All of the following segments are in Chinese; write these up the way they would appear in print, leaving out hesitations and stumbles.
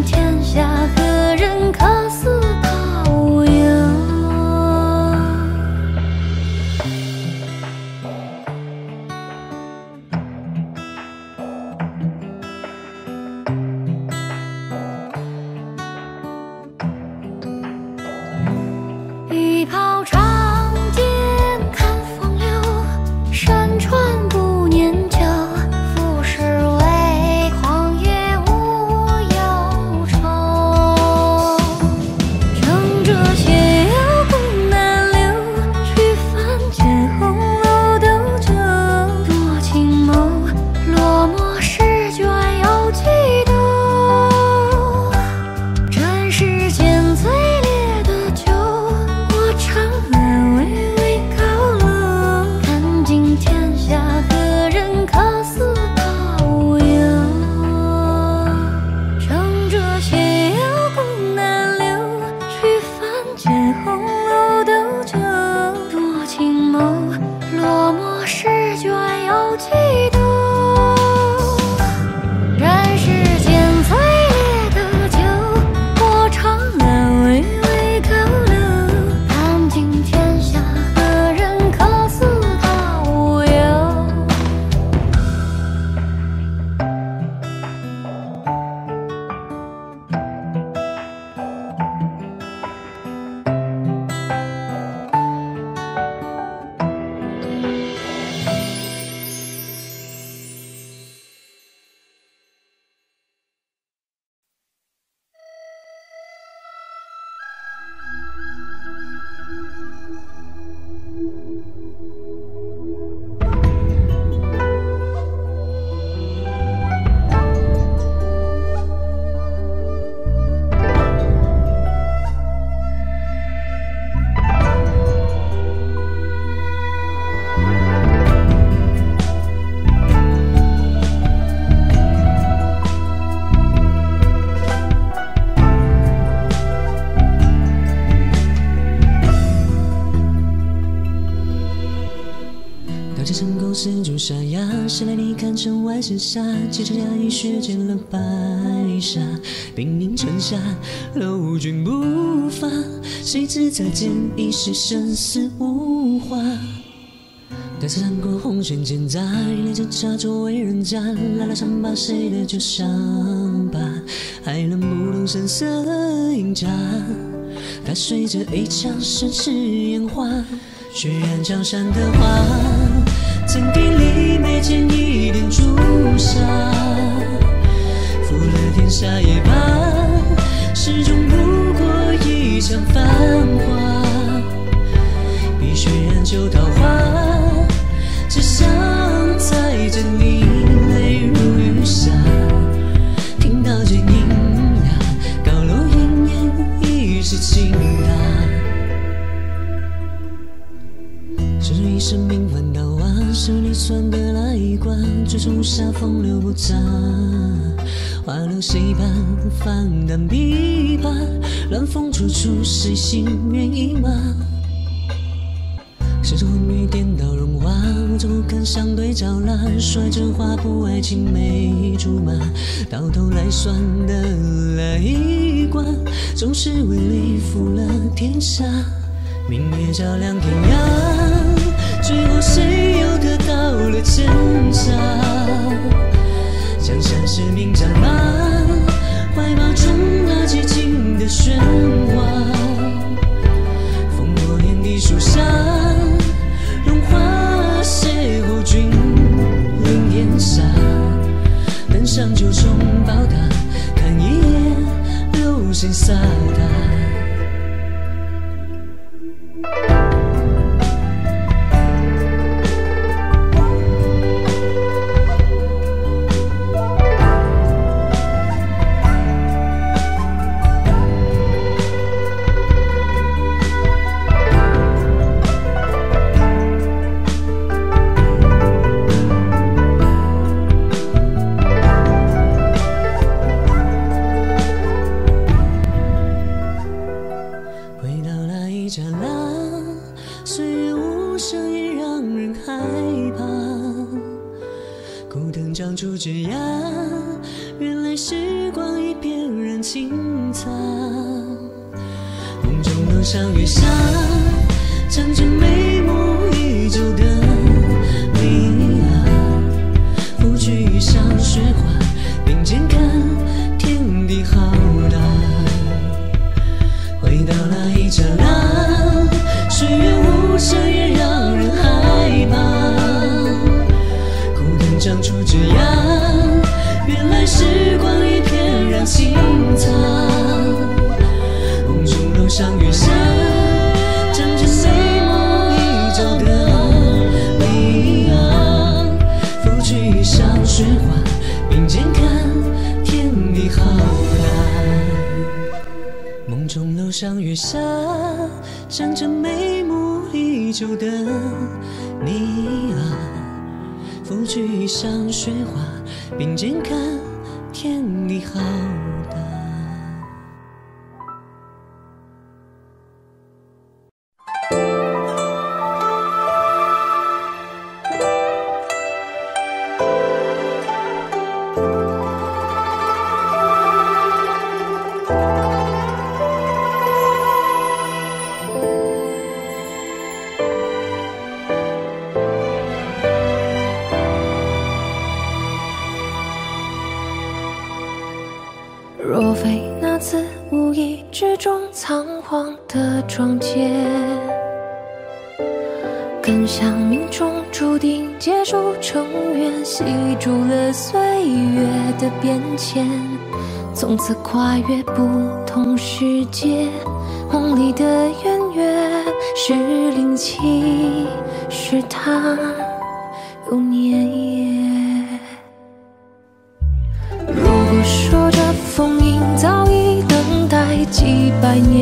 天下，何人可似pau游？一泡长剑看风流，山川不念旧。浮世为狂野无忧愁，乘着斜阳共南流，去凡间红楼斗酒。多情眸，落寞诗卷又几斗。人世间最烈的酒，我常来微微高楼。看尽天下，何人可似pau游？乘着斜阳共南流，去凡间红楼斗酒。多情眸，落寞诗卷又几斗。人世间最烈的酒，我常来微微高楼。看尽天下，何人可似pau游？ 到这成功是朱砂牙，谁来你看城外盛夏，几场压抑血溅了白纱，兵临城下，楼君不发，谁知再见已是生死无话。待此战过红尘间杂，连着茶桌为人家，来了伤疤谁的旧伤疤，还能不动声色饮茶，它随着一场盛世烟花，血染江山的花，曾给李眉间一点朱砂，负了天下也罢，始终不过一场繁华。碧血染旧桃花，只想载着你泪如雨下。听到这音呀，高楼奄奄已是倾塌。是一生平凡到啊，是你算得来一卦，追逐下风流不杂。花落谁伴放胆琵琶，乱风处处谁心猿意马。谁知昏雨颠倒荣华，我怎不肯相对照蜡，说这话不爱青梅竹马，到头来算得来一卦，总是为利负了天下。明月照亮天涯，最后谁又得到了真假？江山是名战马，怀抱中那寂静的喧哗。烽火连地树下，荣华邂逅君临天下。登上九重宝塔，看一眼流星飒沓。 青草。梦中楼上月下，长着眉目依旧的你啊，拂去衣裳雪花，并肩看天地浩大。回到那一刹那，岁月无声也让人害怕。枯藤长出枝桠，原来时光已翩然青草。梦中楼上月下，长着眉目依旧的你啊，拂去衣裳雪花，并肩看天地浩大。梦中楼上月下，长着眉目依旧的你啊，拂去衣裳雪花，并肩看天地浩大。 若非那次无意之中仓皇的撞见，更像命中注定结束成缘，吸住了岁月的变迁，从此跨越不同世界。梦里的圆月是灵气，是他有年夜。如果说这风影早已等待几百年，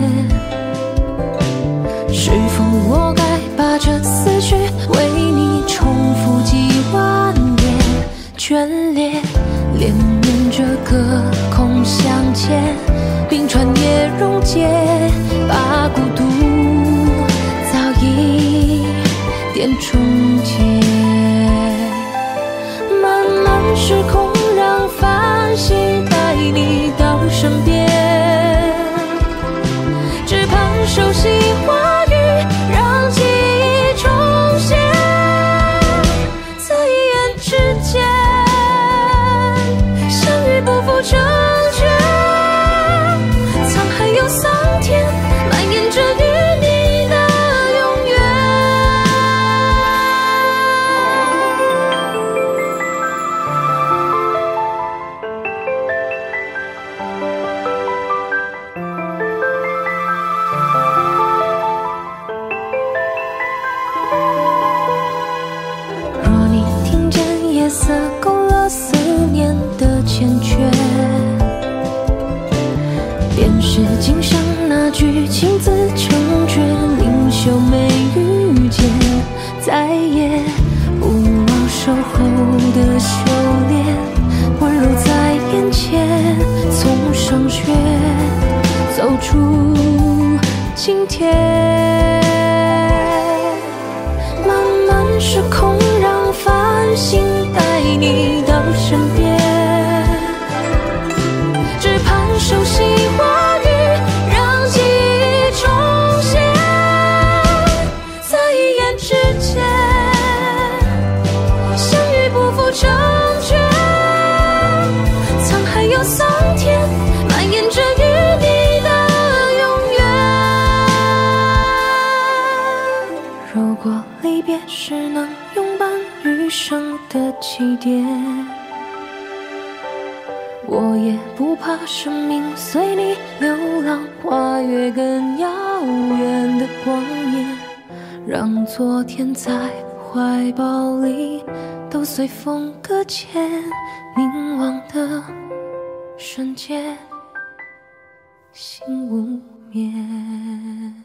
是否我该把这思绪为你重复几万遍？眷恋连绵着隔空相见，冰川也溶解，把孤独早已点终结。漫漫时空让繁星带你到身边，只盼熟悉话语让记忆重现，在一眼之间相遇不负成全，沧海有桑田蔓延着与你的永远。若你听见夜色勾勒思念的缱绻，便是今生那句情字成绝，灵秀没遇见，再也不忘守候的修炼，温柔在眼前，从霜雪走出今天。漫漫时空让繁星带你到身边，只盼熟悉话语让记忆重现，在一眼之间相遇不负成全，沧海有桑田蔓延着与你的永远。如果离别是能拥伴余生的起点，我也不怕生命随你流浪，跨越更遥远的光年，让昨天在怀抱里都随风搁浅，凝望的瞬间心无眠。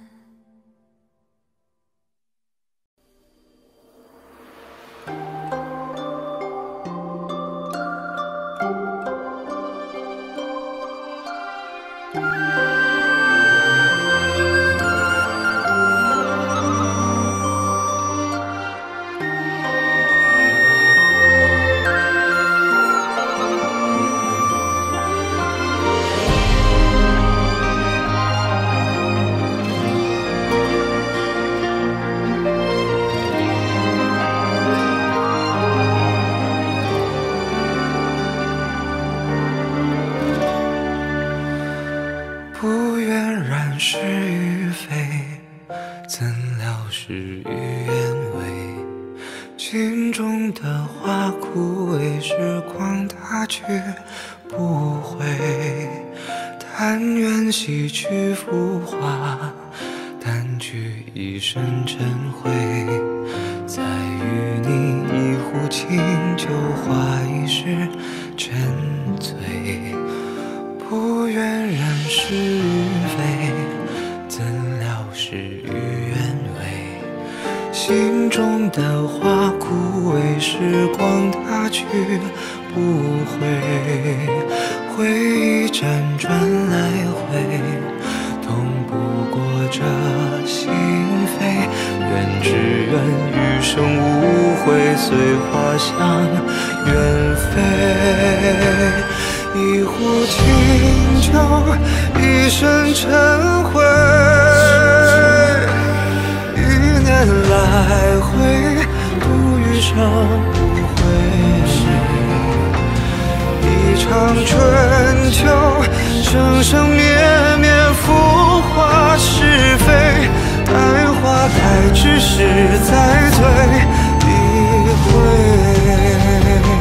不愿染是与非，怎料事与愿违。心中的花枯萎，时光它却不回。但愿洗去浮华，淡去一身尘灰。再与你一壶清酒，话一世沉醉。不愿染是与非，怎料事与愿违。心中的花枯萎，时光它去不回。回忆辗转来回，痛不过这心扉。愿只愿余生无悔，随花香远飞。一壶清酒，一身尘灰。一年来回，度余生无悔。一场春秋，生生灭灭，浮华是非。待花开之时，再醉一回。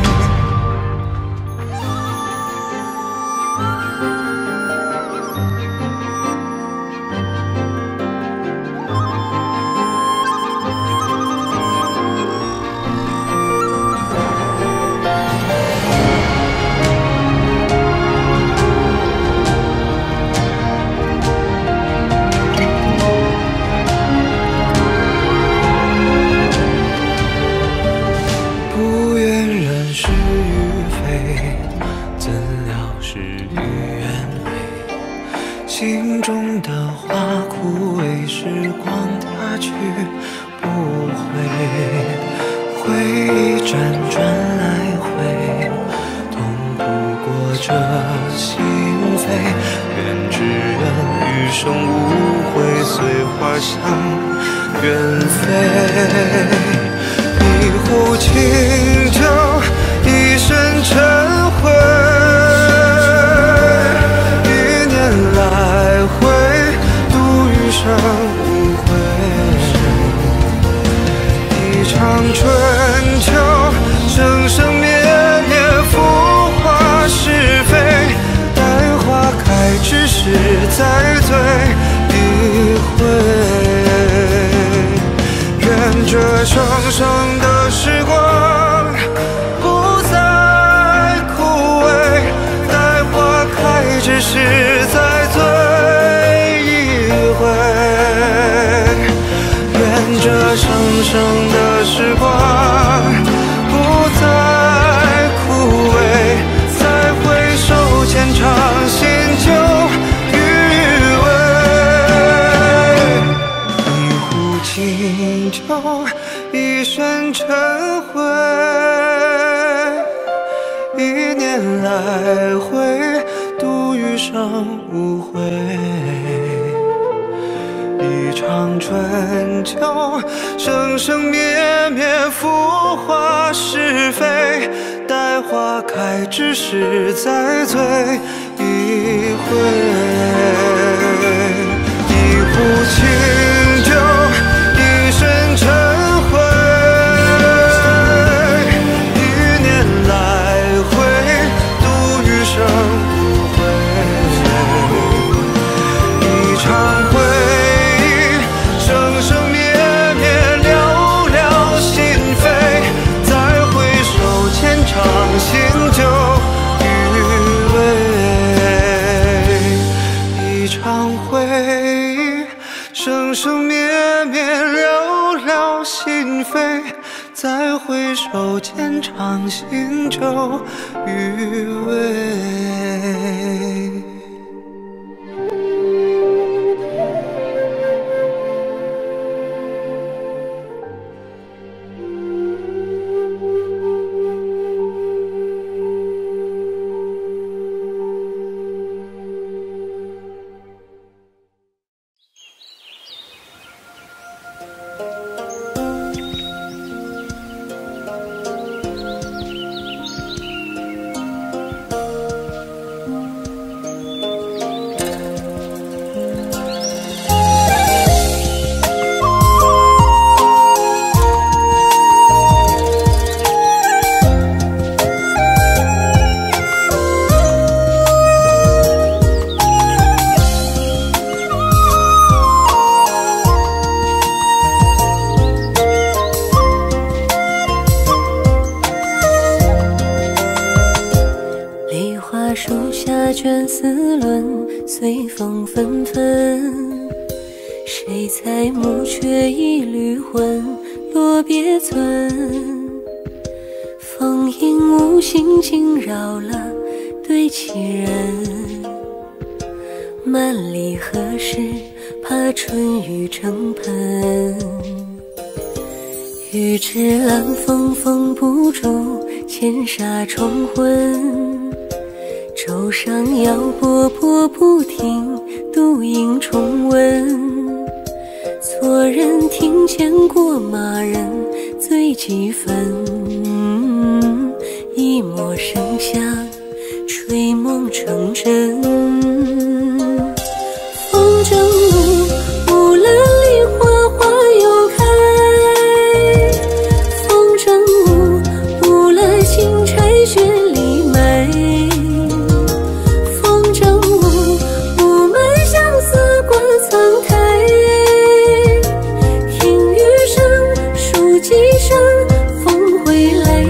心中的花枯萎，时光它去不回。回忆辗转来回，痛不过这心扉。愿只愿余生无悔，随花香远飞。一壶清酒，一身尘灰。来回度余生无悔。一场春秋，生生灭灭，浮华是非。待花开之时，再醉一回。愿这生生的时光不再枯萎。待花开之时，再醉一回。愿这生生的时光不再枯萎。再回首浅尝新酒余味。一壶清酒，一身尘灰。一年来回，度余生无悔。一场春秋，生生灭灭，浮华是非。待花开之时，再醉一回。一壶清酒，一身尘灰。一年来回，度余生无悔。一场回忆，生生灭灭，寥寥心扉。再回首，浅尝新酒余味。一场回忆，生生灭灭，寥寥心扉。再回首，浅尝新酒余味。 霜纷纷，谁裁木却一缕魂，落别村。风影无心惊扰了对棋人，万里何时怕春雨成盆。欲知暗风封不住千沙重魂，舟上摇波波不停，独影重温。错人听见过马人醉几分，一抹生香吹梦成真。风筝舞，乌兰里花花又开。风筝舞，乌兰新柴雪里埋。风筝舞，雾霾相思挂苍苔。听雨声，数几声，风回来。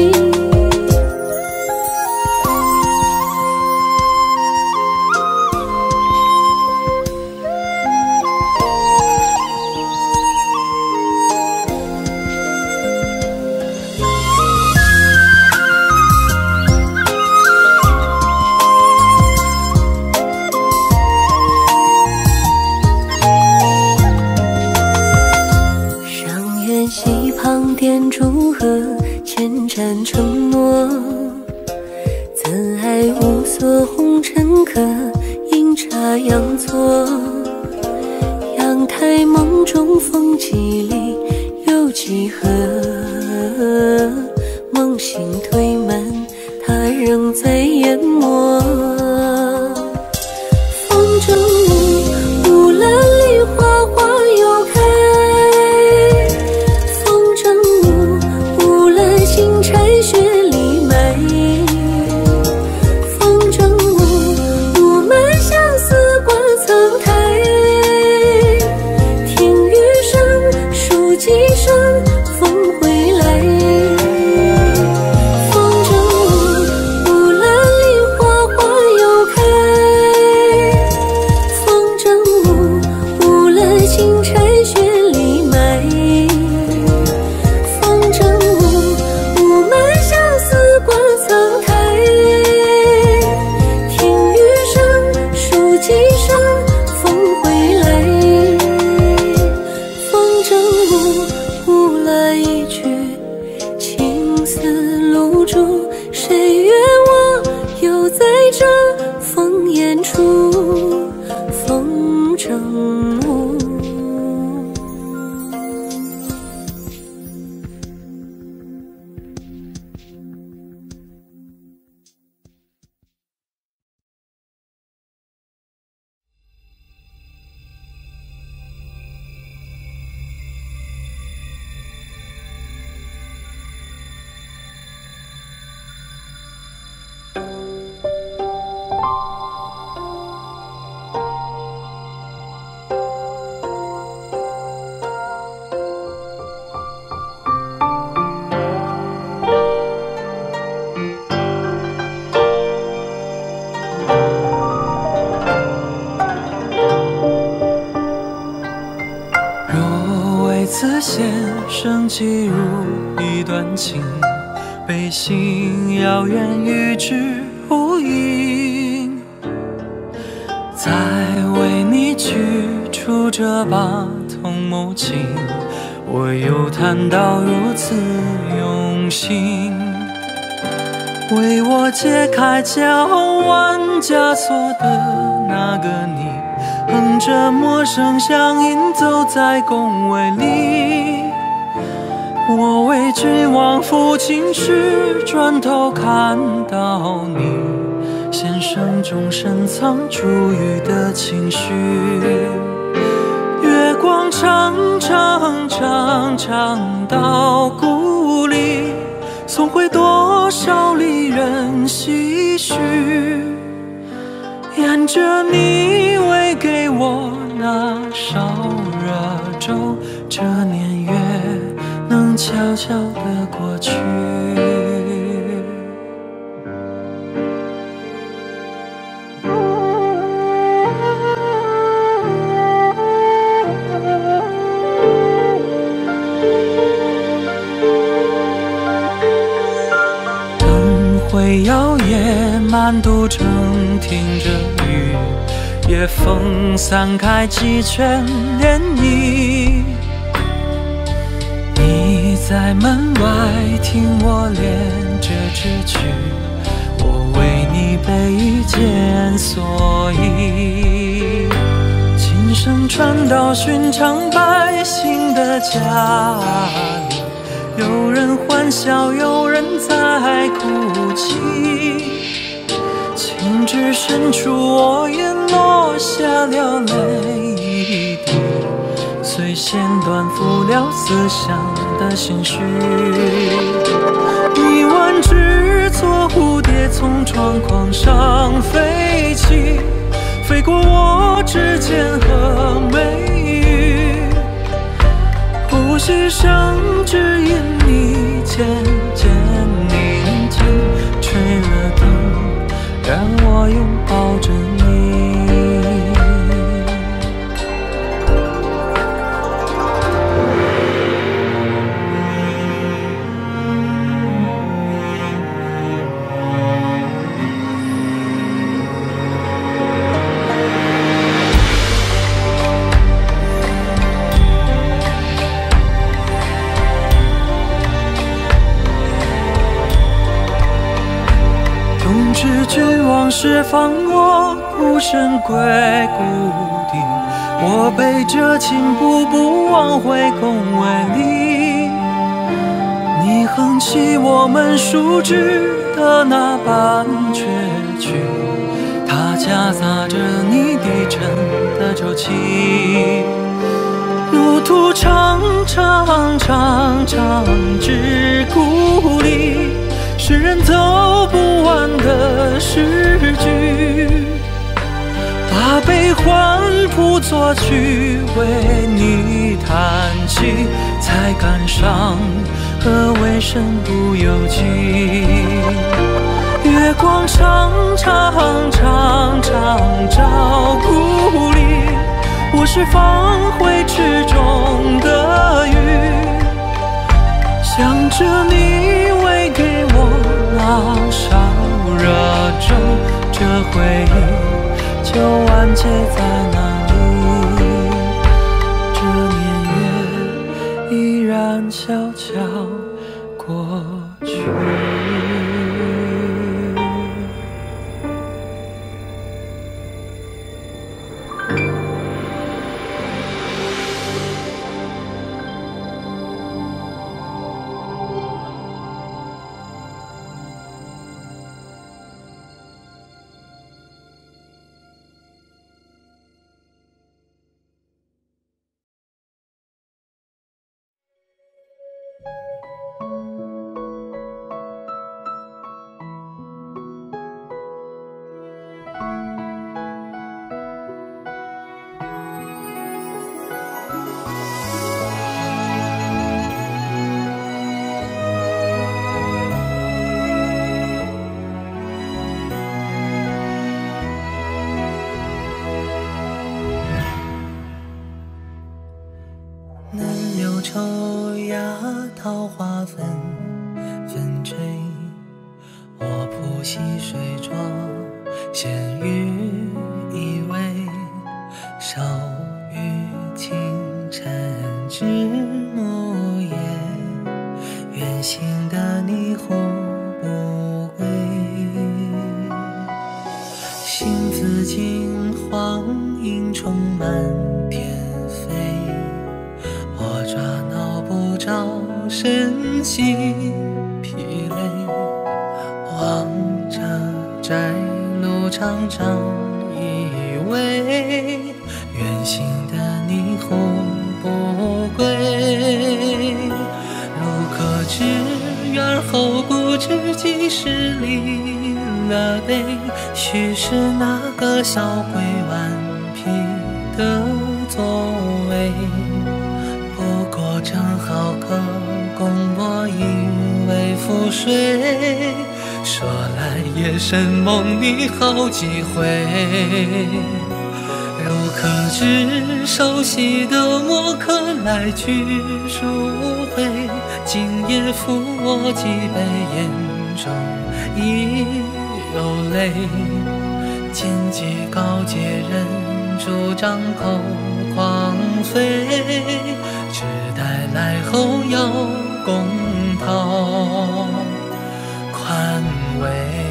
溪旁点烛荷，千盏承诺。怎爱无所红尘客，阴差阳错。阳台梦中风几里，又几何？梦醒推门，他仍在研磨。风筝舞，乌兰里花花又开。新柴雪里埋。风筝舞，雾霾相思挂苍苔。听雨声，数几声，风回来。风筝舞，乌兰里花花又开。风筝舞，乌兰新柴雪里埋。风筝舞，雾霾相思挂苍苔。听雨声，数几声，风回来。风筝舞，舞了一曲青丝露珠。谁约我又在这烽烟处？风筝舞。 此线生寄入一段情，背信遥远与之无影。再为你举出这把桐木琴，我又弹到如此用心。为我解开交换枷锁的那个你，哼着陌生乡音走在宫闱里。我为君王抚琴时，转头看到你，弦声中深藏珠玉的情绪。月光长长长长到故里，送回多少离人唏嘘。沿着你喂给我那烧热粥，这年月能悄悄地过去。 单独正听着雨，夜风散开几圈涟漪。你在门外听我练这支曲，我为你备一件蓑衣。琴声传到寻常百姓的家里，有人欢笑，有人在哭泣。情至深处，我也落下了泪一滴，随弦断付了思乡的心绪。一万只做蝴蝶从窗框上飞起，飞过我指尖和眉宇，呼吸声只因你渐渐宁静，吹了灯，让我拥抱着你。君往事放我孤身归故地，我背着琴步步往回宫闱里。你哼起我们熟知的那般绝句，它夹杂着你低沉的周期。路途长长长长至故里，是人走不完的诗句，把悲欢谱作曲为你弹起，才感伤何为身不由己。月光长长长长照故里，我是放回池中的鱼，想着你为给我浪烧热粥，这回忆就完结在哪里？这年月依然悄悄过去。 抽芽桃花纷纷坠，我铺溪水妆，闲语依偎，少雨清晨至暮夜，远行的你忽不归，心自惊慌，影充满天飞，我抓挠不着身心疲累，望着窄路长长依偎，远行的你忽不归，路可知远后不知几时离了悲，须是那个小鬼顽皮的座位，不过正好可供我一为覆水，说来夜深梦里好几回，如可知熟悉的墨可来去数回，今夜负我几杯，眼中一有泪，剑击告诫人主张口狂飞，只待来后要公讨宽慰。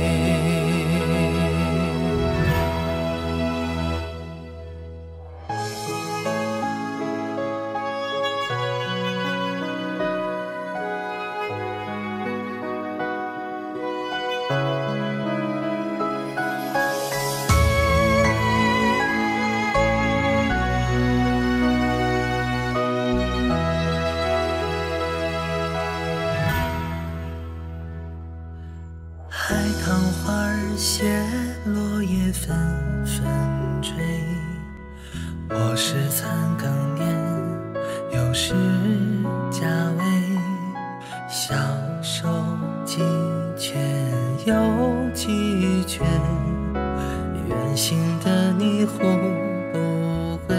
海棠花儿谢，落叶纷纷坠。我是残羹年，又是佳味。小手几圈又几圈，远行的你忽不归。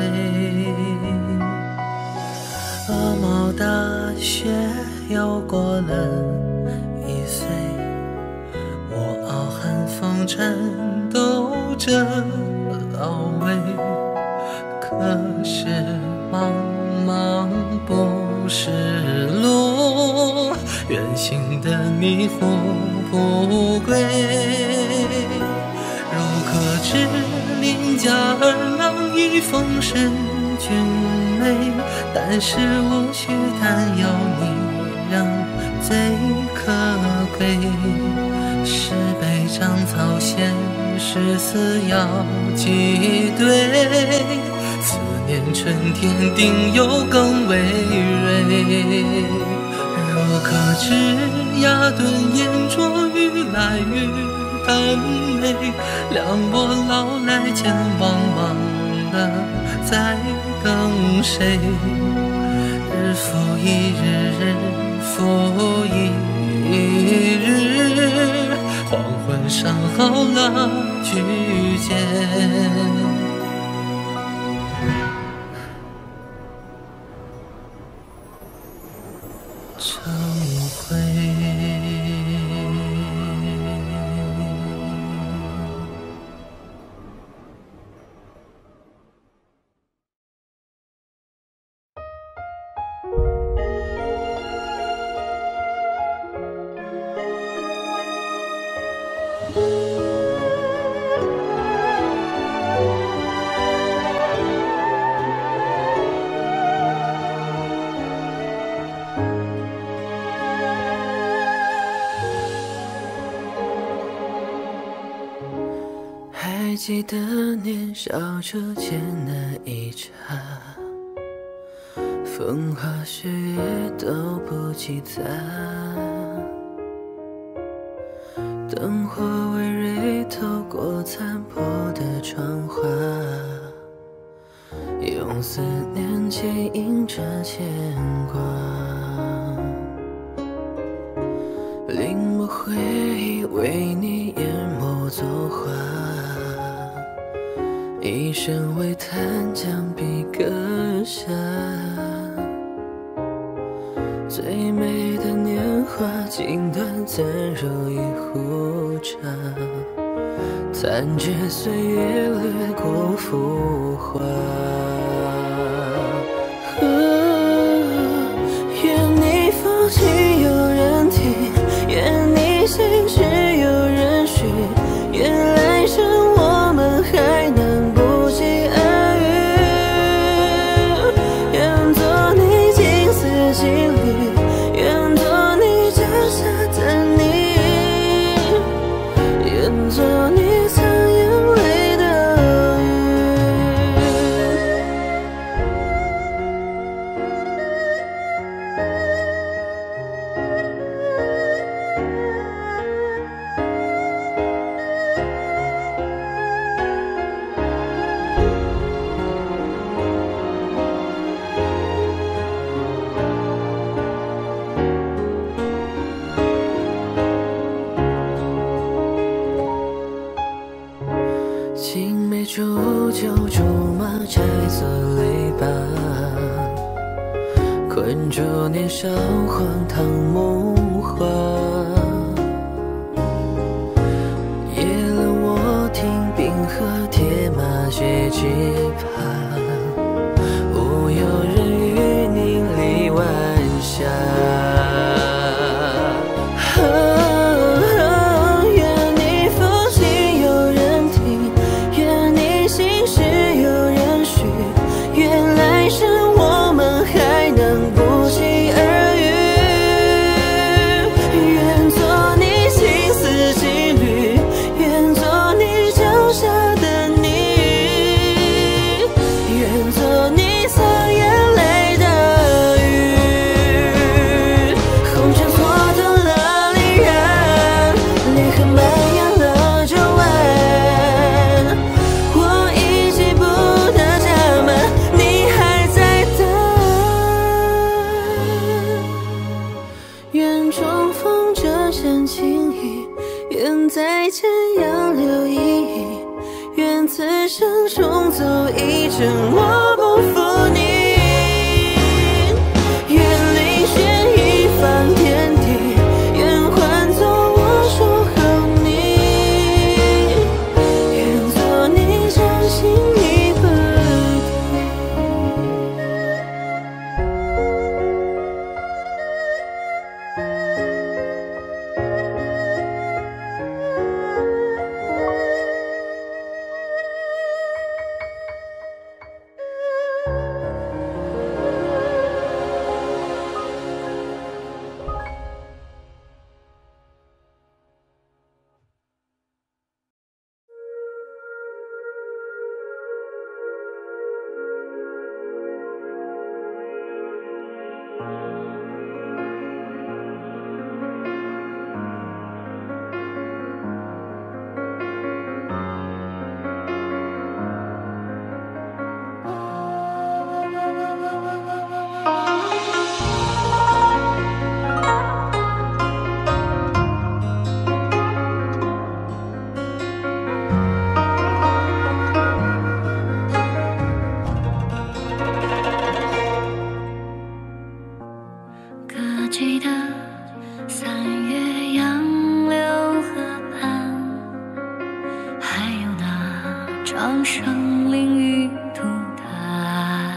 鹅毛大雪又过了1岁。风颤抖着懊悔，可是茫茫不是路，远行的你忽不归。如可知邻家儿郎已风神俊美，但是无需担忧，你让最可贵。是被长草衔，是死要挤兑。思念春天定有更为锐。如可知雅顿烟灼，雨来雨淡美。凉薄老来前往忘了在等谁？日复一日，日复一日，黄昏上好了举剑，成灰。还记得年少初见那一刹，风花雪月都不记杂，灯火微蕊透过残破的窗花，用思念牵引着牵挂，临摹回忆为你研磨作画，一生为弹将笔搁下，最美的年华竟短暂如一壶茶，残缺岁月掠过浮华。愿你风起有人听，愿你心事有人许，愿来生我们还能不期而遇，愿做你金丝金缕，愿做你脚下的你，愿做你藏眼泪的雨。青梅煮酒，竹马摘作篱笆，困住年少荒唐梦话。夜期盼，无有人与你离晚霞。愿你父亲有人听，愿你心事有人许，愿来生我们还能不期而遇。愿做你心思羁旅，愿做你脚下的你，愿做你擦眼泪的雨。红尘错断了离人，离合蔓延了皱纹，我已记不得家门，你还在等。愿重逢这身情谊，愿再见杨柳依依，愿此生重走一程，我不负你。愿领先一方天地，愿换作我守候你，愿做你掌心一个记得3月杨柳河畔，还有那张生灵与涂炭，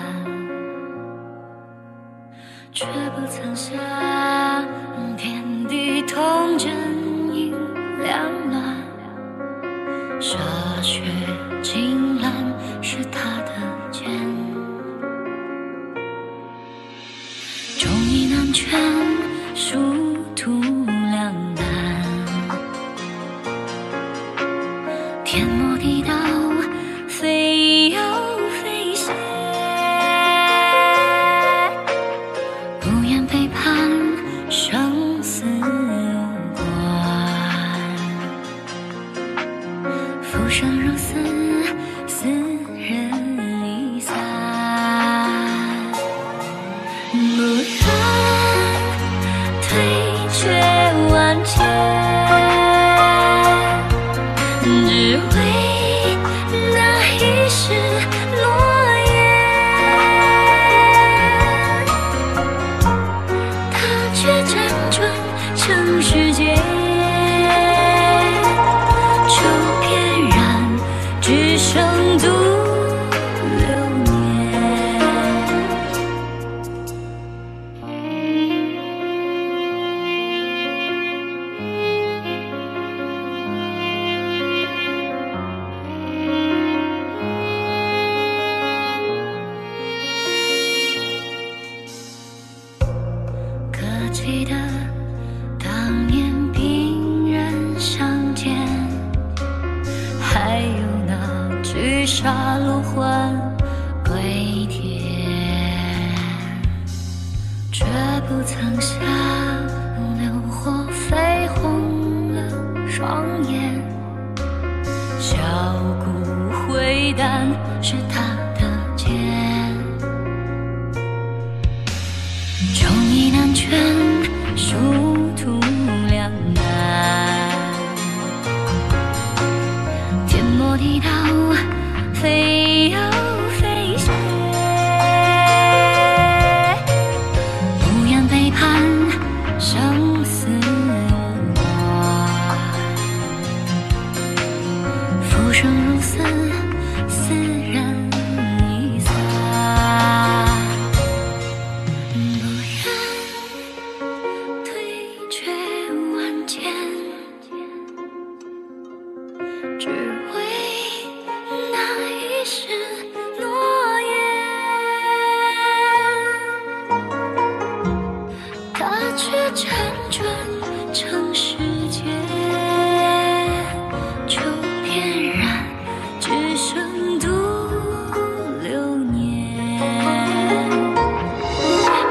却不曾想天地童真应两乱，热血金兰是他的剑，忠义难全，殊途两难，天魔地道，非有非邪，无言背叛，生死无关，浮生如斯，斯人已散，不愿退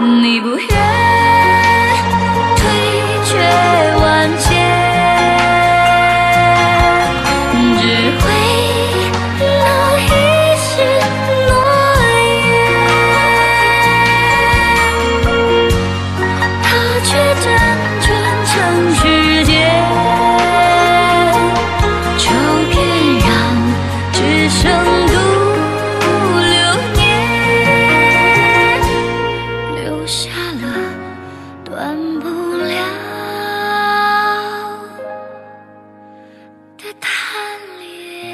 你不愿退却万千，只为那一世诺言。他却辗转尘世间，就偏让只剩独流年，留下了断不了的贪恋。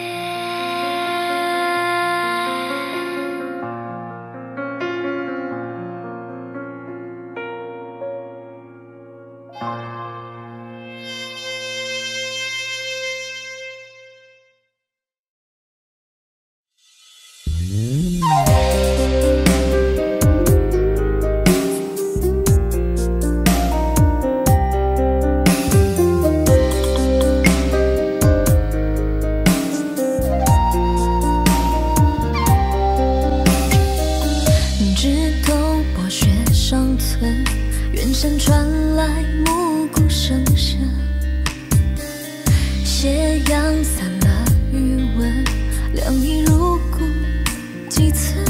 枝头薄雪尚存，远山传来暮鼓声声。斜阳散了余温，凉意入骨几寸。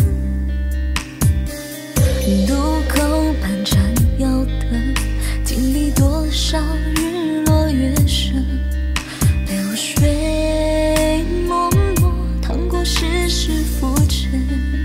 渡口半盏摇灯，经历多少日落月升。流水脉脉，淌过世事浮沉。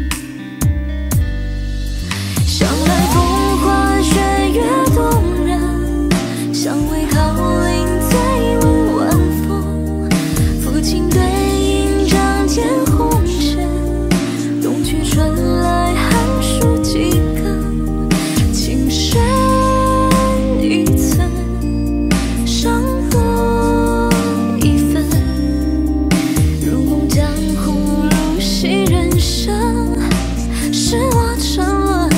想来风花雪月动人，香味桃林醉闻晚风。抚琴对影仗剑红尘，冬去春来寒暑几更。情深一寸，伤我一分。如梦江湖，如戏人生，是我沉沦。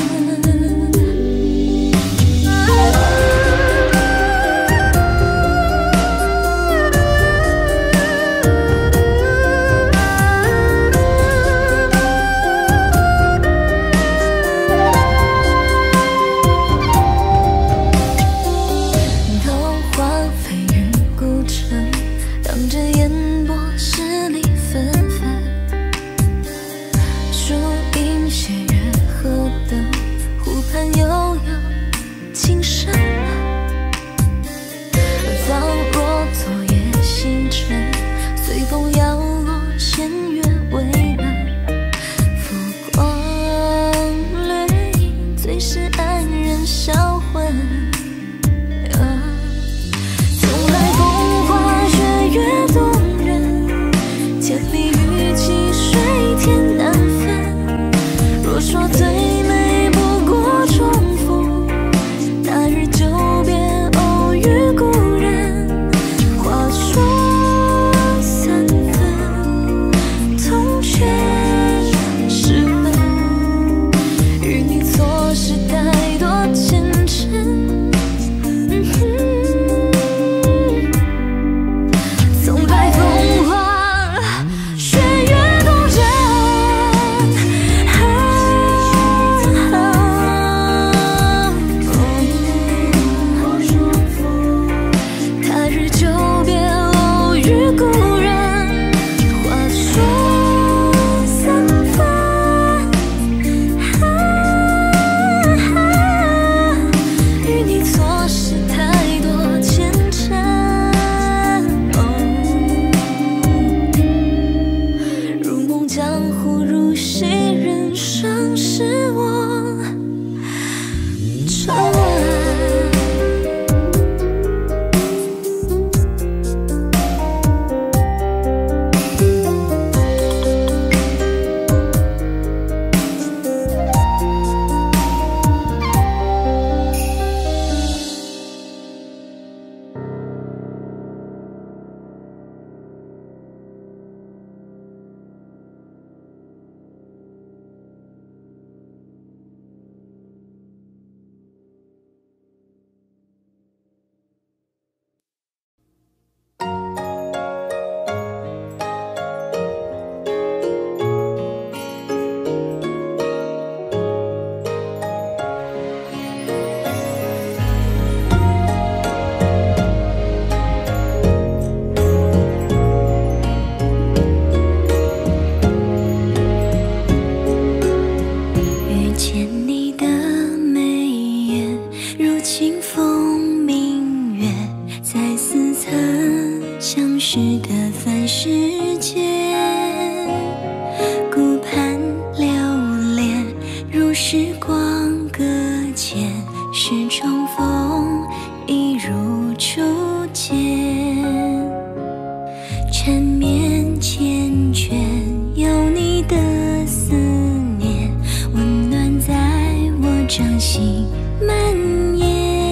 掌心蔓延。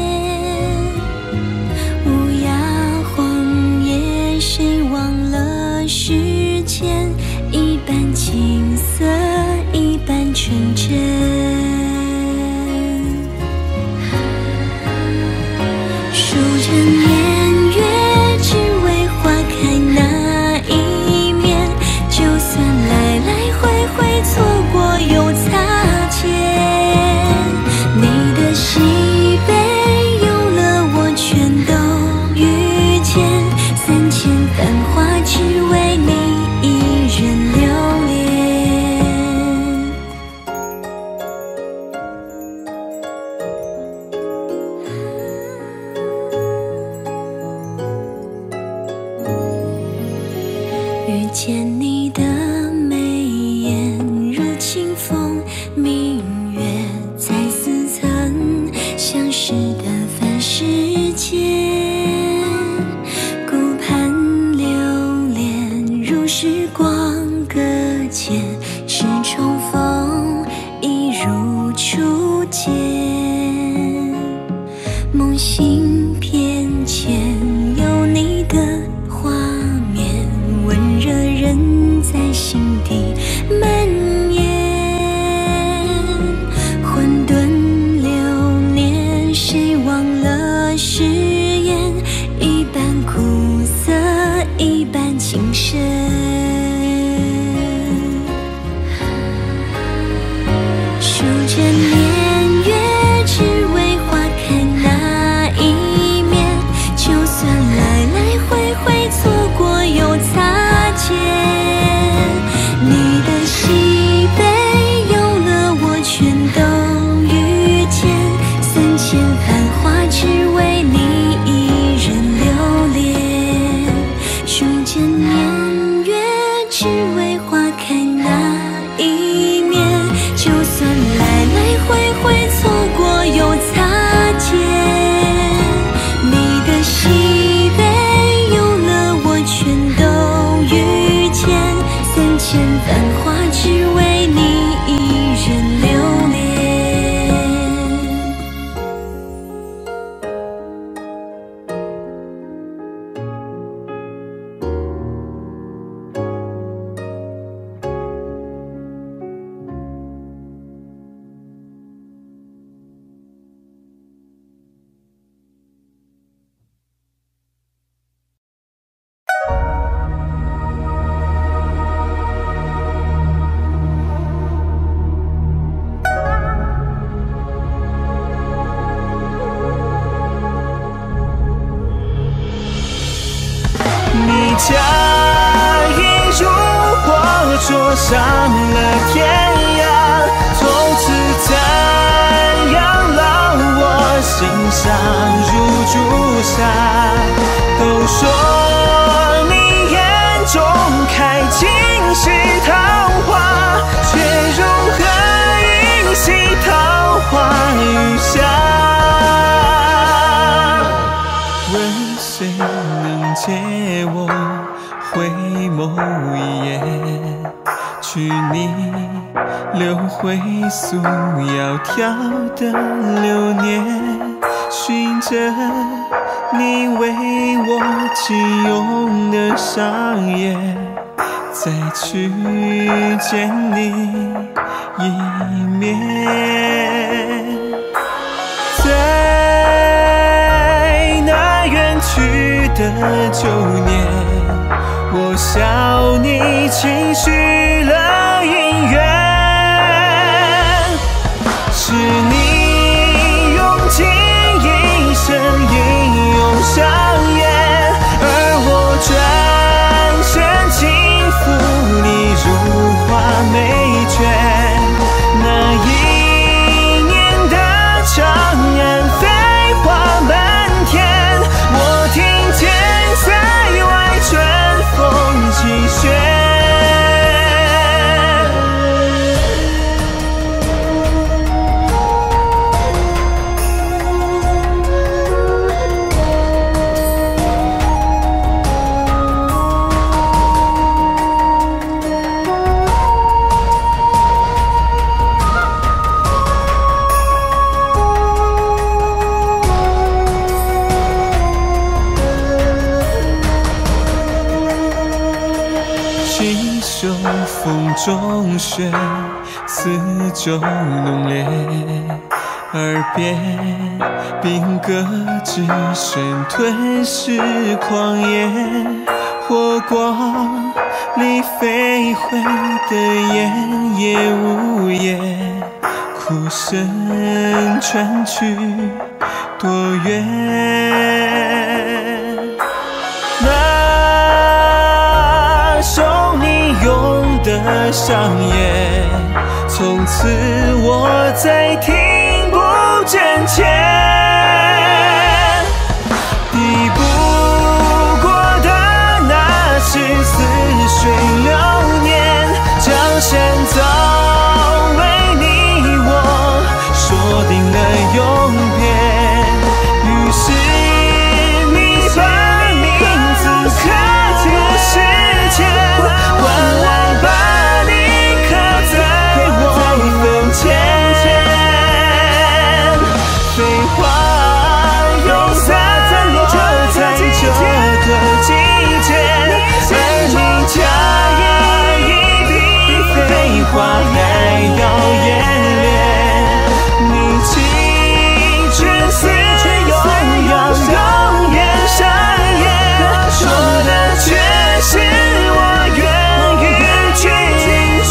乌鸦荒野，谁忘了时间？一半青涩，一半纯真。数着年月，只为花开那一面。就算来来回回错过又擦肩，你的喜悲有了我全都遇见。3000繁华只为你一人留恋。遇见你的眉眼如清风，明月在似曾相识的凡世间。顾盼流连如时光搁浅，是重逢一如初见。梦醒偏浅，有你的画面，温热人在心底蔓延。混沌流年，谁忘了誓言？一半苦涩，一半情深。数着年月，只为花开那一面。就算来来回回错过又擦肩，你的喜悲有了我全都遇见。3000繁华只为你一人留恋。数着年月，只为花开那一面。就算来来回回错过又擦肩，你的喜悲有了我全都遇见。3000繁华只为你一人留恋。 你佳音如火，灼伤了天涯，从此赞扬了我心上如朱砂。都说你眼中开尽是桃花，却如何饮洗桃花雨下？问谁能解我回眸一眼？去你留回素窈窕的流年，寻着你为我寄拥的上眼，再去见你一面。在那远去的旧年，我笑你轻许了姻缘。是你用尽一生英勇上演，而我转身轻抚你如画眉卷。那一年的长安飞花满天，我听见塞外春风几雪。 中雪，四周浓烈，耳边兵戈之声吞噬狂野，火光里飞回的烟也无言，哭声传去多远？那双你拥的上演，从此我再听不见前，抵不过的那是似水流年，江山早为你我说定了永别，于是你把名字刻入世间，换我把你刻在我坟前。废话又散落在这个季节，而你加一笔废话还要演练，你青春似永远永远上演，说的却是我愿意拒绝。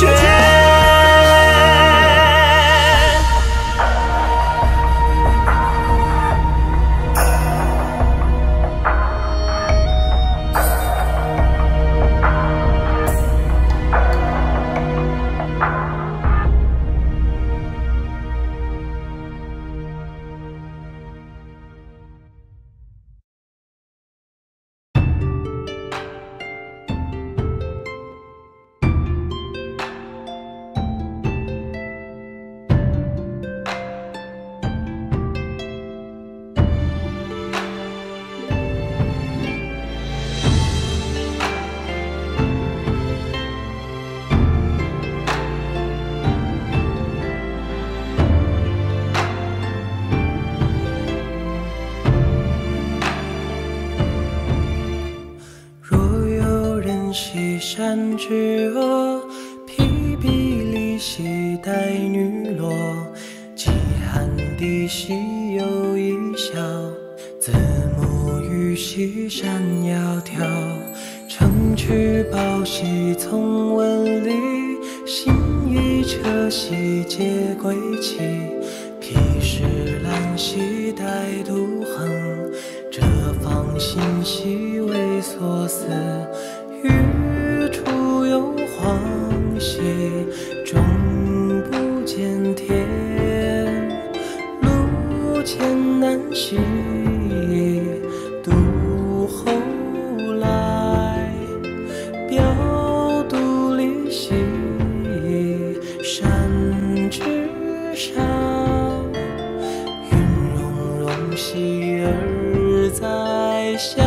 西山之峨，披壁里系带女落，极寒地细有一笑，子母于西山窈窕，乘曲抱膝从文里，新一车西皆归期，披石兰兮带杜衡，这方心兮为所思，欲出有黄兮，终不见天，路艰难兮，独后来，表独立兮，山之上，云溶溶兮而在下。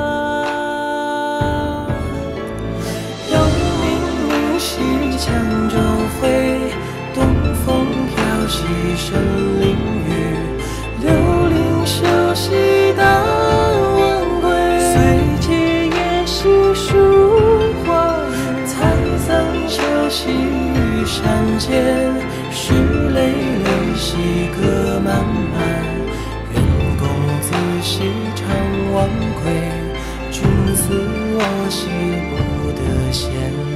江州会，东风飘兮生灵雨，流林秀兮当晚归，随节夜兮抒花语，采桑秋兮山间，石累累兮歌漫漫，愿公子兮常忘归，君思我兮不得闲。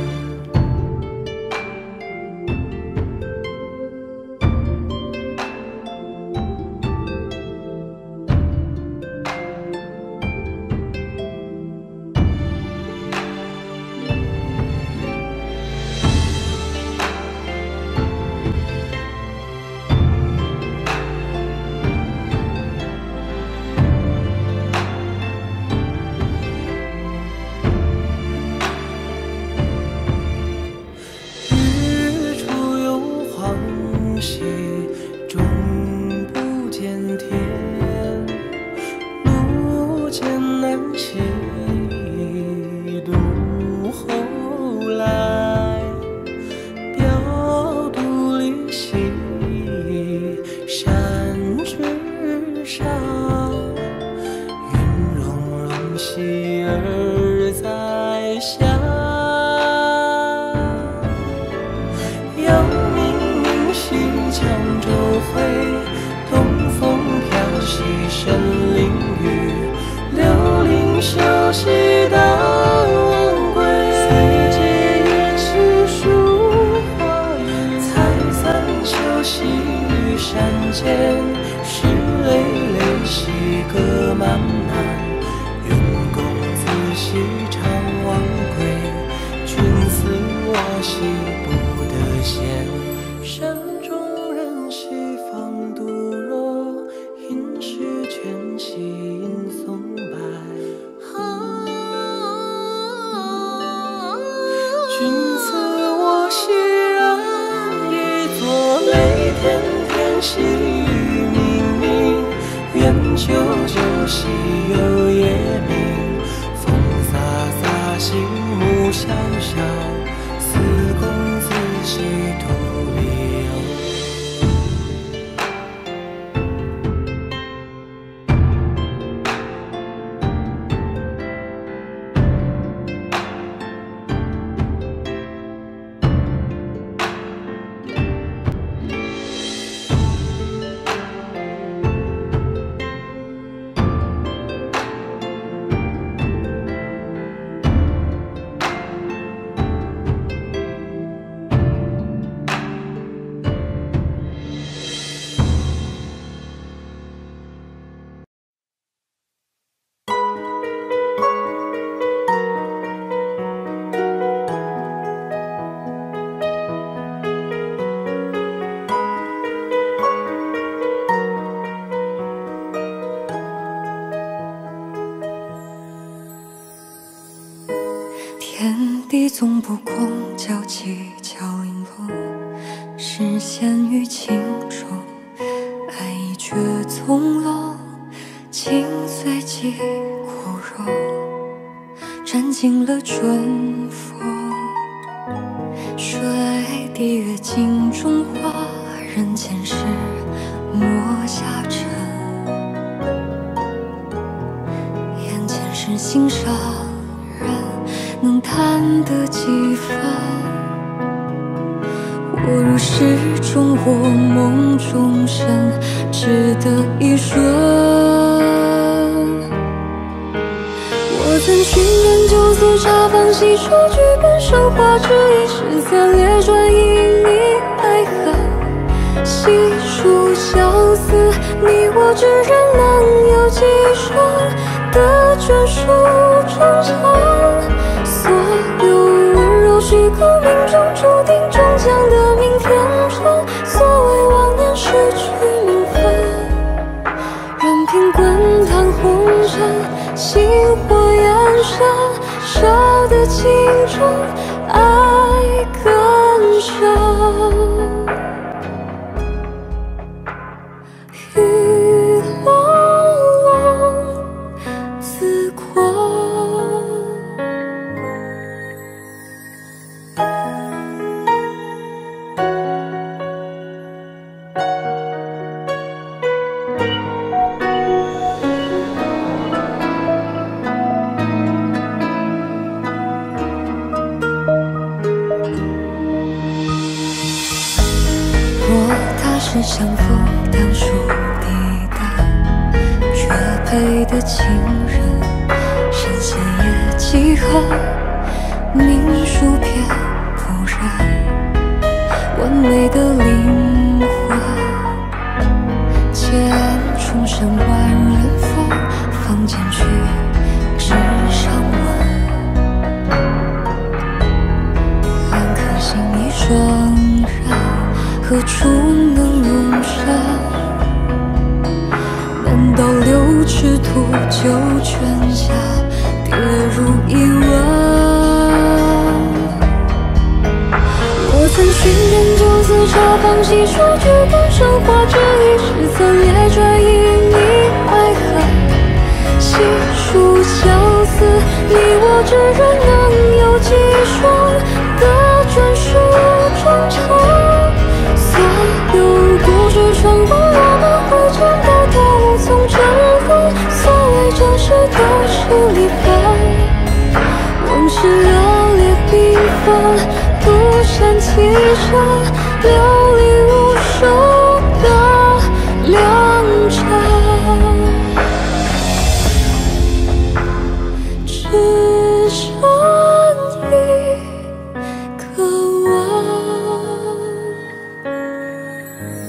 西山间，是累累溪歌漫漫。愿公子兮常忘归，君思我兮不得闲。山中人兮放杜若，应是泉兮迎松柏。君思我兮然一作泪，天天兮雨冥冥。愿久久兮有夜明，风飒飒兮木萧萧。思公子兮徒离游。 天地总不空，交起巧玲珑。视线于情中，爱意却从容。情随即枯荣，沾尽了春风。水滴月镜中花，人间事莫下尘。眼前是心上人，能谈得几分？我如诗中或梦中身，只得一瞬。我曾寻人酒肆茶坊，细说剧本生花之意，十三列传以你爱恨。细数相思，你我之人能有几双？的眷属衷肠，所有温柔虚构，命中注定终将得明天长。所谓忘年失去名分，任凭滚烫红尘，星火焰山，烧得情中爱更深。雨朦胧自狂。若他是相逢当初抵达，绝配的情人，神仙也几何，命数偏不然，完美的灵魂，剑重生万人峰，放剑去纸上闻，两颗心一双人，何处能容身？难道六尺土就全家跌入一吻？我曾寻人酒肆茶坊，细说剧本生花之意，十三列传以你爱恨。细数相思，你我之人能有几双？的眷属衷肠，所有故事穿过我们会全部都无从争锋。所谓真实都是离分，往事热烈缤纷，独善其身，流离无收的良辰。只剩一个吻。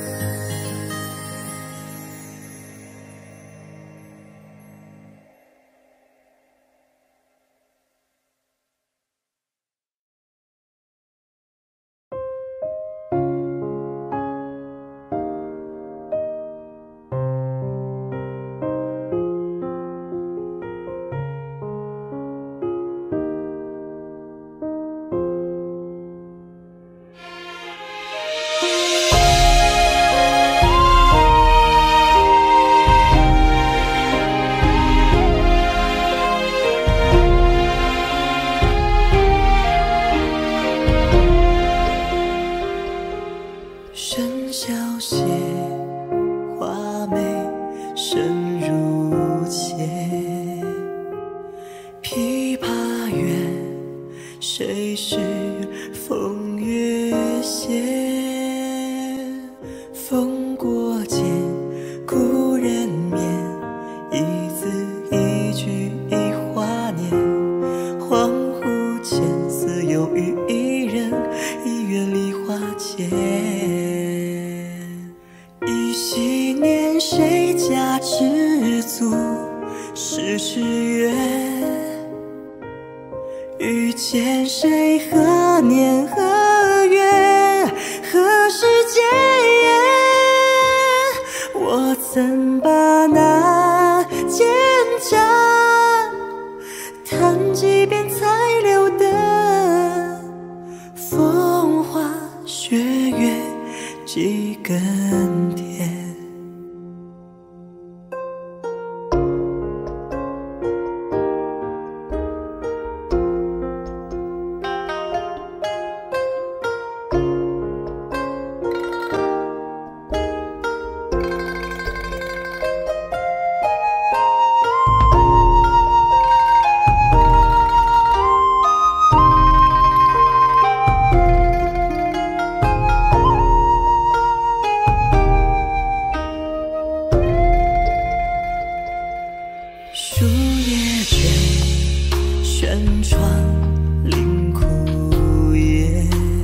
小鞋，画眉深如切。琵琶远，谁是风月斜？风过间，故人面，一字一句一华年。恍惚间，似有遇一人，一月梨花间。一夕年，谁家知足？十尺远，遇见谁？何年何月何时结缘？我怎把那剑斩？弹几遍才留得风花雪月几更天。树叶卷，轩窗临枯叶。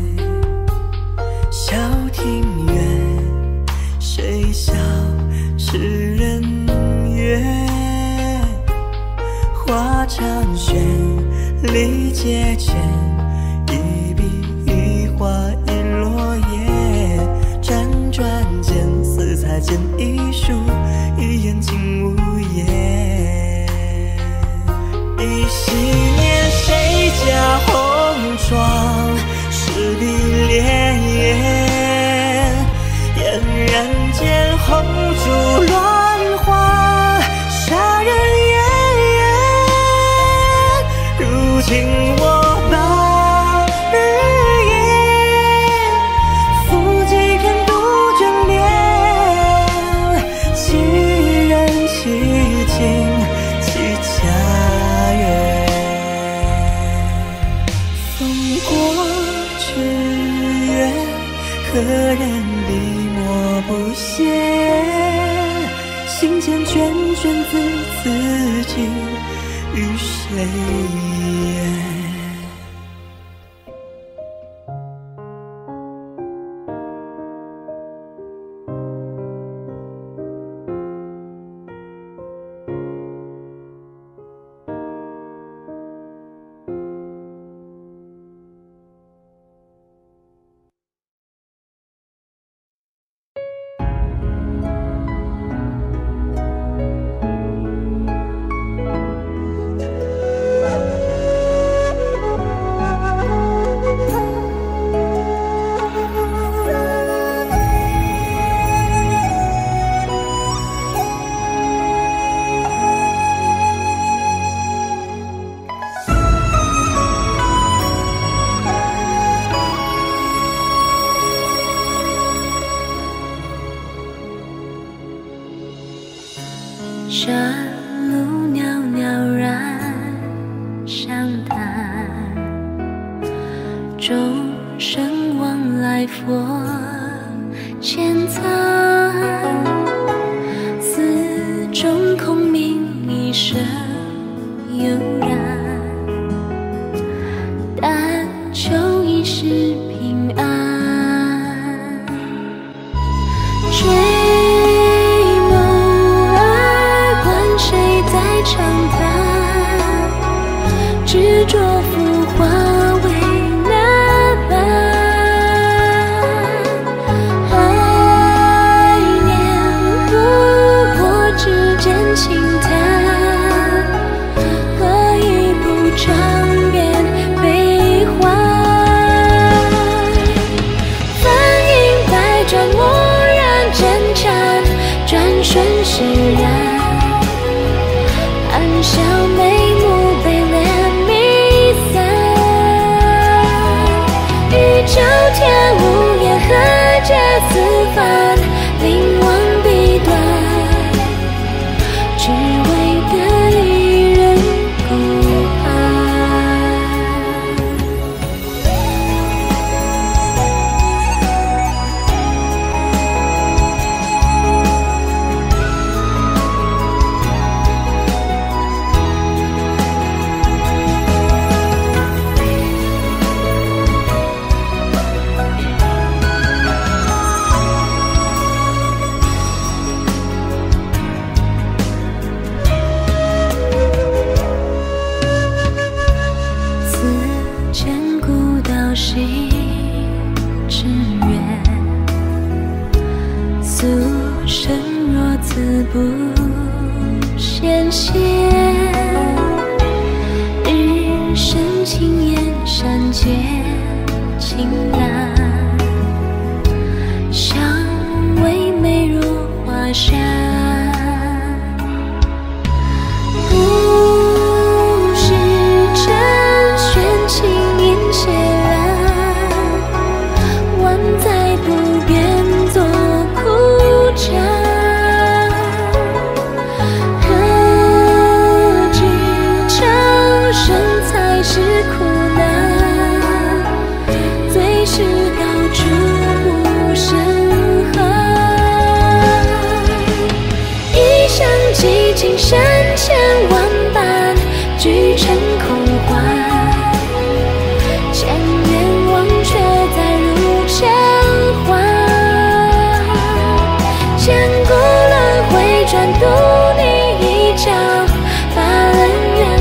小庭院，谁笑痴人怨？花长轩，历阶前，一笔一画一落叶。辗转间，似裁剪一书，一眼竟无言。一夕年，谁家红妆十笔潋滟？俨然间，红烛乱花，杀人怨。如今我把日夜，抚几片杜鹃帘。几人凄静几家园？风过纸鸢，何人笔墨不写？心间卷卷字字寄与谁言？ 山路袅袅然相谈，众生往来佛前参。寺中空明一声悠然，但求一世平安。追眸而观山帆，临亡笔端，只为得一人顾盼。心之远，俗生若此不显现。日深轻烟山间青蓝，香味美若华山。不是真玄清音血在不变作苦战，何知长生才是苦难，最是高处不胜寒。一想几经山千万般，聚成空幻。千愿望却在如千环，千古轮回转渡你一掌，把人远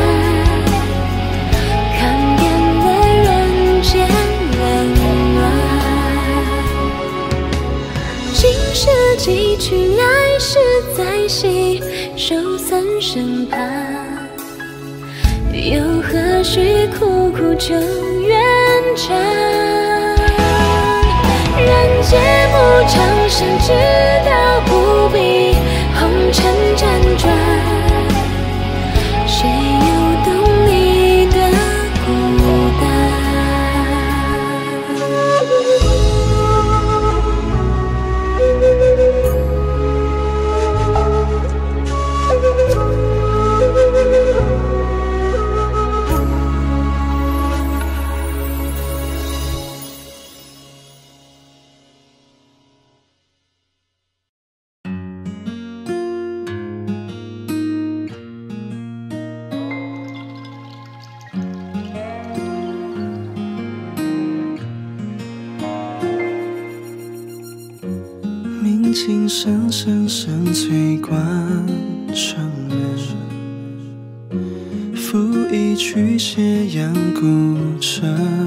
看遍了人间冷暖。今世几曲，来世再戏，守三生盼，又何须苦苦求缘斩？人皆无常，生知道不必红尘辗转，谁又懂你的孤单？ 鸣琴声声声催关城门，拂一曲斜阳古城。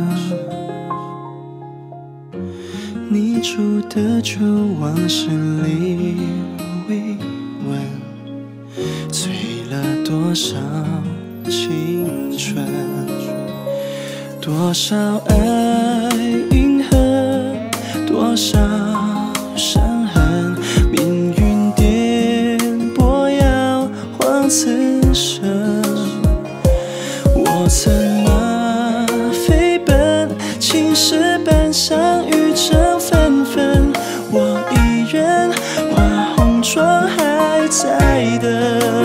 你住的旧往事里未闻，醉了多少青春，多少爱隐恨，多少伤痕，命运颠簸摇晃此生。我策马飞奔，青石板上雨成纷纷。我一人画红妆还在等，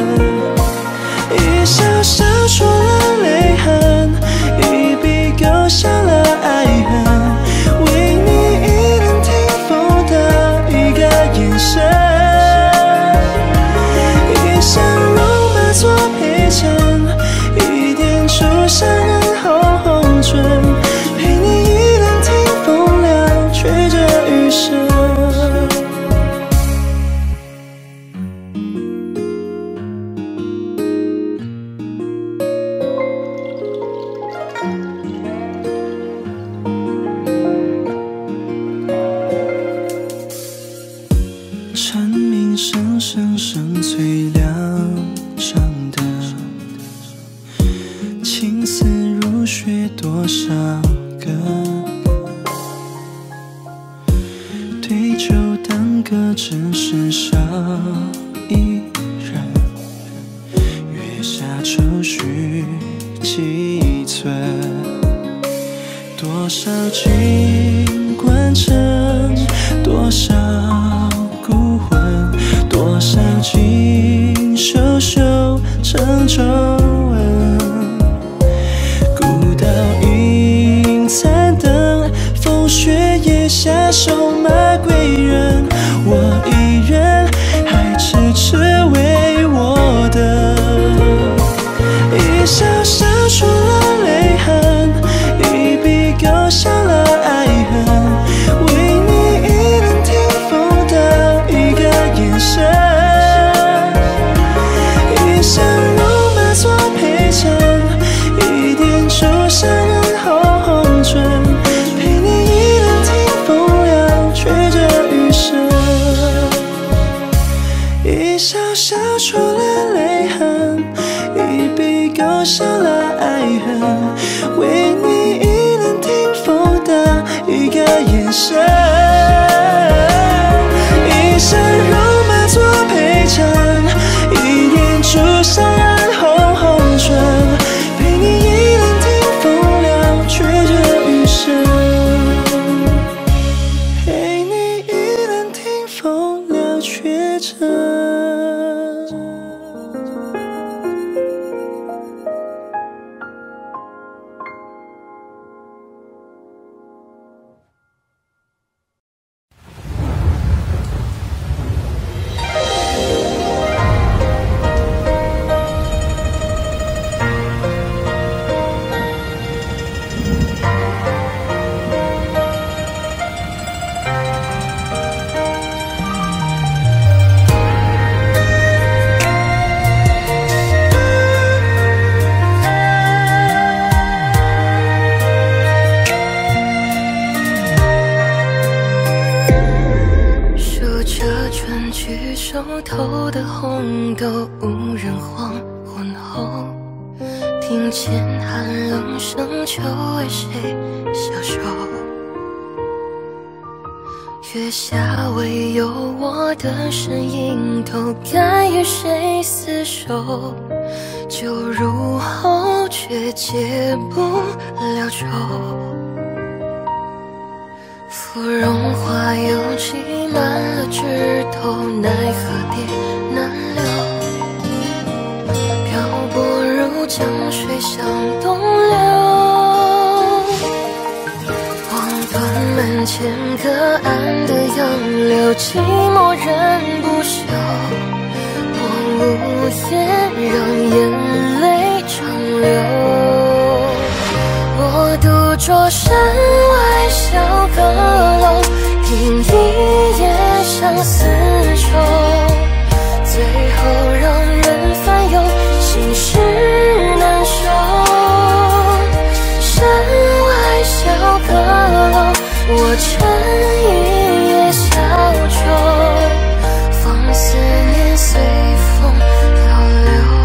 一笑笑出了泪痕，一笔勾下了爱恨，为你一人听风的一个眼神，一生戎马做陪衬，一点出山人后红唇，陪你一人听风凉，吹着雨声。蝉鸣声声声催两场的，情丝如雪多少个，对酒当歌只是少一人，月下愁绪几寸，多少景关城，多少成皱纹。孤岛阴残灯，风雪夜下手马归人，我一人还迟迟未我的。一笑笑出了泪痕，一笔勾销了爱恨，为你一人听风的一个眼神，一生戎马做陪衬，一点朱砂染红唇，陪你一人听风凉，吹着雨声。一笑笑出了泪痕，一笔勾销了爱恨，为你一人听风的一个眼神，一生戎马做陪衬，一点朱砂染红唇，陪你一人听风凉，吹着雨声，陪你一人听风凉，吹着。 手头的红豆无人黄昏后，听见寒冷声秋为谁消瘦？月下唯有我的身影，都该与谁厮守？酒入喉，却解不了愁。芙蓉花又挤满了枝头，奈何蝶难留。漂泊如江水向东流，望断门前隔岸的杨柳，寂寞人不休。我无言，让眼泪长流。我独坐山外小阁楼，听一夜相思愁，最后让人烦忧，心事难收。山外小阁楼，我乘一叶小舟，放思念随风漂流。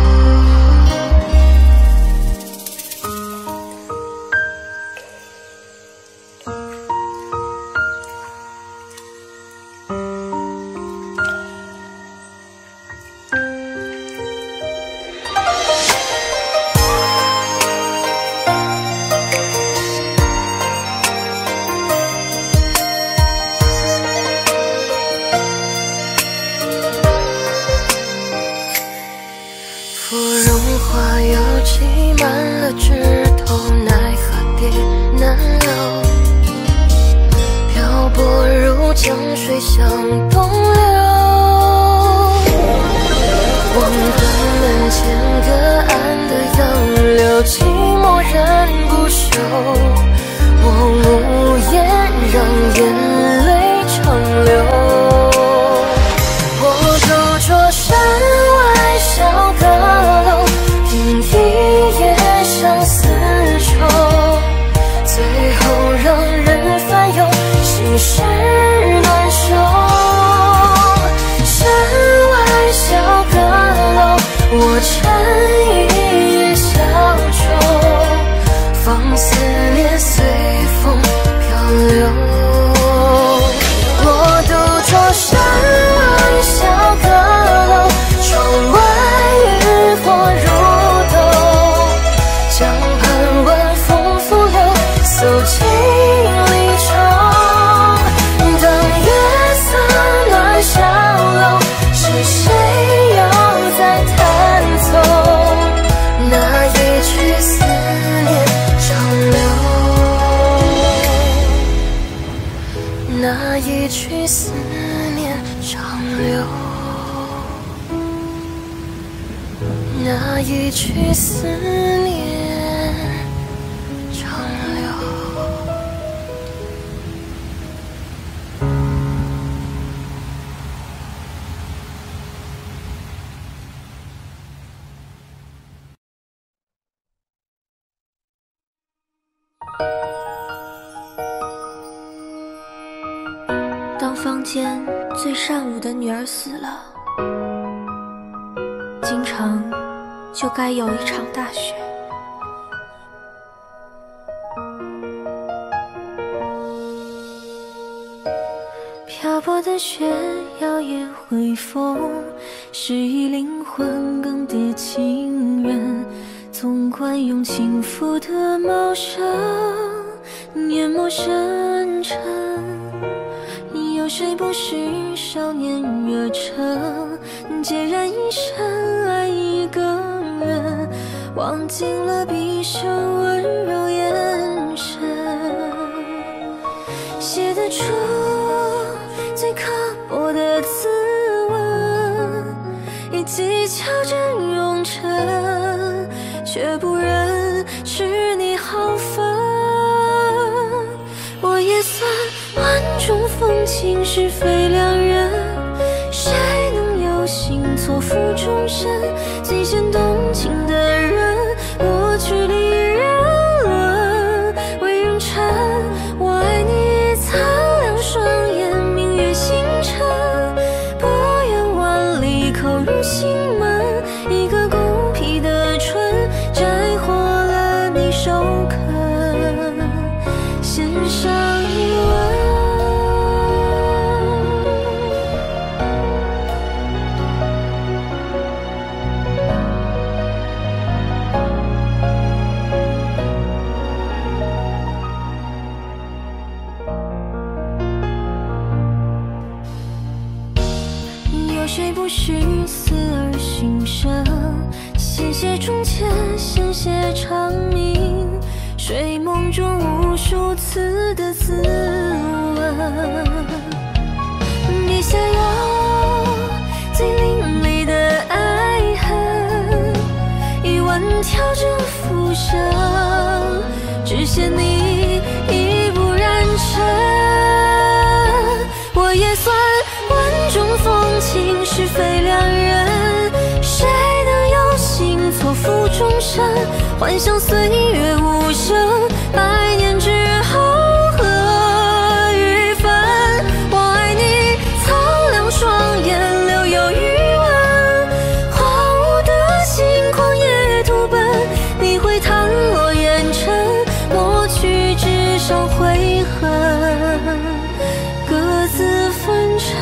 芙蓉花又挤满了枝头，奈何蝶难留。漂泊如江水向东流，望断门前隔岸的杨柳，寂寞人不休。我无言，让眼泪长流。我独坐山外小阁楼，听一夜相思愁，最后让人烦忧，心事难收。山外小阁楼，我乘一叶小舟，放思念随风漂流。我独坐山外小阁楼，窗外渔火如豆，江畔晚风拂柳，诉尽离愁。当月色暖小楼，是谁又在弹奏？ 流，那一句思念长留。当房间最善舞的女儿死了，京城就该有一场大雪。漂泊的雪摇曳回风，是以灵魂更迭情人，纵观用轻抚的茂盛，淹没深沉。有谁不是少年热忱，孑然一身爱一个人，忘尽了毕生温柔眼神，写得出最刻薄的自问，以技巧真容尘，却不忍吃你好分。我也算万种风情是非两人，谁能有幸错付终身？最先动情的人，过去里人伦为人臣。我爱你苍凉双眼，明月星辰，不远万里口入心门。一个孤僻的春，摘获了你首肯，献上一吻。有谁不是死而寻生？鲜血中间鲜血长鸣，睡梦中无数次的自问。笔下有最淋漓的爱恨，一万条着浮生，只嫌你已不染尘。我也算万种风情是非两人，谁能有幸错付终身？幻想岁月无声，百年之后何与分？我爱你苍凉双眼，留有余温。荒芜的心狂野土奔，你会弹落烟尘，抹去纸上悔恨，各自分尘。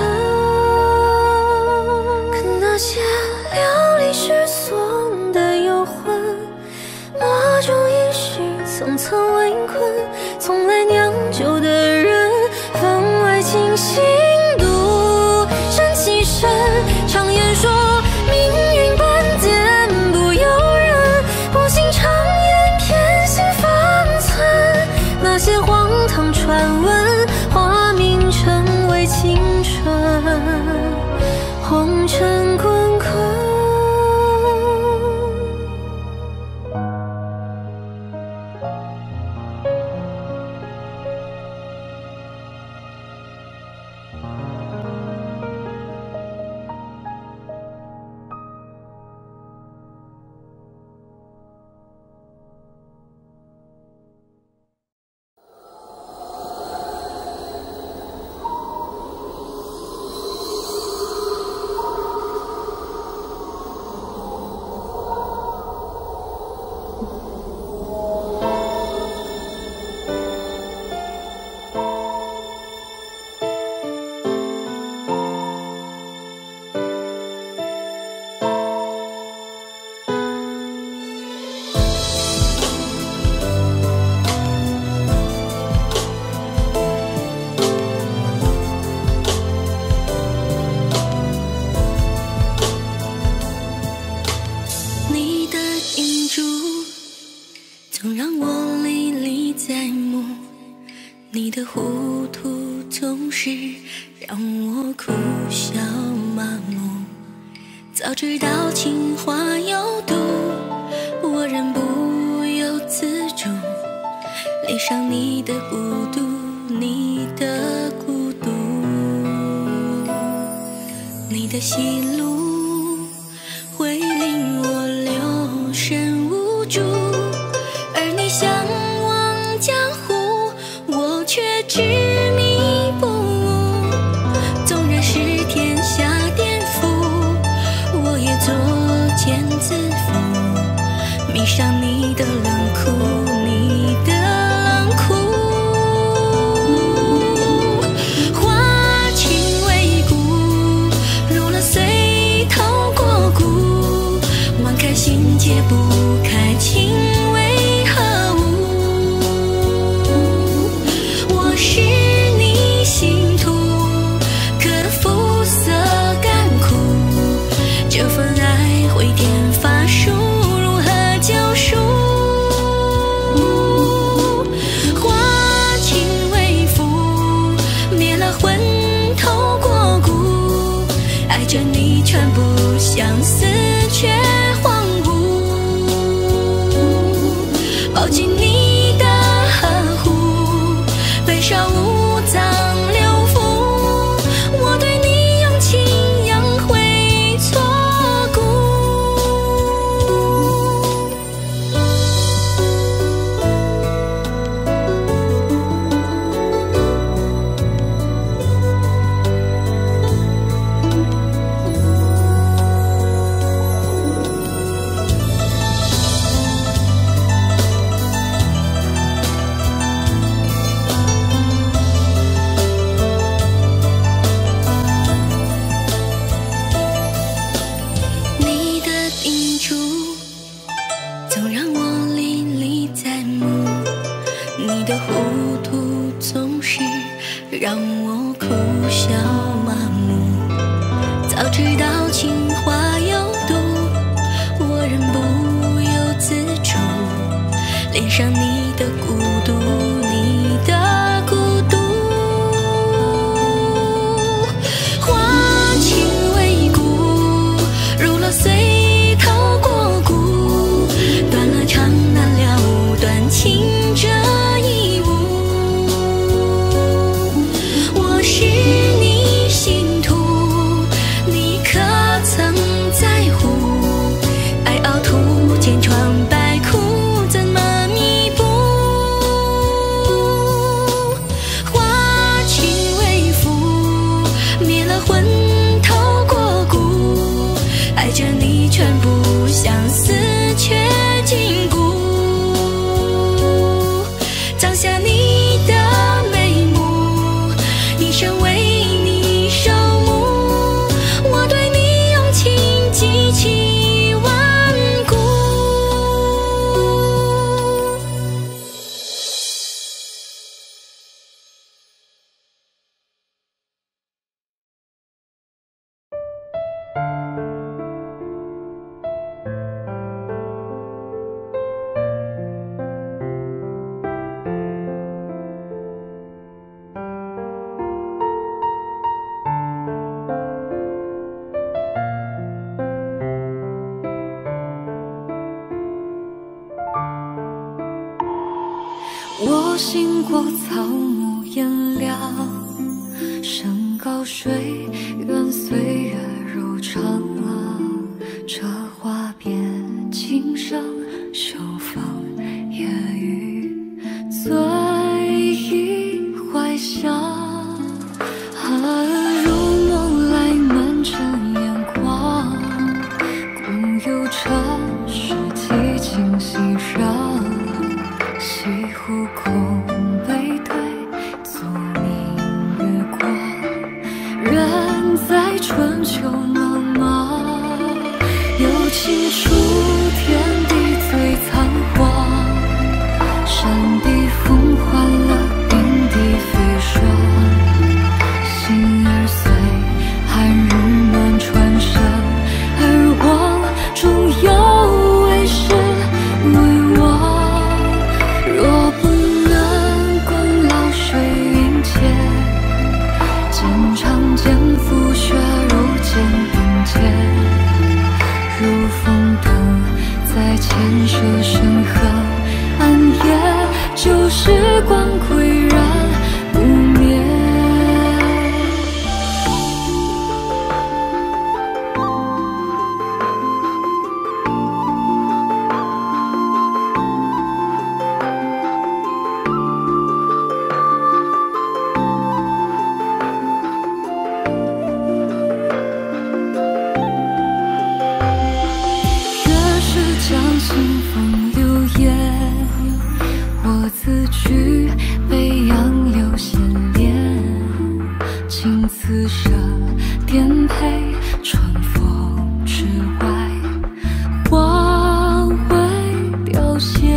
可那些流离失所的幽魂，魔中一世层层围困，从来酿酒的人，分外清醒独善其身。常言说命运般颠不由人，不信常言偏心方寸。那些荒唐传闻，化名成为青春，红尘滚滚。总让我历历在目，你的糊涂总是让我哭笑早知道情话有毒，我仍不由自主恋上你的孤独，你的孤独，你的喜怒会令我留神无主，而你向往江湖，我却执迷不悟。纵然是天下颠覆，我也作茧自缚，迷上你的冷酷，你的冷酷。花情未古，入了髓透过骨，万开心解不开，情为何物？我是你心徒，可肤色甘苦，这份爱回天乏术，如何救赎？花情未腐，灭了魂透过骨，爱着你全部相思却荒芜，抱紧你的呵护，悲伤无葬留符，我对你用情养会错骨。你的叮嘱总让我历历在目，你的糊涂总是让我哭笑麻木。早知道情话有毒，我仍不由自主恋上你的孤独，你的孤独。花情未古，入了髓透过骨，断了肠难了断情这一物。我是你心徒，你可曾在乎？爱凹凸千疮百窟，怎么弥补？花情未腐，灭了魂透过骨，爱着你全部相思却禁锢，葬下你的眉目，一生为你守墓，我对你用情极其顽固。 我行过草木炎凉，山高水远，岁月如长廊。这花别轻声秋风夜雨，醉意怀乡。如梦来满城烟光，共有这世寂静熙攘。西湖空背对宿明月光，人在春秋茫茫，有情处天地最苍黄。山地风换了冰地飞霜，心儿碎，寒日暖传声，而望终有为时为望。若不能共老水云间，剑长剑覆血如剑并肩。 牵手山河暗夜，旧时光岿然不灭。将清风流烟，我自居北洋流仙恋，青瓷蛇颠沛春风之外，黄灰凋谢。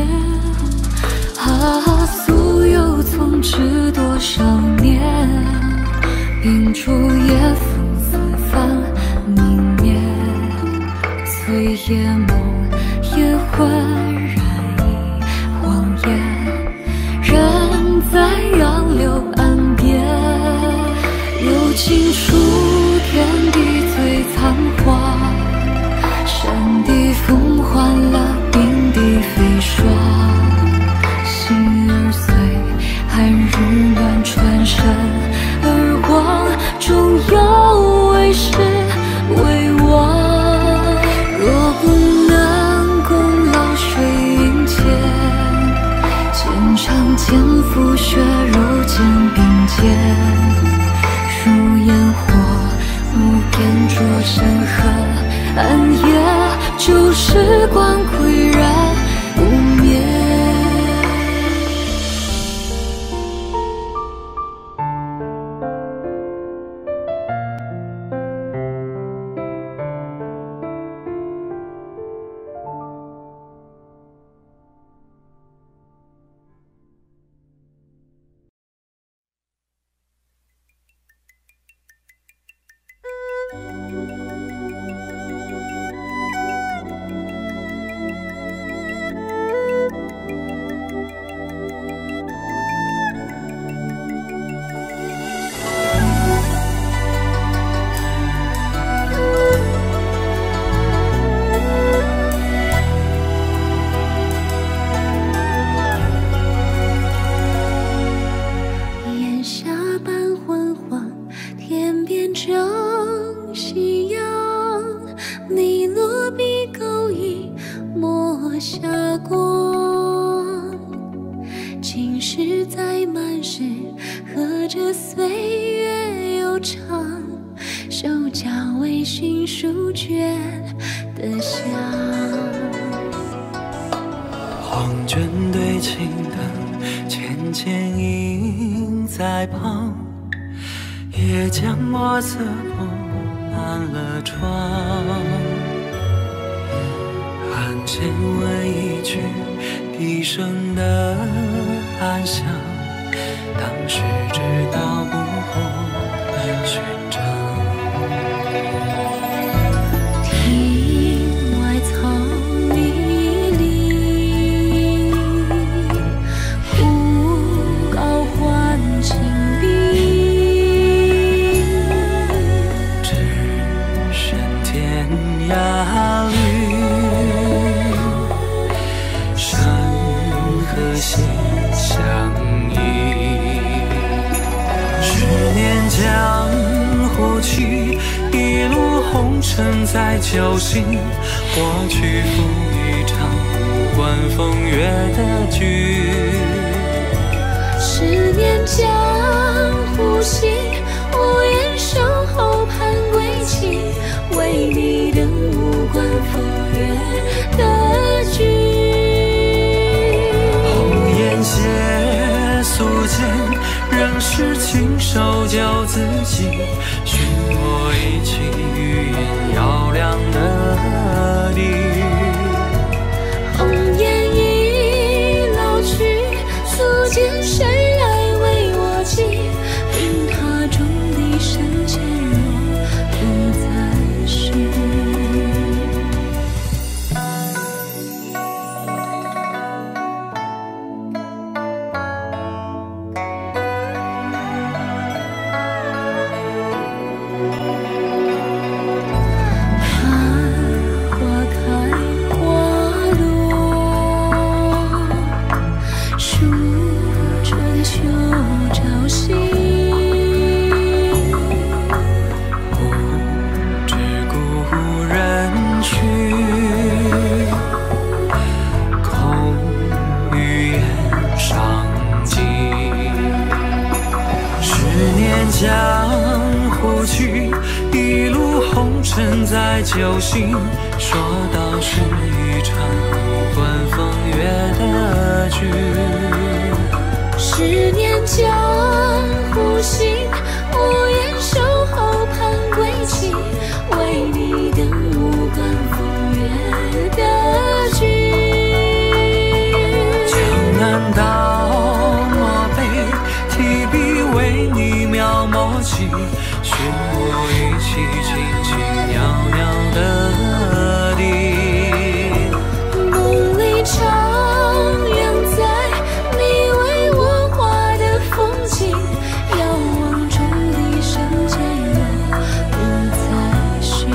素有从知多少年，秉烛夜风四方明灭，醉夜梦夜昏染一荒野，人在杨柳岸边，有情书天地最残花，山地风换了冰地飞霜，心儿碎，寒日暖转身而忘，终有为时为忘。若不能共老水云间，剑长剑覆血肉肩并肩，如烟火无边灼山河暗夜，旧时光岿然不灭。 黄卷对青灯，浅浅映在旁，也将墨色铺满了窗。案前闻一曲笛声的暗响，当时知道不过寻常。 庭外草迷离，忽高唤清碧， 只身天涯绿，山河心相依。10年江湖去，一路红尘在侥幸，我去赴一场无关风月的局。 10年江湖行，无言守候盼归期，为你等无关风月的局。 红颜写素笺，仍是亲手教自己，寻我一起语言绕梁的地。 红颜已老去，素笺谁来为我系？令他终的深浅若不再续。 一路红尘在酒醒，说到是一场无关风月的剧。 10年江湖行，无言守候盼归期，为你等无关风月的剧。 江南道墨碑，提笔为你描摹起，寻我一起轻轻袅袅的笛。 梦里徜徉在你为我画的风景，遥望中的世界有五彩石。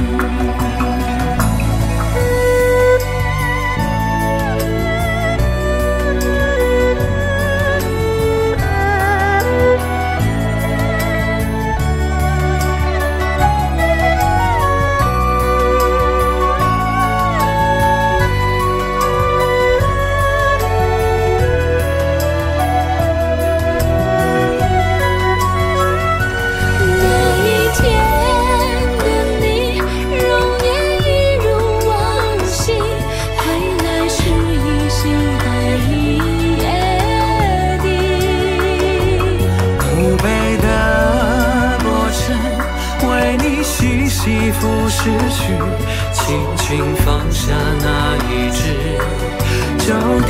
西服逝去，轻轻放下那一支酒笛，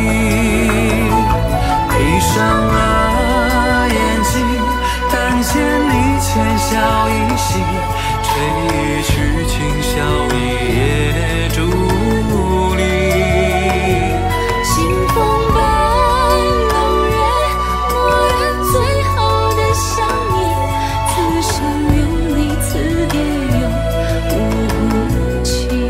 闭上了眼睛，但见你浅笑一袭，吹一曲清宵，一夜伫立。 清风伴冷月，蓦然最后的相依，此生有你，此别有无期。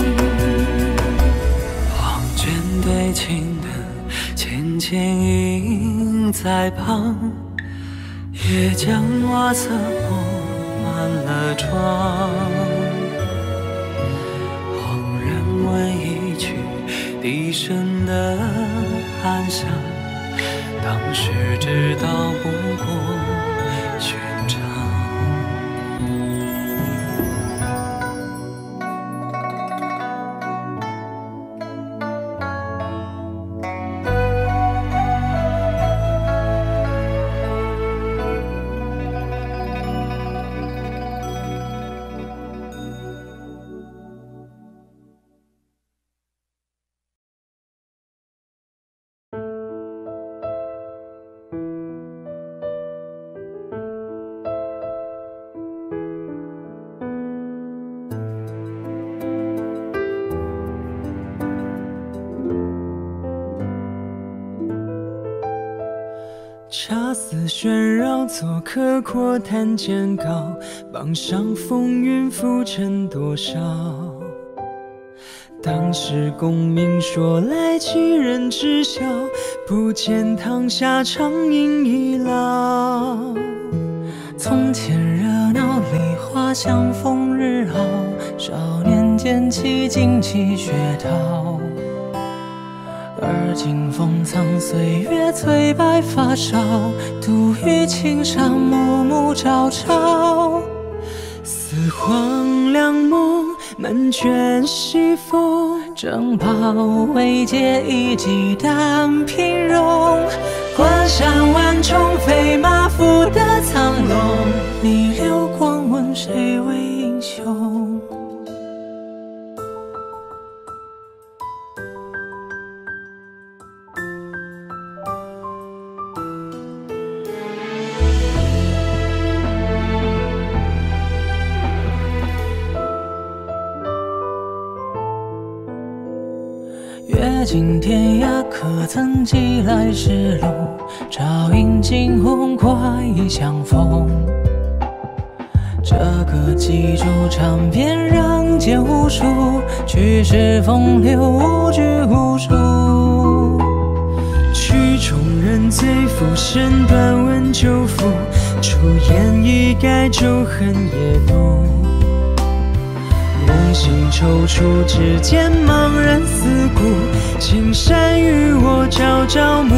望卷对镜灯，浅浅映在旁，也将墨色铺满了窗。恍然闻一曲笛声的暗响，当时知道不过寻常。 茶丝喧绕，做客阔谈间高，榜上风云浮沉多少？当时功名说来几人知晓，不见堂下长饮已老。 从前热闹梨花香，风日好，少年剑气旌旗血涛。而今风苍，岁月催白发梢，独与青山暮暮朝朝。 似黄粱梦，满卷西风， 正袍未解，一骑单平戎。关山万重，飞马负得苍龙。逆流光问谁为英雄？阅尽天涯，可曾记来时路？照影惊鸿，怪异相逢。这个冀州长鞭让剑无数，去时风流无拘无束。 曲中人醉浮生，断问旧赋，出言一改旧恨也渡。梦醒踌躇之间，茫然四顾，青山与我朝朝暮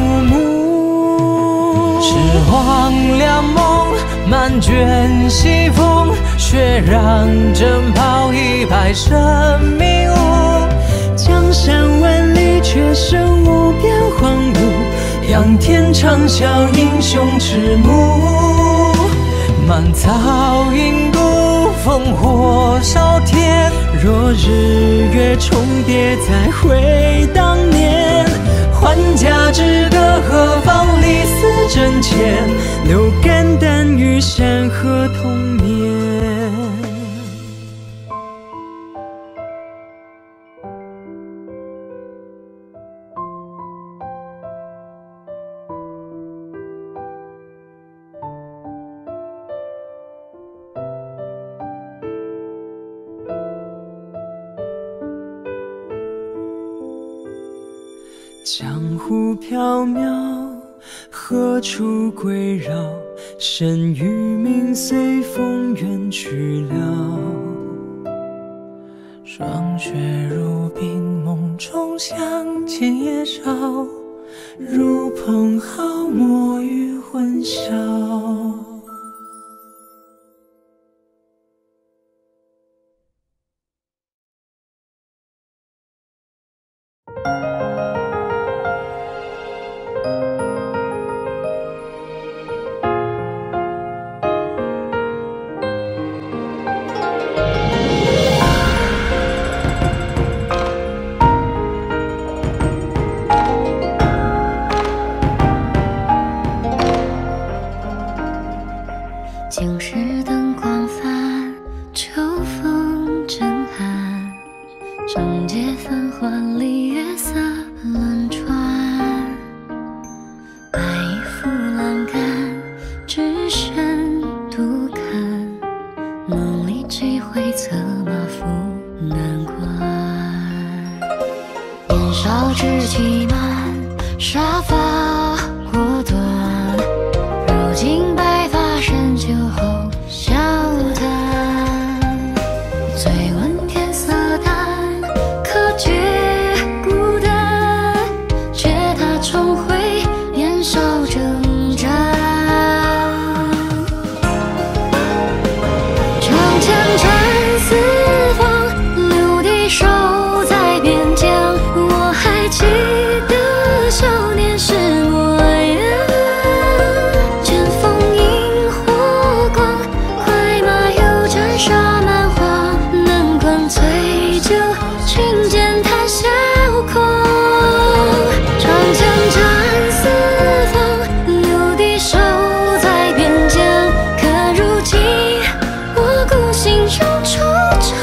暮。 是黄粱梦，满卷西风，雪征跑100生命舞，江山万里却剩无边荒芜，仰天长啸英雄迟暮，满草云谷，烽火烧天。若日月重叠，再会当年。还家之歌，何妨历丝真浅，流肝胆于山河童年。江湖缥缈，何处归绕？身与名随风远去了。霜雪如冰，梦中相见也少。如蓬蒿，墨雨混淆。 今时灯光泛，秋风正寒，长街繁华里月色轮转，白衣扶栏杆，只身独看，梦里几回策马赴南关。年少志气满，杀伐果断，如今白发深酒后笑谈，醉闻天色淡，可觉孤单，却他重回年少征战。长枪战四方，留敌守在边疆，我还记得少年时模样。剑锋萤火光，快马油战杀蛮荒，难关醉酒，轻剑叹萧狂。长枪战四方，留敌守在边疆，可如今我孤心中惆怅。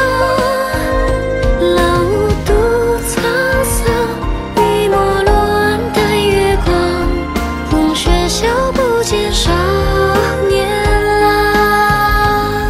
老吾独沧桑，笔墨落暗淡月光，风雪笑不见少年郎。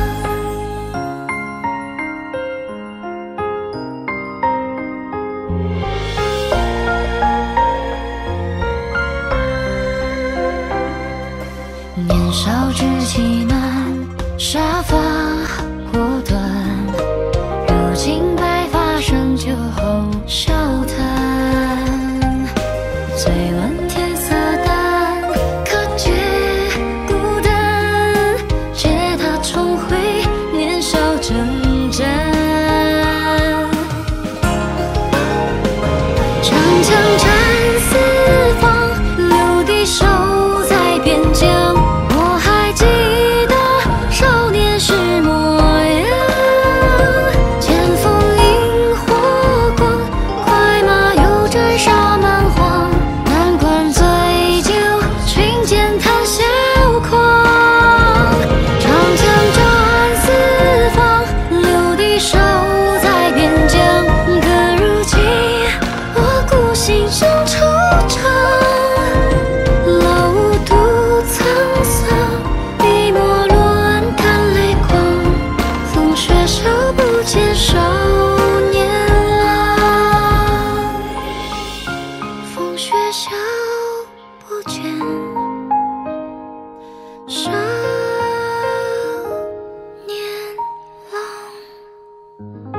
年少志气满，杀伐果断，如今白发深酒后笑谈。醉闻天色淡，可觉孤单，却他重回年少征战。长枪战四方，留敌守在边疆，我还记得少年时模样。剑锋萤火光，快马油战杀蛮荒，难关醉酒，轻剑叹萧狂。长枪战四方，留敌守在边疆，可如今我孤心中惆怅。老吾独沧桑，笔墨落暗淡泪光，风雪笑不见少年郎。风雪笑不见少年郎。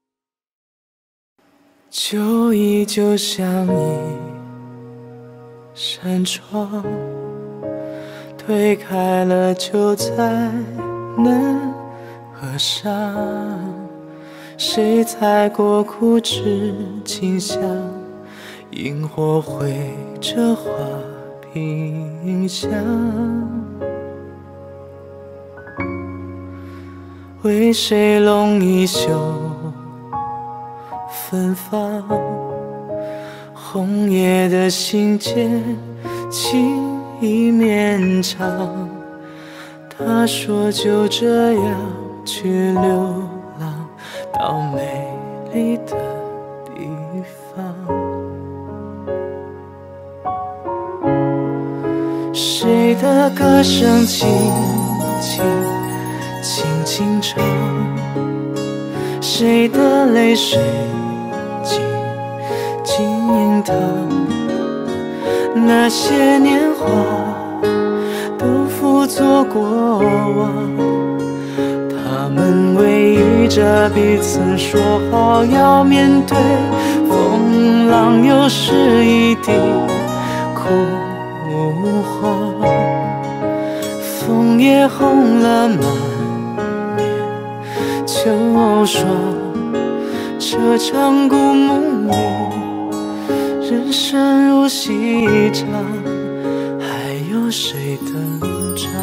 旧忆就像你， 扇窗，推开了就再难合上。谁踩过枯枝清香？萤火绘着花屏香。为谁拢一袖芬芳？红叶的信笺，情意绵长。他说就这样去流浪，到美丽的地方。谁的歌声轻轻轻轻唱？谁的泪水静静淌？那些年华都付作过往，他们偎依着彼此，说好要面对风浪，又是一地枯黄。枫叶红了满面秋霜，这场故梦里，人生如戏场，还有谁登场？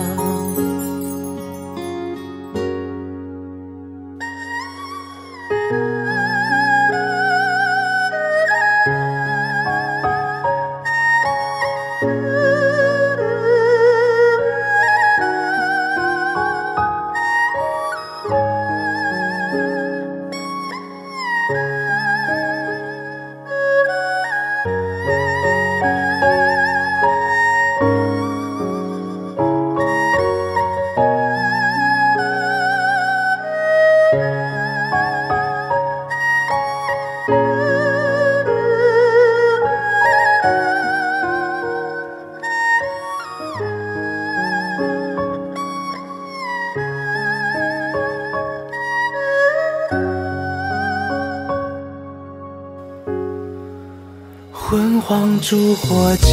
昏黄烛火尽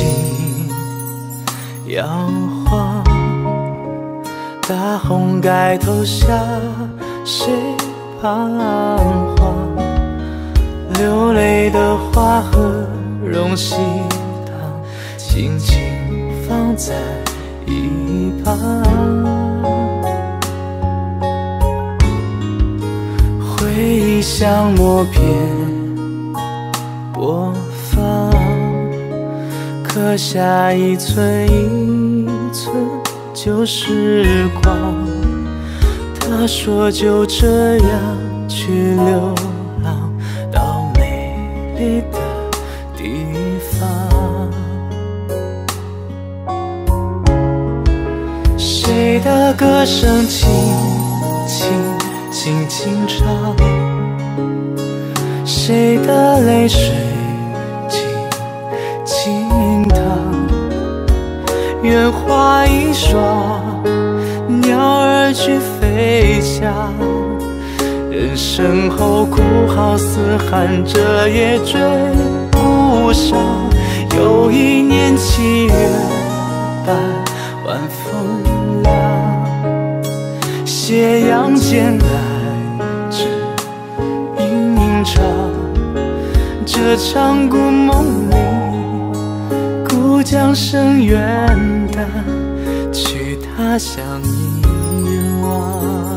摇晃，大红盖头下谁彷徨？流泪的花和荣喜糖，轻轻放在一旁。回忆像默片播放，刻下一寸一寸旧时光。他说就这样去流浪，到美丽的地方。谁的歌声轻轻轻轻唱？谁的泪水静静淌？愿花一双，鸟儿去飞翔。人生后哭号嘶喊，这也追不上。又一年7月半，晚风凉，斜阳渐来只影影长。这场故梦里，故将声远淡，去他乡遗忘。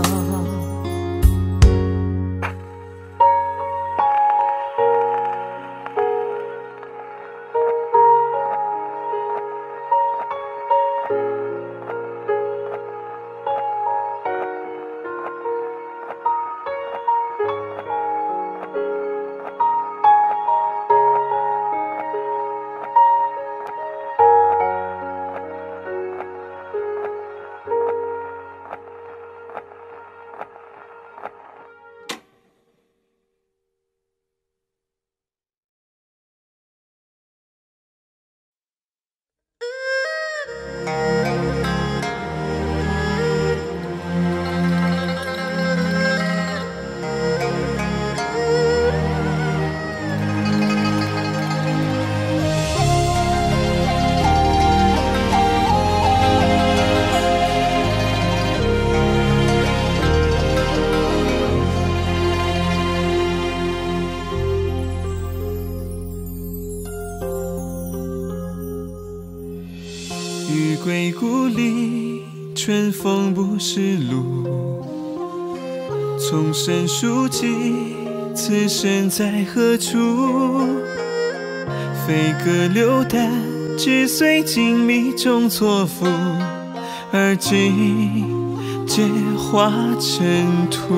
雨归故里，春风不识路。从生书记，此生在何处？飞鸽流丹，只随锦觅中错付，而今皆化尘土。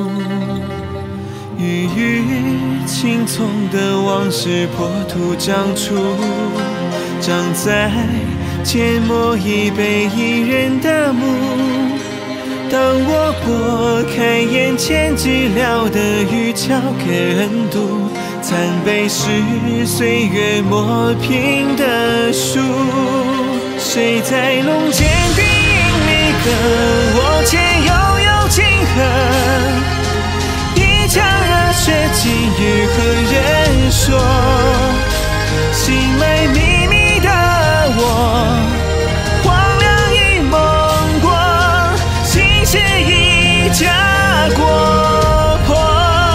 郁郁青葱的往事破土长出，长在缄默一杯一人的墓。当我拨开眼前寂寥的雨，交给人读残碑是岁月磨平的书。谁在龙间低吟离歌，我且悠悠情河。一腔热血尽与何人说？心脉秘密的我，荒凉一梦过，心血一家国破。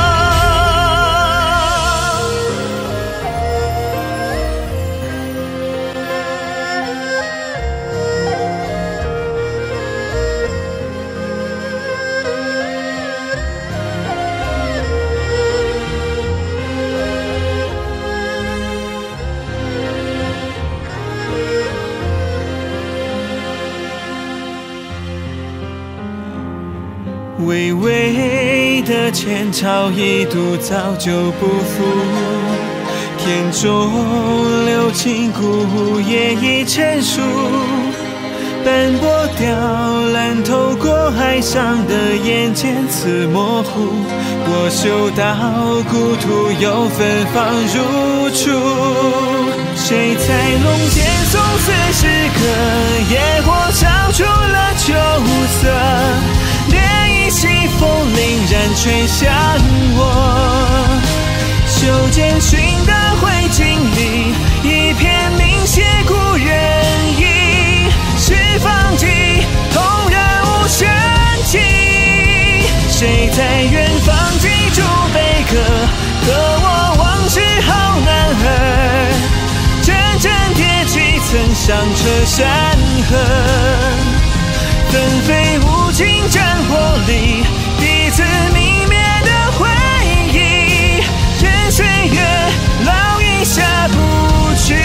巍巍的前朝一度早就不复，天中流金骨也已成熟。斑驳雕栏透过海上的眼间似模糊，我嗅到故土又芬芳如初。谁在龙间诵此诗歌，野火烧出了秋色。西风凛然吹向我，袖间寻的灰烬里，一片明写故人意。是方剂，同人无声气。谁在远方记住悲歌，和我往事好男儿。阵阵铁骑曾响彻山河。纷飞无尽战火里，彼此泯灭的回忆，任岁月烙印下不去。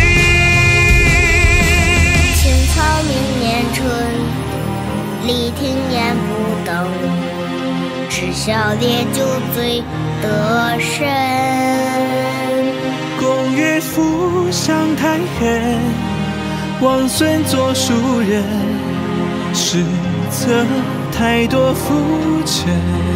青草明年春，力挺烟不等，吃宵烈酒醉得神。 公与父相太恨，王孙作书人。实则太多浮沉。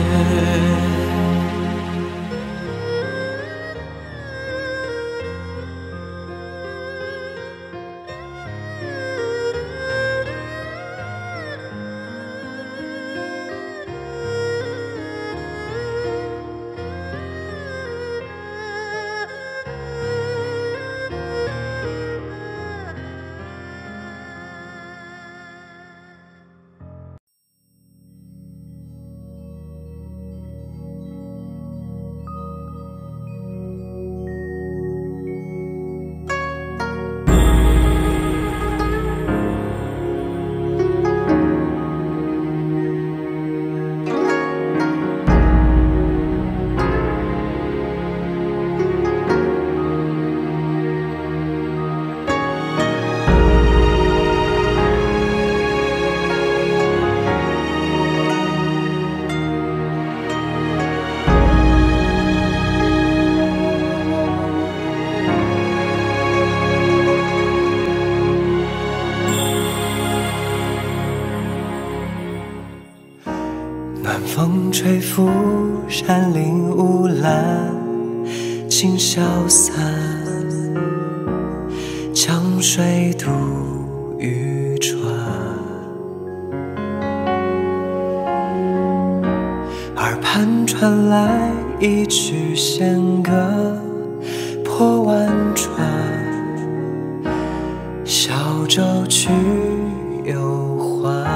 暖风吹拂山林乌兰，轻消散，江水渡渔船。耳畔传来一曲弦歌，破万川，小舟去又还。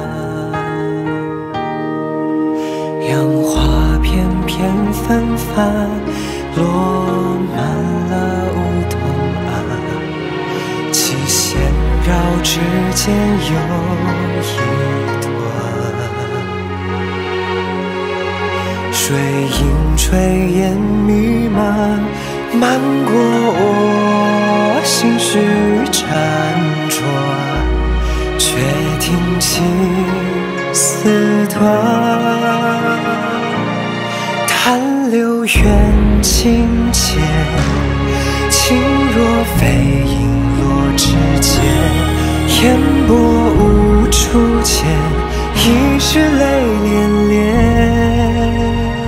杨花片片纷繁，落满了梧桐岸，七弦绕之间有一段，水银炊烟弥漫，漫过我心绪辗转，却听青丝断。叹流远情切，情若飞影落指尖，烟波无处见，已是泪涟涟。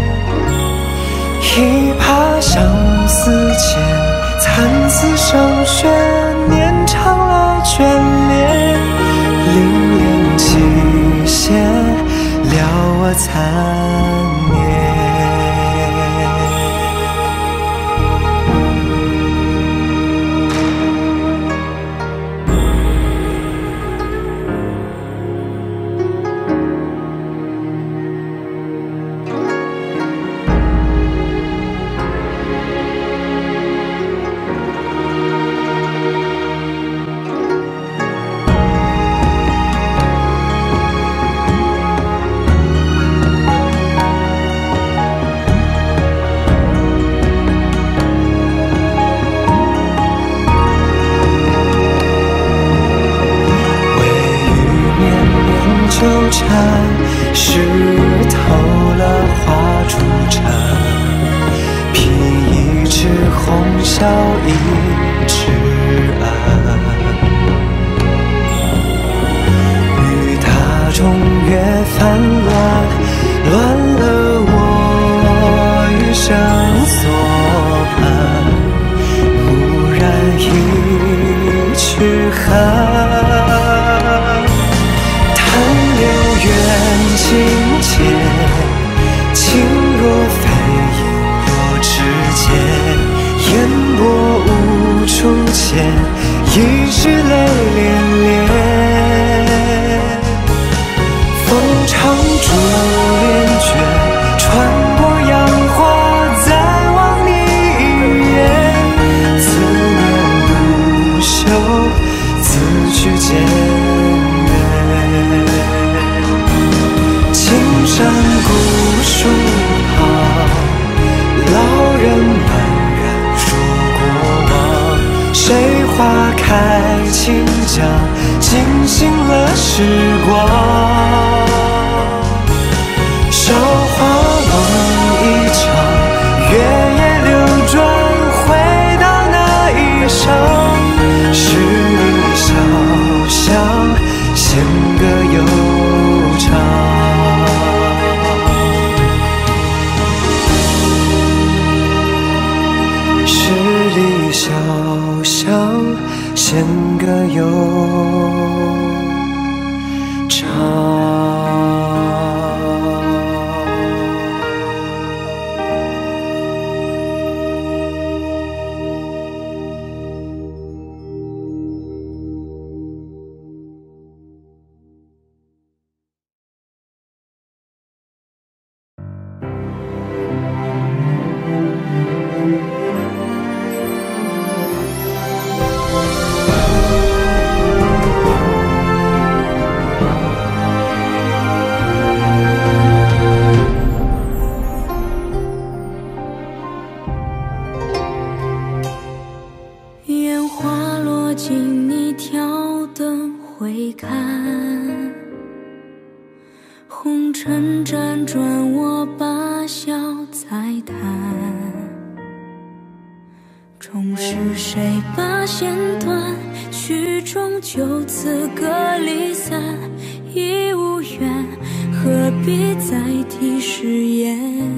一把相思剑，惨死生血，念长了眷恋，凛冽期限了我残念。纠缠，湿透了花初绽，披一枝红笑一枝暗，雨塔中月翻乱，乱了我余生所盼，蓦然一曲寒。缘情切，情若飞影落指尖，烟波无处见，已是泪涟涟。风长烛帘卷，穿过杨花，再望你一眼，思念不休，自去渐远。青山古树旁，老人漫然说过往。谁花开清江，惊醒了时光。韶华梦一场，月夜流转，回到那一生。十里小巷，弦歌悠长。小巷，弦歌悠长。 红尘辗转，我把笑再谈。终是谁把弦断？曲终就此各离散。已无缘，何必再提誓言？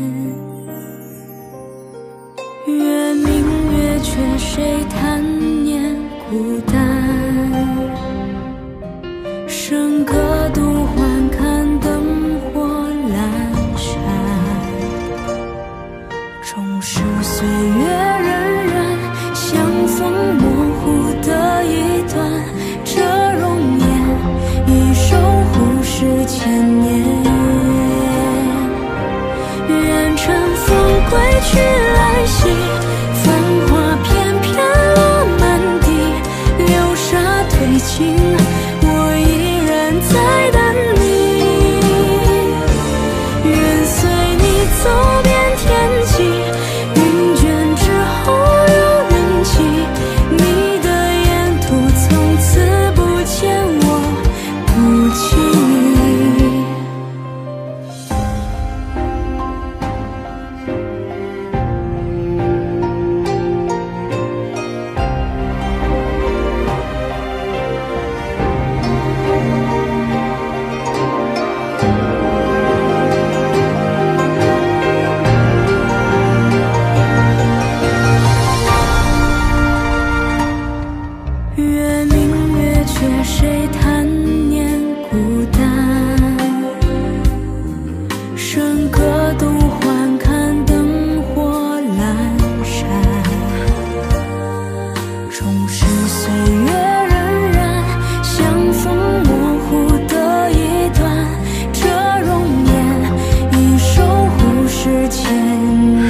月明月缺，谁叹念孤单？笙歌独欢，看灯火阑珊。终是岁月荏苒，相逢模糊的一段。这容颜已守护世千年。愿乘风归去来兮，繁花翩翩落满地，流沙褪尽情，我依然在等你。愿随你走遍天际，云卷之后有人迹。你的沿途从此不见我不记。月明月缺，谁贪念孤单？笙歌动换，看灯火阑珊。终是岁月荏苒，相逢模糊的一段。这容颜已守护世千年。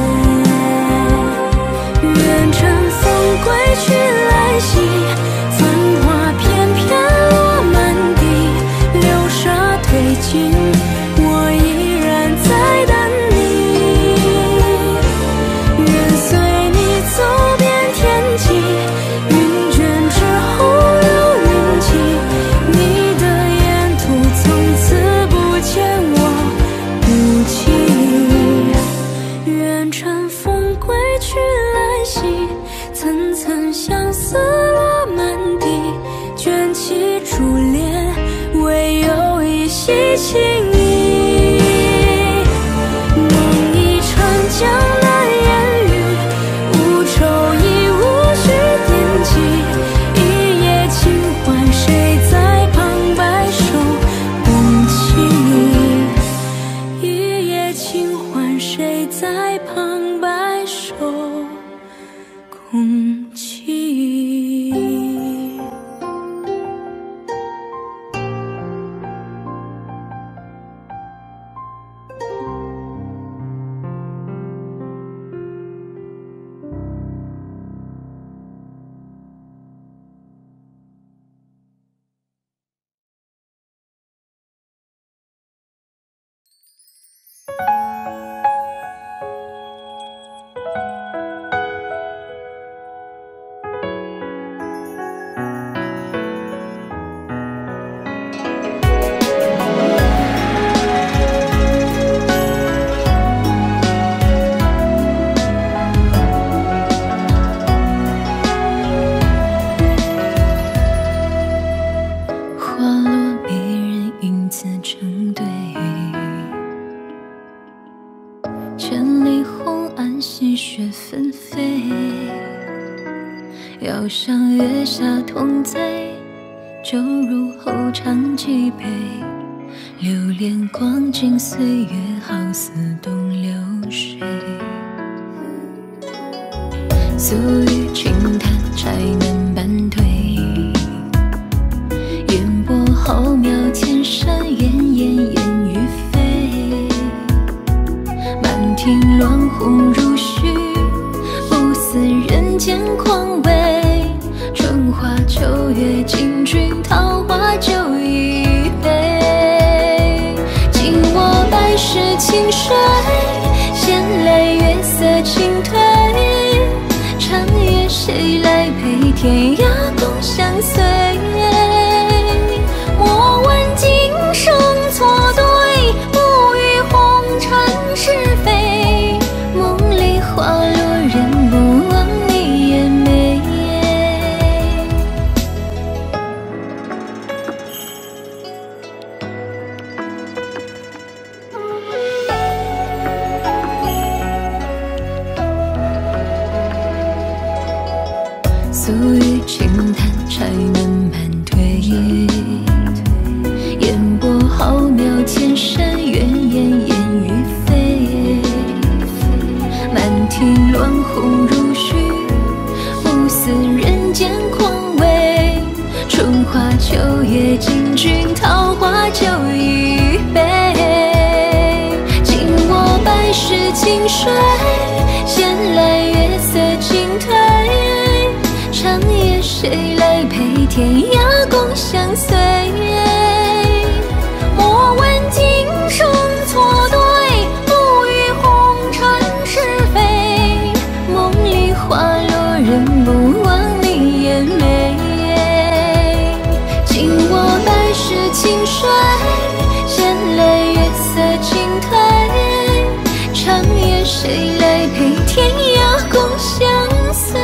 愿乘风归去来兮，繁华翩翩落满地，流沙褪尽，我依然在等你。愿随你走遍天际，云卷之后有云迹。你的沿途从此不见我不记。愿乘风归去来兮，层层相思落满地，卷起珠帘，唯有一袭情意。梦一场江南烟雨，无愁亦无需惦记。一夜清欢，谁在旁白首共泣？一夜清欢，谁在旁白首共泣？花落别人影子成对，千里红岸细雪纷飞。遥想月下同醉，酒入喉尝几杯。流连光景岁月，好似东流水。俗语轻叹，柴门半推。烟波浩渺，千山烟烟烟雨飞。满庭乱红如许，不似人间狂威。春花秋月，敬君桃花酒一杯。敬我百世情水，闲泪月色倾退。长夜谁来陪？天涯共相随。莫问今生错对，不语红尘是非。梦里花落人不忘你也美。俗语轻叹，柴门半推。烟波浩渺，千山远烟烟雨飞。满庭乱红如许，不似人间狂威。春花秋月，敬君桃花酒一杯。敬我百世情水，闲来月色倾退。长夜谁来陪？ 天涯共相随。莫问今生错对，不语红尘是非。梦里花落人不忘你颜眉。敬我百世情水，闲泪月色尽退。长夜谁来陪天涯共相随？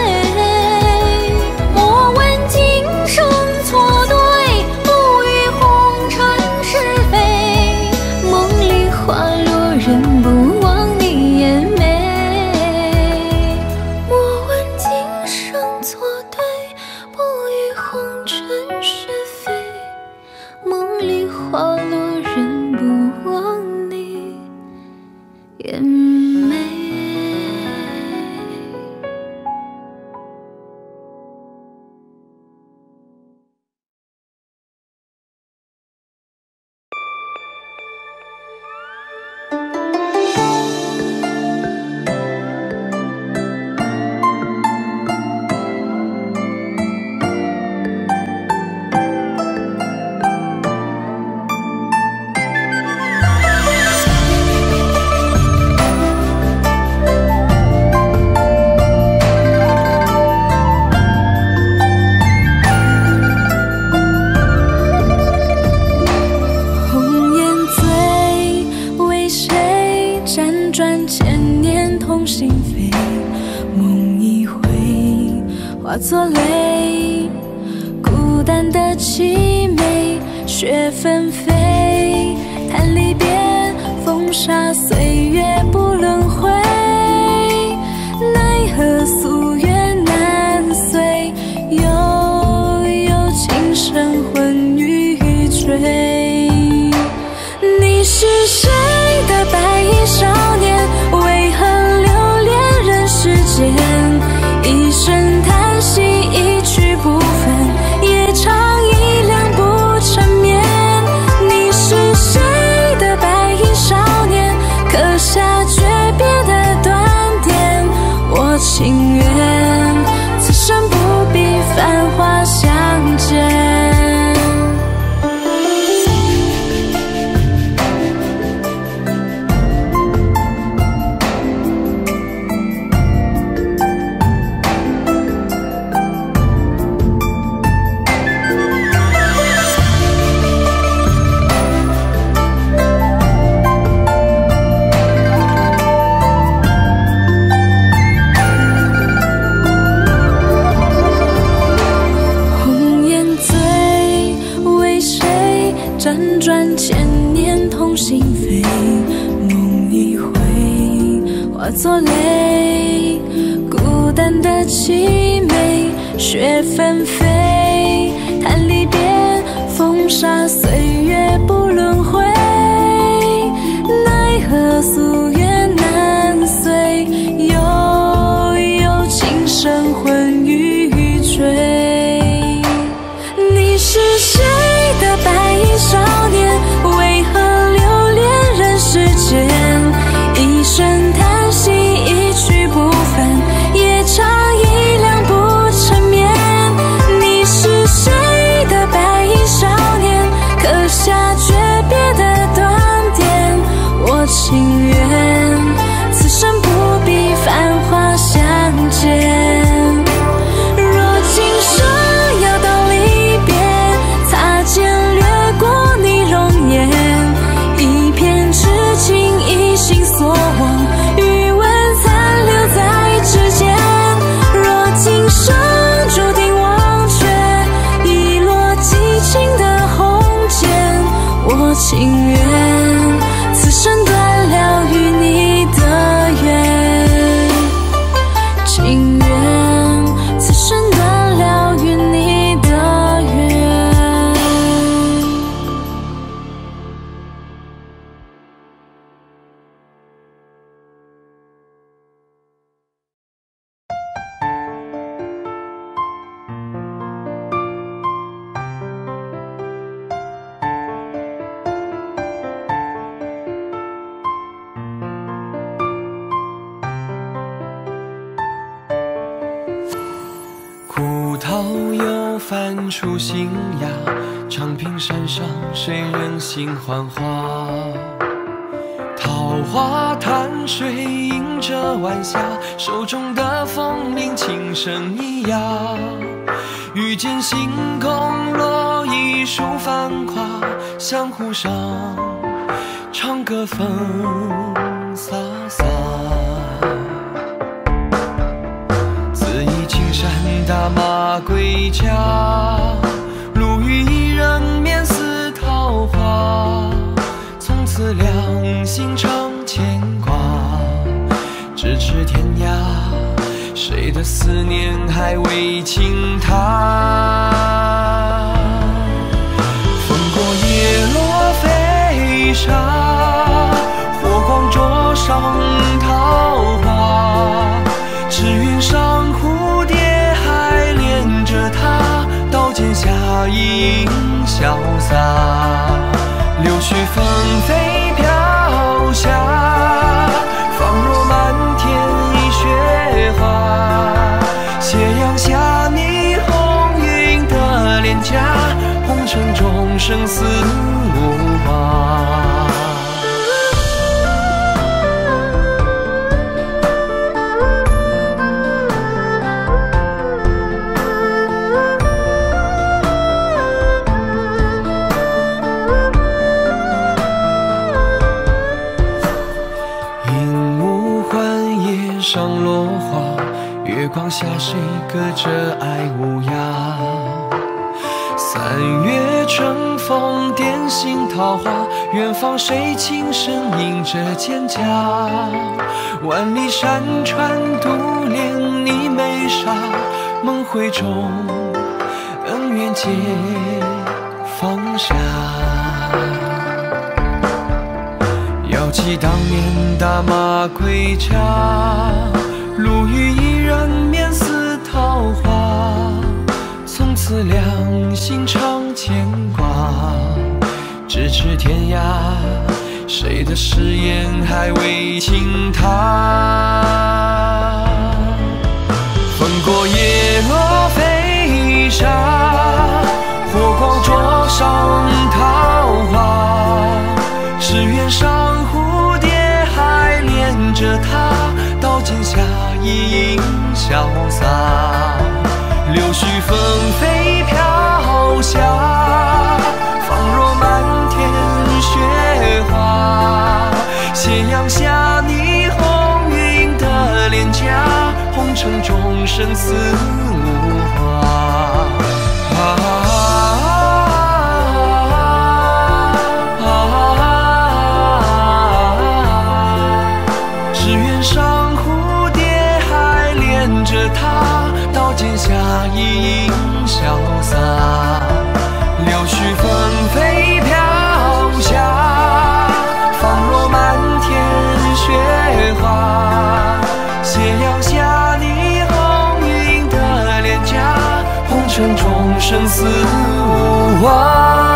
莫问今生错对，不语红尘是非。梦里花落人不忘你颜眉。莫问今生错对，不语红尘是非。梦里花落人不忘你颜眉。化作泪，孤单的凄美，雪纷飞，叹离别，风沙岁月不轮回，奈何夙愿难随，悠悠情深昏欲坠。你是谁的白衣少年？为何留恋人世间？一声叹息，一去不分，夜长一两不成眠。你是谁的白衣少年？刻下诀别的断点。我情愿此生不必繁华相见。辗转千年痛心扉，梦一回化作泪，孤单的凄美，雪纷飞，叹离别，风沙岁月不轮回，奈何夙愿难随，悠悠情深昏欲坠。你是谁的白衣少年？为何留恋人世间？一声叹息，一去不分，夜长一两不成眠。你是谁的白衣少年？刻下诀别的断点。我情愿此生不必繁华相见。情愿此生断了处新芽，长平山上谁人心幻化？桃花潭水映着晚霞，手中的风铃轻声咿呀。遇见星空落一树繁华，相互上唱歌风飒飒。自忆青山大马归家，路遇一人面似桃花。从此两心常牵挂，咫尺天涯，谁的思念还未倾塌？风过叶落飞沙，火光灼伤桃花。只愿上蝴蝶还恋着它，刀剑下一影潇洒。柳絮纷飞飘下，仿若漫天一雪花。斜阳下霓虹云的脸颊，红尘中生死无话。上落花，月光下谁隔着爱无涯？三月春风点醒桃花，远方谁轻声吟着蒹葭？万里山川独恋你眉梢，梦回中恩怨皆放下。遥记当年大马归家，路遇一人面似桃花。从此两心常牵挂，咫尺天涯，谁的誓言还未倾塌？风过叶落飞沙，火光灼伤桃花。只愿上蝴蝶还恋着它，刀剑下一影潇洒。柳絮纷飞飘下，仿若漫天雪花。斜阳下霓虹云的脸颊，红尘中生死无话。刀剑下一影潇洒，柳絮纷飞飘下，仿若漫天雪花。斜阳下霓虹云的脸颊，红尘中生死无话。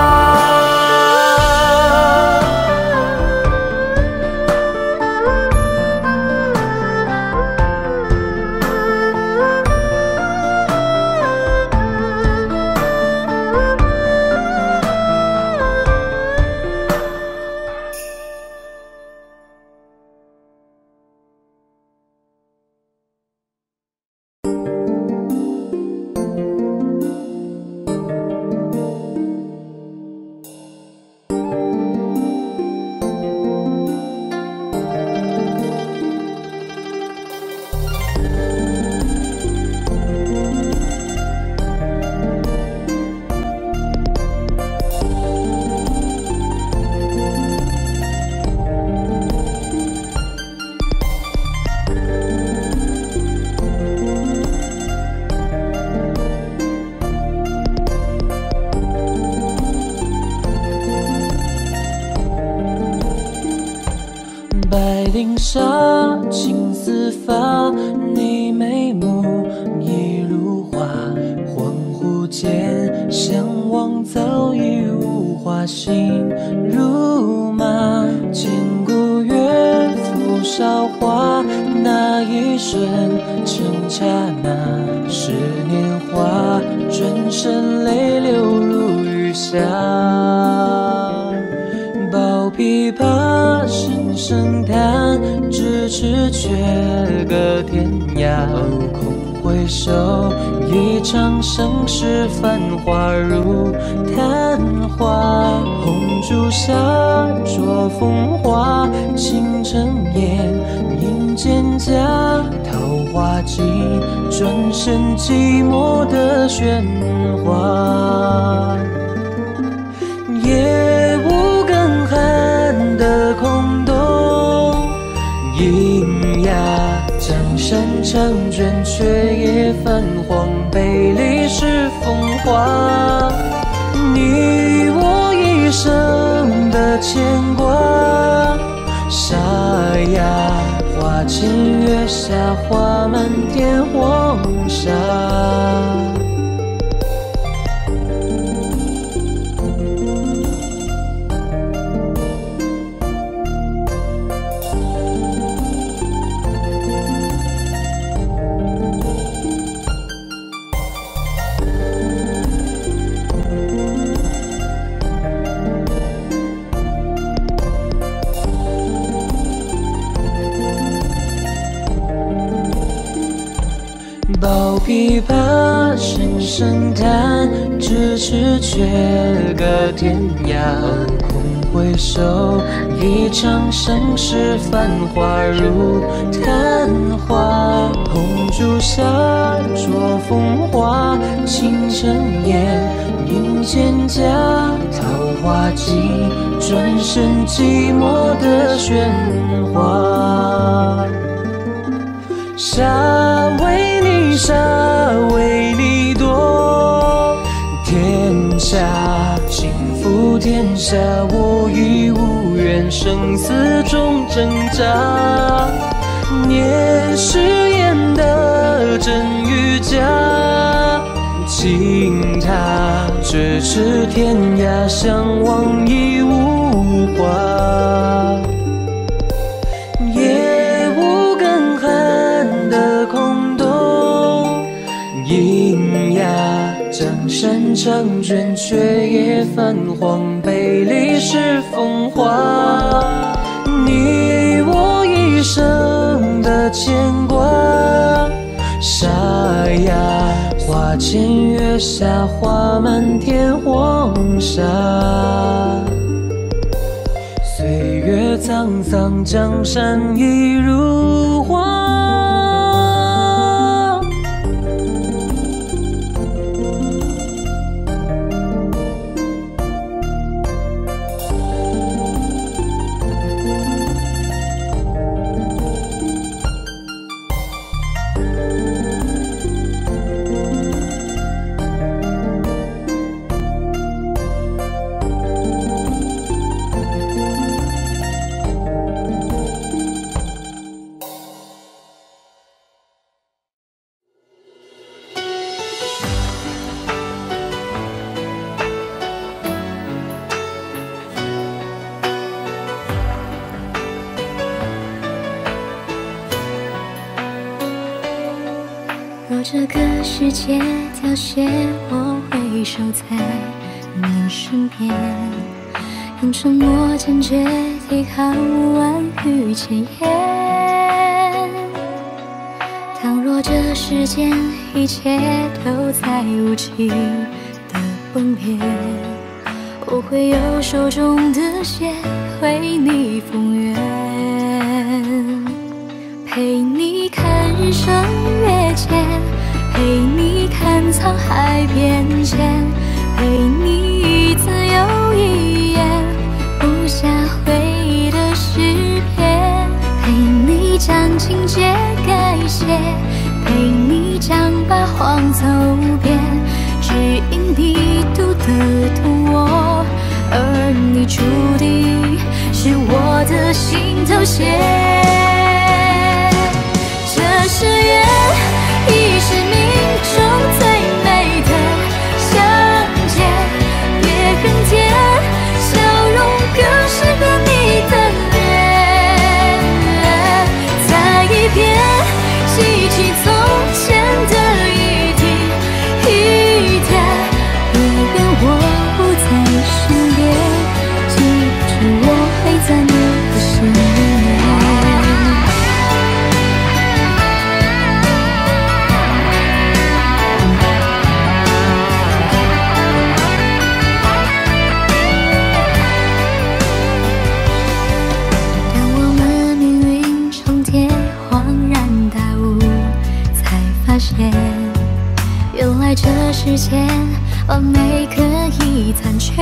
林纱青丝发，你眉目已如画。恍惚间相望，早已无话，心如麻。千古月浮韶华， 那一瞬，趁刹那是年华，转身泪流如雨下。抱琵琶声声弹，咫尺却隔天涯。空回首，一场盛世繁华如昙花。红烛下灼风华，倾城烟映蒹葭。桃花尽，转身寂寞的喧哗。夜无更寒的空洞，喑哑江山长卷，却也泛黄，杯里是风华。你我一生的牵挂，沙哑花前月下，花满天黄沙。抱琵琶声声弹，咫尺却隔天涯。空回首，一场盛世繁华如昙花。红烛下灼风华，倾城烟映蒹葭。桃花尽，转身寂寞的喧哗。沙为你沙，为你夺，天下尽付天下，我已无缘生死中挣扎。念誓言的真与假，情他咫尺天涯，相望已无话。夜无更寒的空洞，喑哑江山长卷，却也泛黄，杯里是风华。你我一生的牵挂，沙哑花前月下，花满天黄沙。岁月沧桑，江山已如画。 若这个世界凋谢，我会守在你身边，用沉默坚决抵抗万语千言。倘若这世间一切都在无情的崩裂，我会用手中的血为你封渊，陪你看日升月减，陪你看沧海变迁，陪你一字又一言，不下回忆的诗篇，陪你将情节改写，陪你将八荒走遍，只因你读得懂我，而你注定是我的心头血。这是缘，已是命中最美的相见，别恨天，笑容更适合你的脸。再一遍之间，完美可以残缺。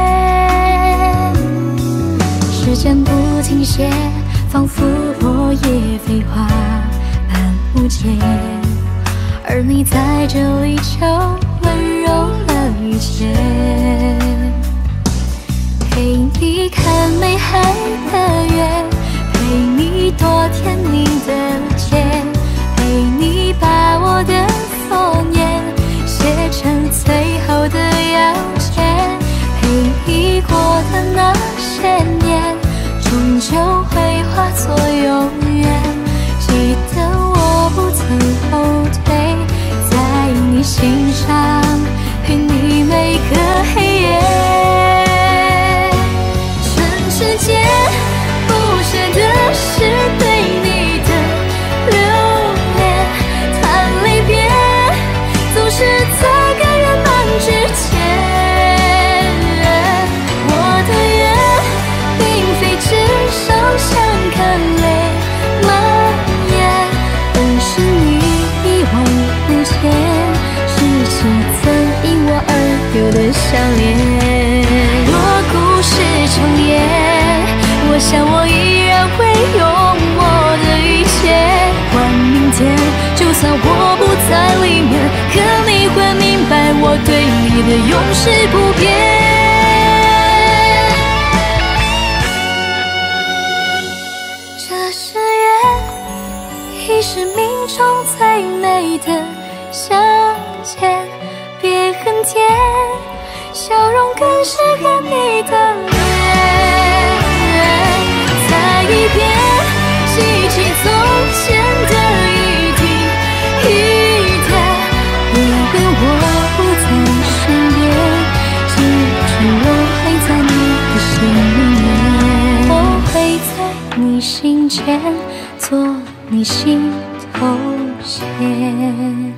时间不停歇，仿佛落叶飞花般无解，而你在这里就温柔了一切。陪你看美海的月，陪你多甜蜜的街，陪你把我的诺言写成最后的要件。陪你过的那些年，终究会化作永远。记得我不曾后退，在你心上陪你每个黑夜。世界不屑的是对你的留恋，谈离别总是在该圆满之前。我的愿并非只剩下看泪蔓延，而是你一往无前，拾起曾因我而有的相恋。若故事重演，我想我依然会用我的一切换明天。就算我不在里面，可你会明白我对你的永世不变。这誓言已是命中最美的相见，别恨甜，笑容更是甜蜜的脸。再一遍记起从前的一滴一点，无论我不在身边，记住我会在你的心里面。我会在你心间做你心头线。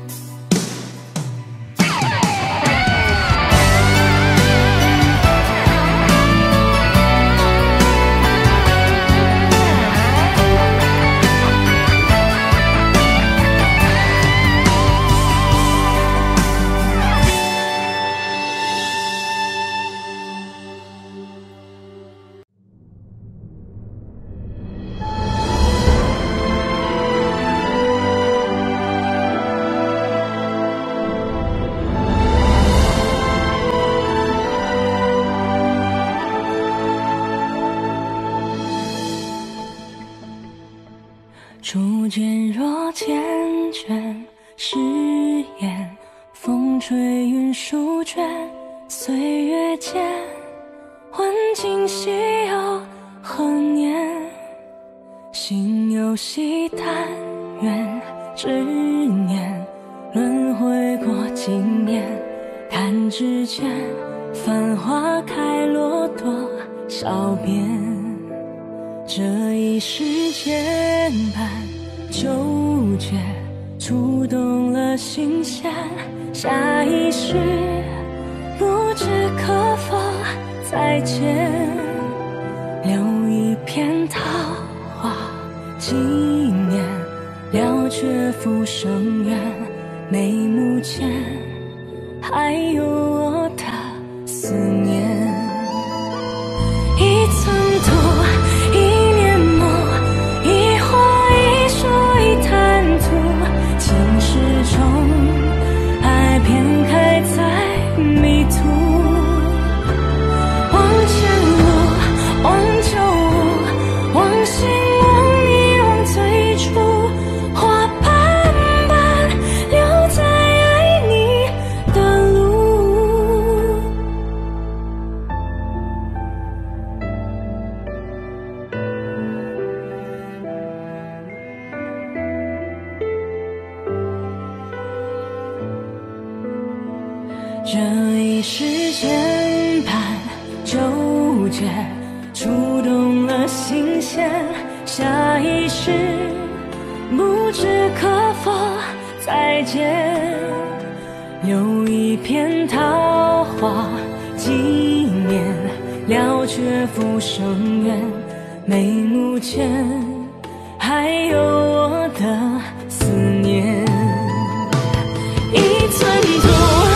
初见若缱绻誓言，风吹云舒卷，岁月间问今夕又何年？心有惜但愿执念，轮回过经年，弹指间繁花开落多少遍？这一世间般纠结，触动了心弦，下一世不知可否再见，留一片桃花纪念，了却浮生缘，眉目间还有我的思念。一寸土，一年末，一花一树一滩土，情始终，爱偏开在迷途。往前路，往旧物，往心，往你，往最初，花瓣般留在爱你的路。这一世间般纠结，触动了心弦，下一世不知可否再见，留一片桃花纪念，了却浮生缘，眉目间还有我的思念。一寸土，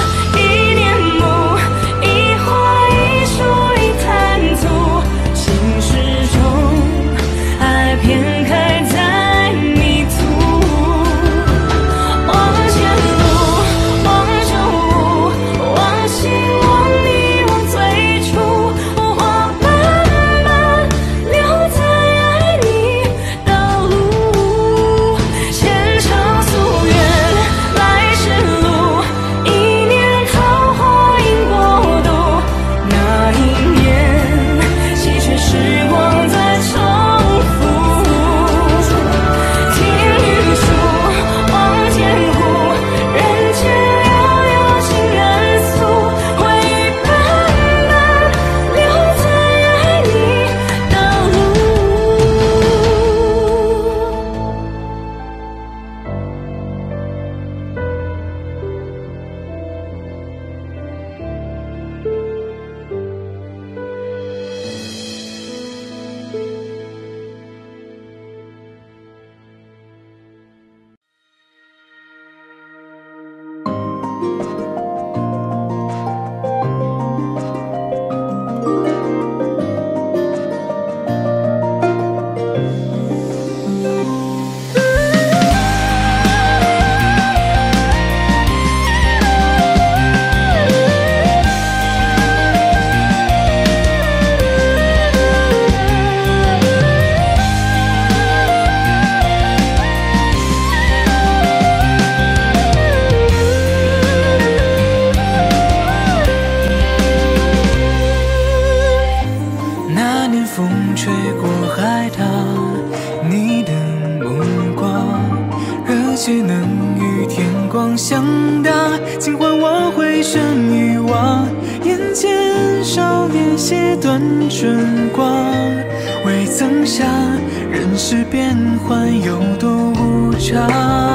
想当，尽管我回身遗忘，眼前少年写短春光，未曾想人世变幻有多无常。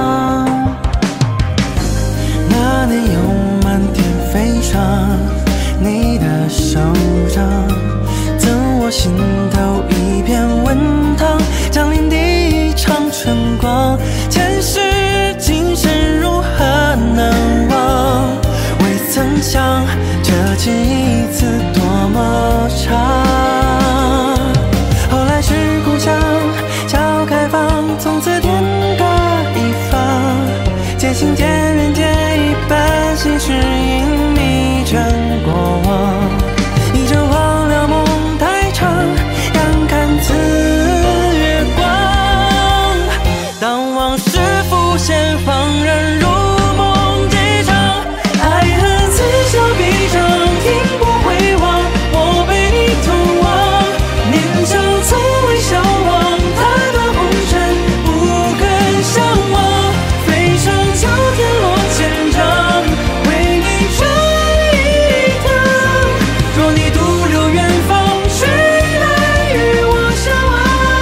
那年有满天飞翔，你的手掌赠我心头一片温烫，降临第一场春光，前世今生如何难忘？未曾想这情一次多么长。后来是故乡，笑开放，从此天各一方，渐行渐远渐一半，心事隐秘成过往。一阵忘了梦太长，仰看此月光。当往事浮现，恍然如梦几场，爱恨此消彼长，停不回望。我被你同往，年少从未消亡，他的红尘不肯相忘。飞上九天落千丈，为你转一趟。若你独留远方，谁来与我相望？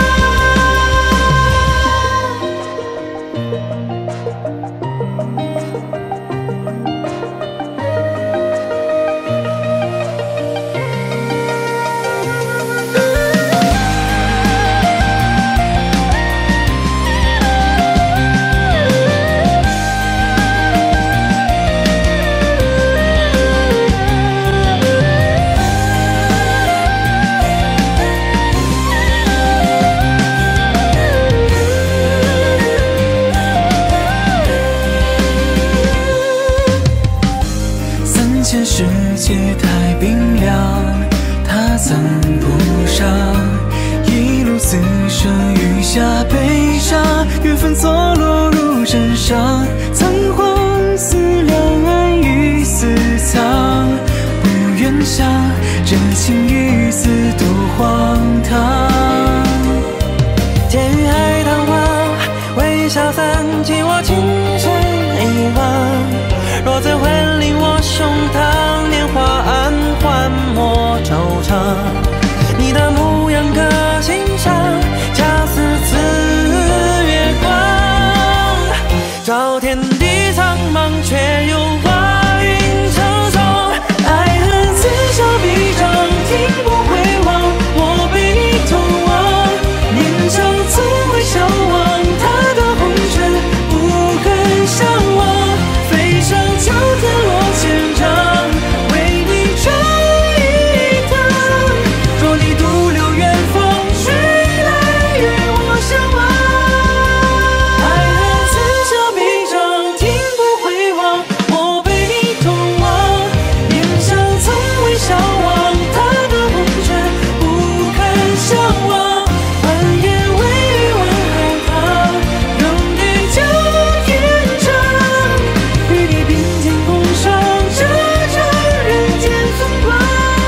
三千世界太冰凉，他曾不上，一路厮守雨下悲伤，缘分错落入枕上，仓皇思量安于私藏，不愿想这情与死多荒唐。天与海棠花，微笑散尽我情深遗忘。若怎会令我胸膛，年华暗换莫惆怅。你的模样刻心上，恰似此月光。照天地苍茫，却又化云成霜。爱恨此消彼长，停不回望。我被你同往，年少从未消亡，他的红尘不肯相忘。飞上九天落千丈，为你转一趟。若你独留远方，谁来与我相望？爱恨此消彼长，停不回望。我被你同往，年少从未消亡，他的红尘不肯相忘。万言未语问海棠，永对酒天长。与你并肩共赏这场人间风光。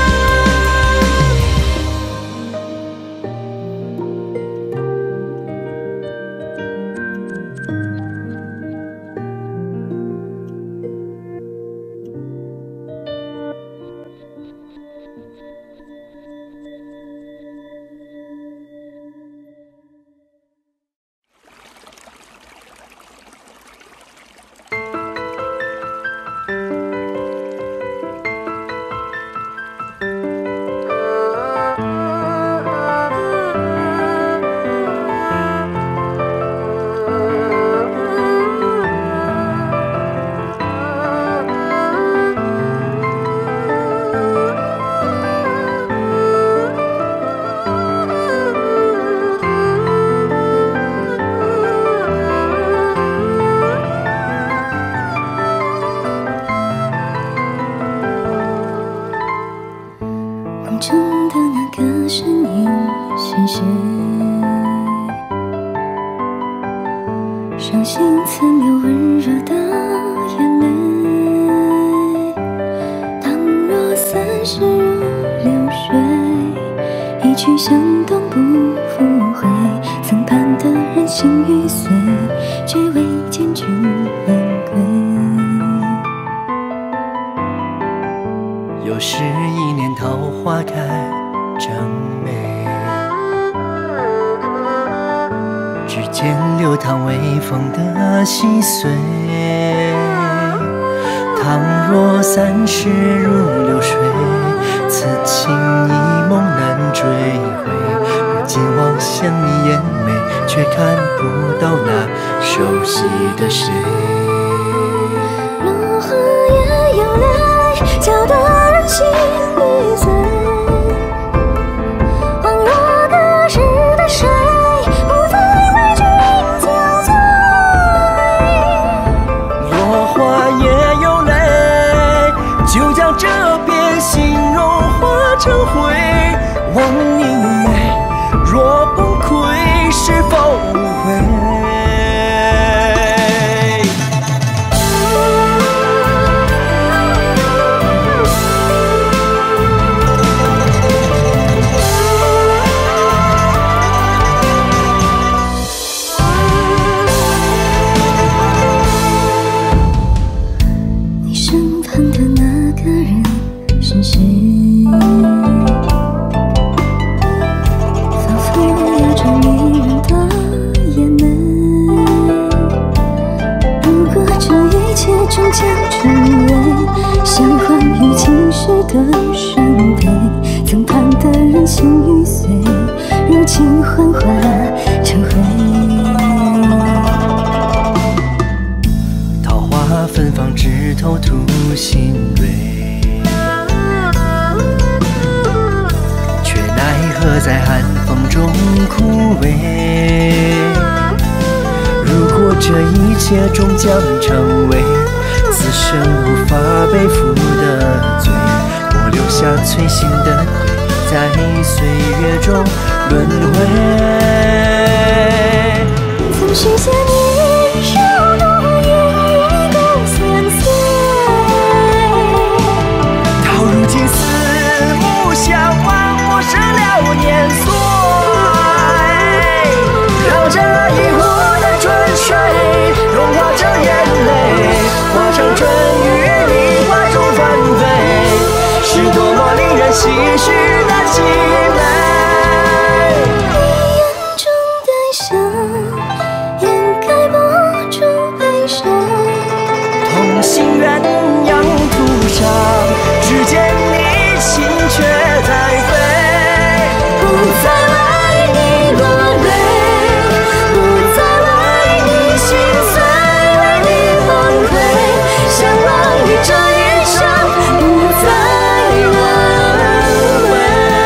梦中的那个身影是谁？伤心曾有温热的眼泪。倘若三世如流水，一去向东不复回。曾盼的人心已碎，却未见君恩归。 一年桃花开正美，指尖流淌微风的细碎。倘若三世如流水，此情一梦难追回。如今望向你眼眉，却看不到那熟悉的谁。 落花也有泪，搅得人心欲碎。恍若隔世的水，不再为君憔悴。 落花也有泪，就将这片心融化成灰。望你若崩溃，是否无悔？ 你身旁的那个人是谁？仿佛有着迷人的眼泪。如果这一切终将成为相欢于今世的伤悲，曾盼的人心已碎，如今幻化成灰。 桃花芬芳，枝头吐新蕊，却奈何在寒风中枯萎。如果这一切终将成为此生无法背负的罪，我留下催心的鬼，在岁月中轮回。 曾许下年少诺言，与共相随。 到如今四目相望，陌生了年岁。让这一壶的春水融化这眼泪，化成春雨里花中翻飞，是多么令人唏嘘的凄美。 眼中带笑，掩盖不住悲伤。 同心鸳鸯途上，只见你心却在飞。 不再为你落泪，不再为你心碎，为你崩溃。相忘于这一生，不再轮回。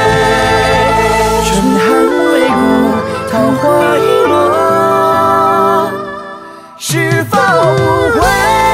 春寒未过，桃花已落，是否无悔？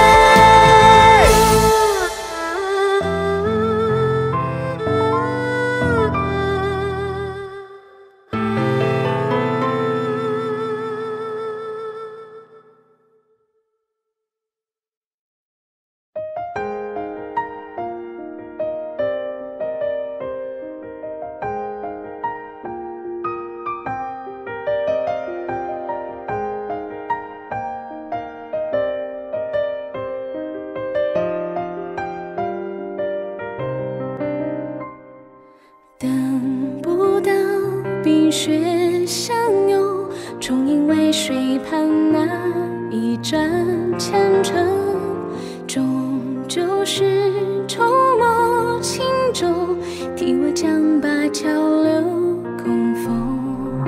等不到冰雪相拥，终因为水畔那一盏前程，终究是筹谋轻舟，替我将灞桥流供奉。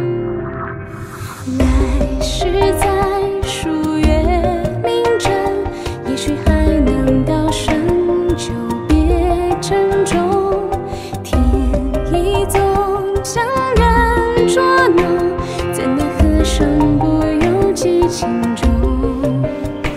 来世在数月明针，也许还能道声久别珍重。将人捉弄，怎奈何身不由己情中。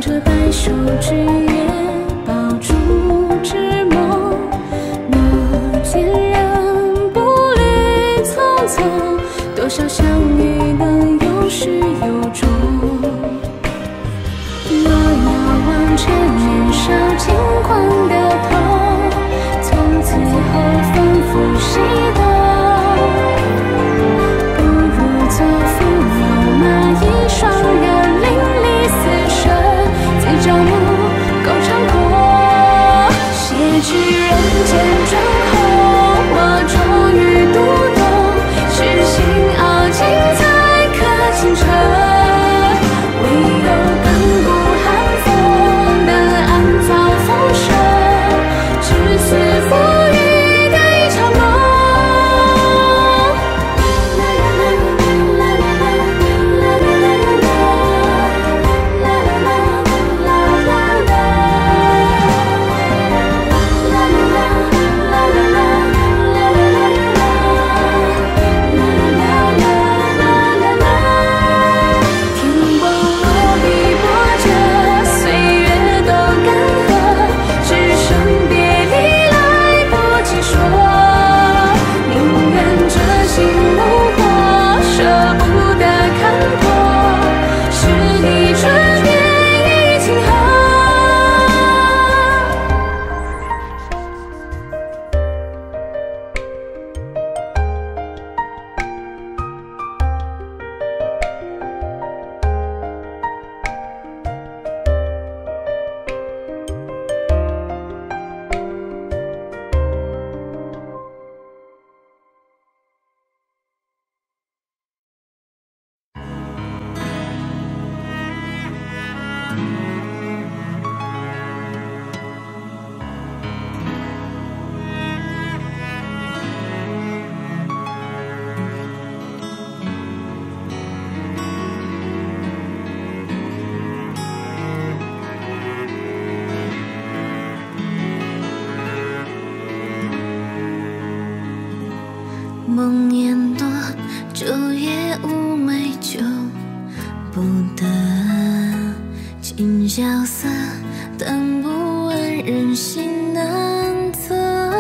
着白首之约，抱住织梦。那天人步履匆匆，多少相遇能有始有终。若要完成年少轻狂的痛，从此后反复习动。不如做父牛马一双人，淋漓死生，自朝暮共长空。写至人间转后，我终于读懂，痴心傲景才可倾城。唯有亘古寒风能安葬风声，至死不渝的一场梦。天光落笔拨着，岁月都干涸，只剩别离来不及说。宁愿这心无果，舍不得看破，是你春天与情和。梦年多，昼夜妩媚救不得。今宵色，但不问人心难测。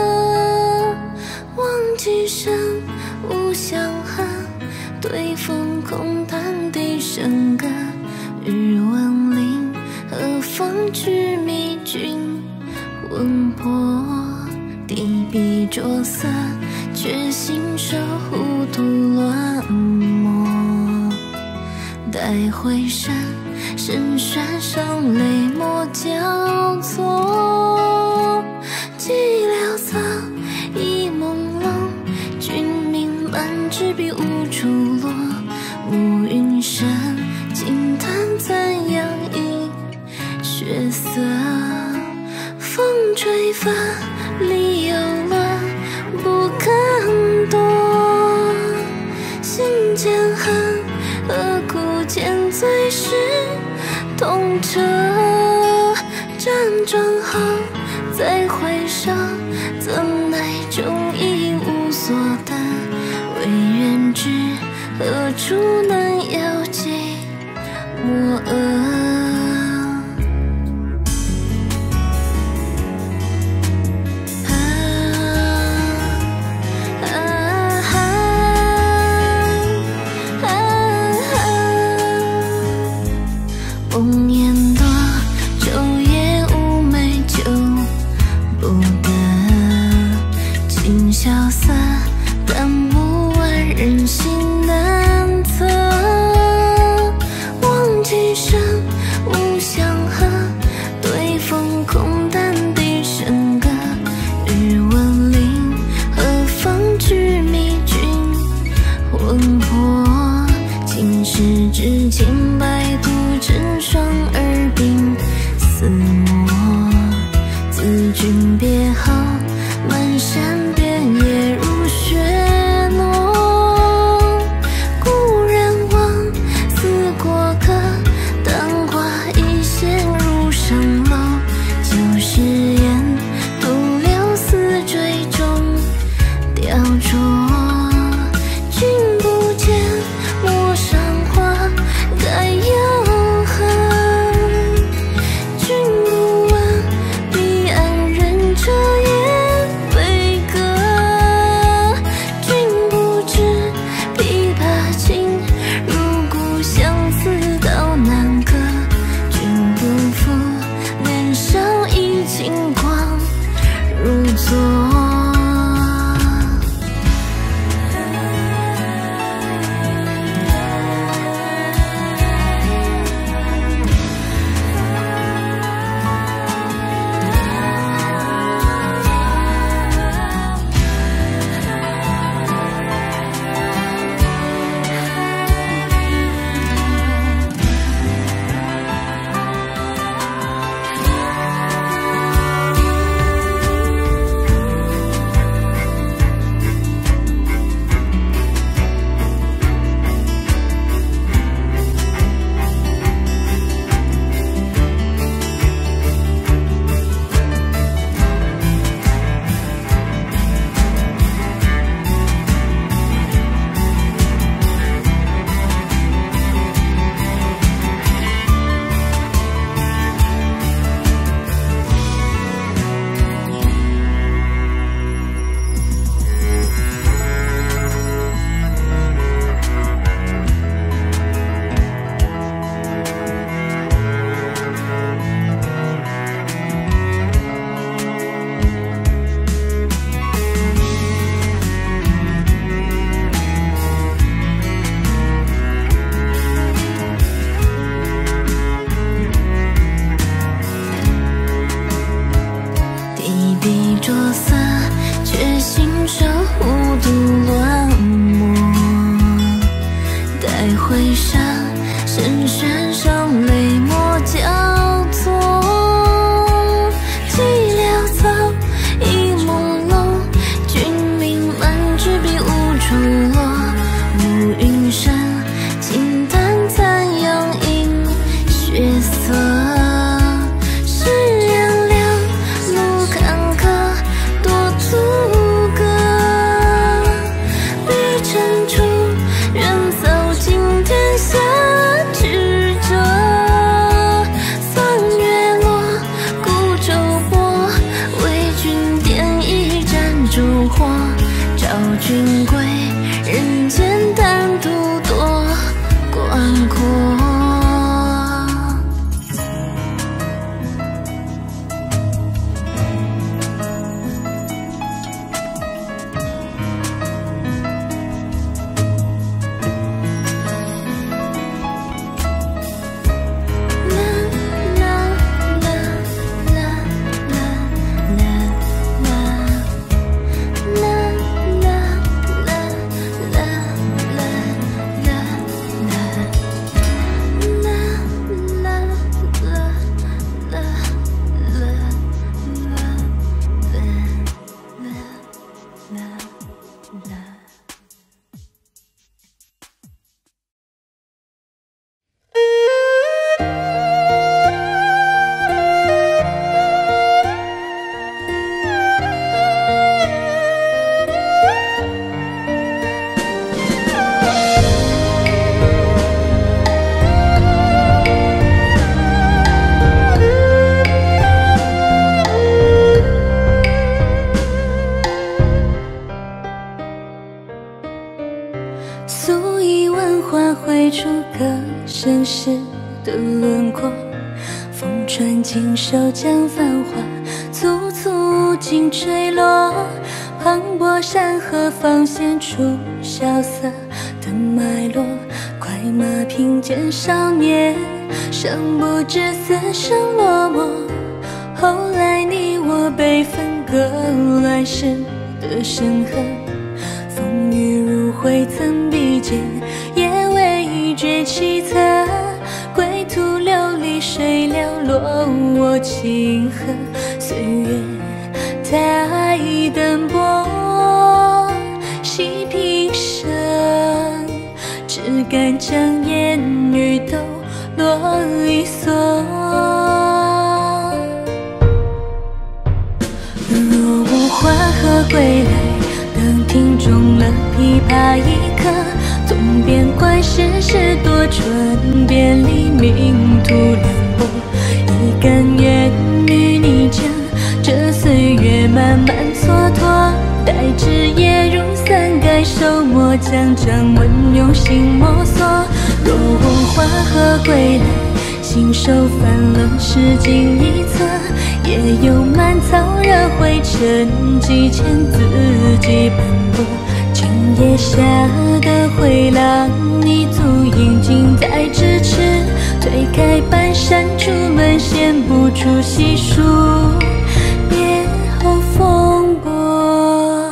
忘记生无相恨，对风空叹笛声歌。日问灵，何方知迷君魂魄？地笔着色，却信手糊涂乱抹。待回身，神山上泪墨交错。寂寥色，已朦胧，君名满纸笔无处落。暮云深，轻叹怎样映血色。风吹拂，理由乱，不肯躲。心间恨，何故见最是痛彻？辗转后再回首，怎奈终已无所得。唯愿知何处能有寄我额。梦年多，昼夜妩媚救不得。今宵色，但不问人心难测。忘记生无相和，对风空淡笛声歌。日问灵，何方知迷君魂魄？今时之清白独成双儿。 的轮廓，风穿锦手将繁华簇簇尽坠落，磅礴山河方显出萧瑟的脉络，快马平肩少年，尚不知死生落寞。后来你我被分割，乱世的深河，风雨如灰曾比肩，也未觉凄恻。归途流离水寥落我清河，岁月太奔波，细平生，只敢将言语都落一蓑。若无花荷归来，当庭中了琵琶一刻，纵边观世事多舛，别离命途凉薄，一甘愿与你将这岁月慢慢蹉跎，待枝叶如伞盖手墨，将掌纹用心摸索。若无花荷归来，信手翻了诗经一册，也有满草惹灰尘，几千字迹斑驳。今夜下的回廊，你足印近在咫尺，推开半扇竹门，显不出细数别后风波。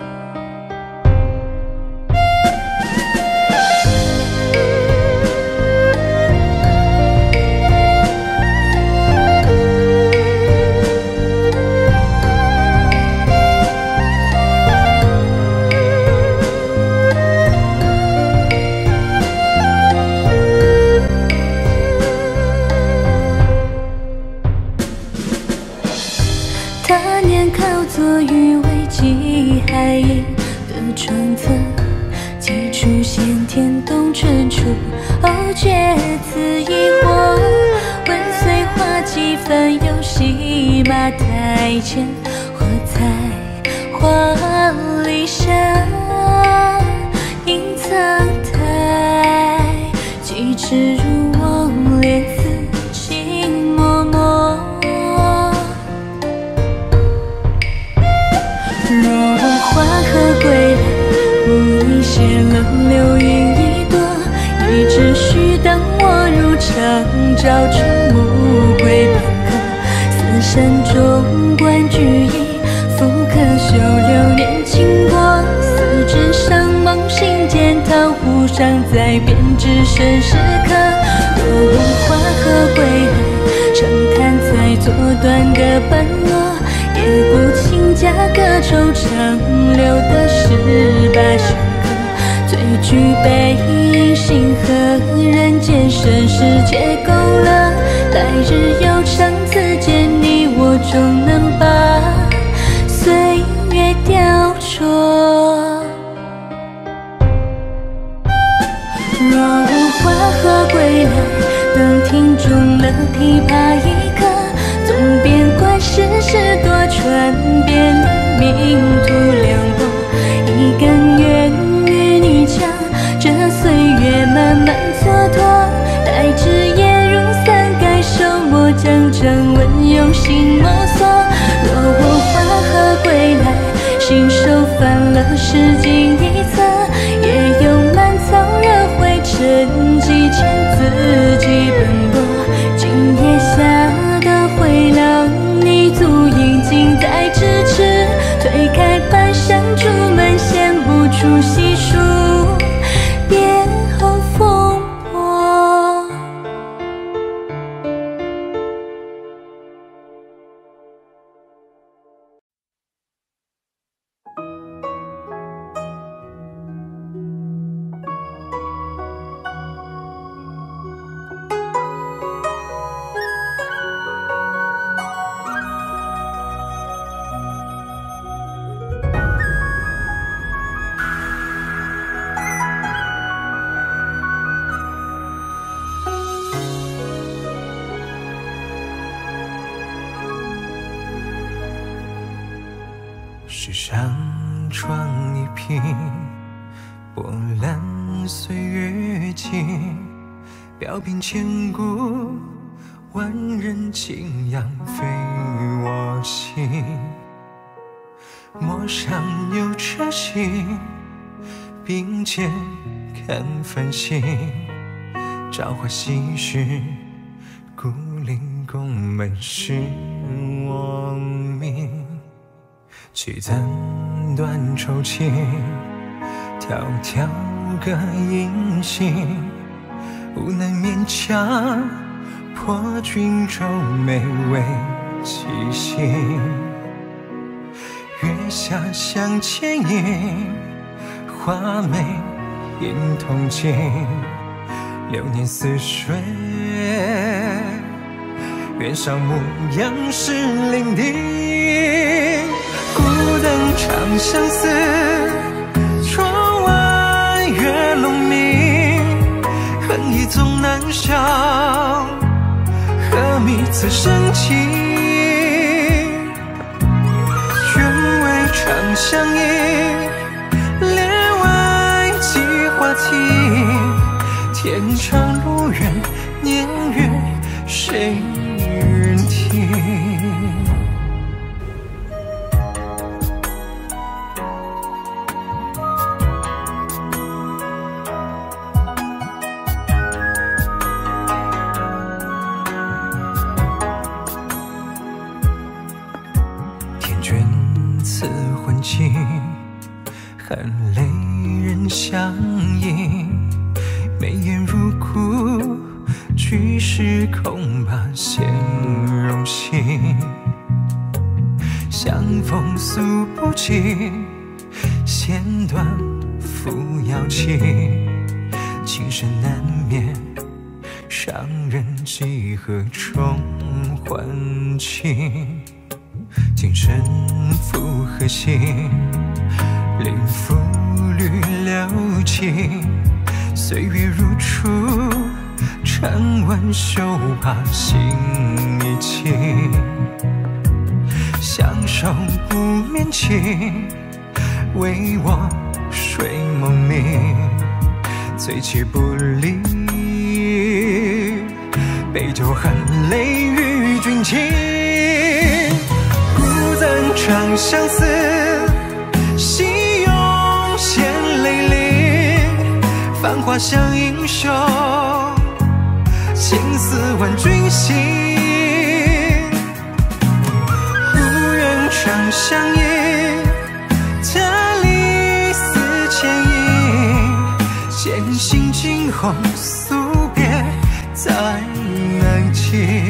他年靠坐于危机海影的窗侧，几处先天冬春处，偶觉此一惑。问岁花几番，又戏马台前，或采花离沙，隐苍苔，几尺如望莲子情脉脉。若无花荷归来，无意泄了流云一朵，一直须当我入长照出暮归片刻。四山中观举一复刻修流年经过，四指上梦心间桃湖上再编织身时刻。若无花荷归来，长叹才作断个半落，也不请假歌惆怅流的18弦歌，最具背影星河，人间盛世皆勾勒。来日悠长此间，你我终能把岁月雕琢。若无花荷归来，当庭中了琵琶一刻，纵边观世事多舛，别离命途凉薄，一甘愿与你将这岁月慢慢蹉跎，待枝叶如伞盖手墨，将掌纹用心摸索。若无花荷归来，信手翻了诗经一册，也有满草惹灰尘，几千字迹奔波。今夜下的回廊，你足印近在咫尺，推开半扇竹门，显不出细数别后风波。 世上窗一颦，波澜岁月静， 表鬓千古，万人敬仰非我心。陌上有车行，并肩看繁星。朝花夕拾，故陵宫门是我命。曲暂断愁情，迢迢个音信。无奈勉强破君愁眉为寄心。月下相牵引，画眉映铜镜。流年似水，远上牧羊时伶仃。孤灯长相思，窗外月笼明。恨意总难消，何觅此生情？愿为长相依，帘外寄花亭。天长路远，年月谁人听？天眷赐魂情，含泪人相映。眉眼如故，举世空把显荣幸。相逢诉不尽，弦断复摇情。情深难眠，伤人几何重还情。今生复何幸，临赋履留情。岁月如初，常挽袖把心一起。相守不眠情，为我睡梦明。醉泣不离，杯酒含泪与君倾。孤灯长相思，细涌现泪淋。繁华像英雄，情似万军行。不愿长相依，他离似牵引。渐行惊鸿，宿别在难尽。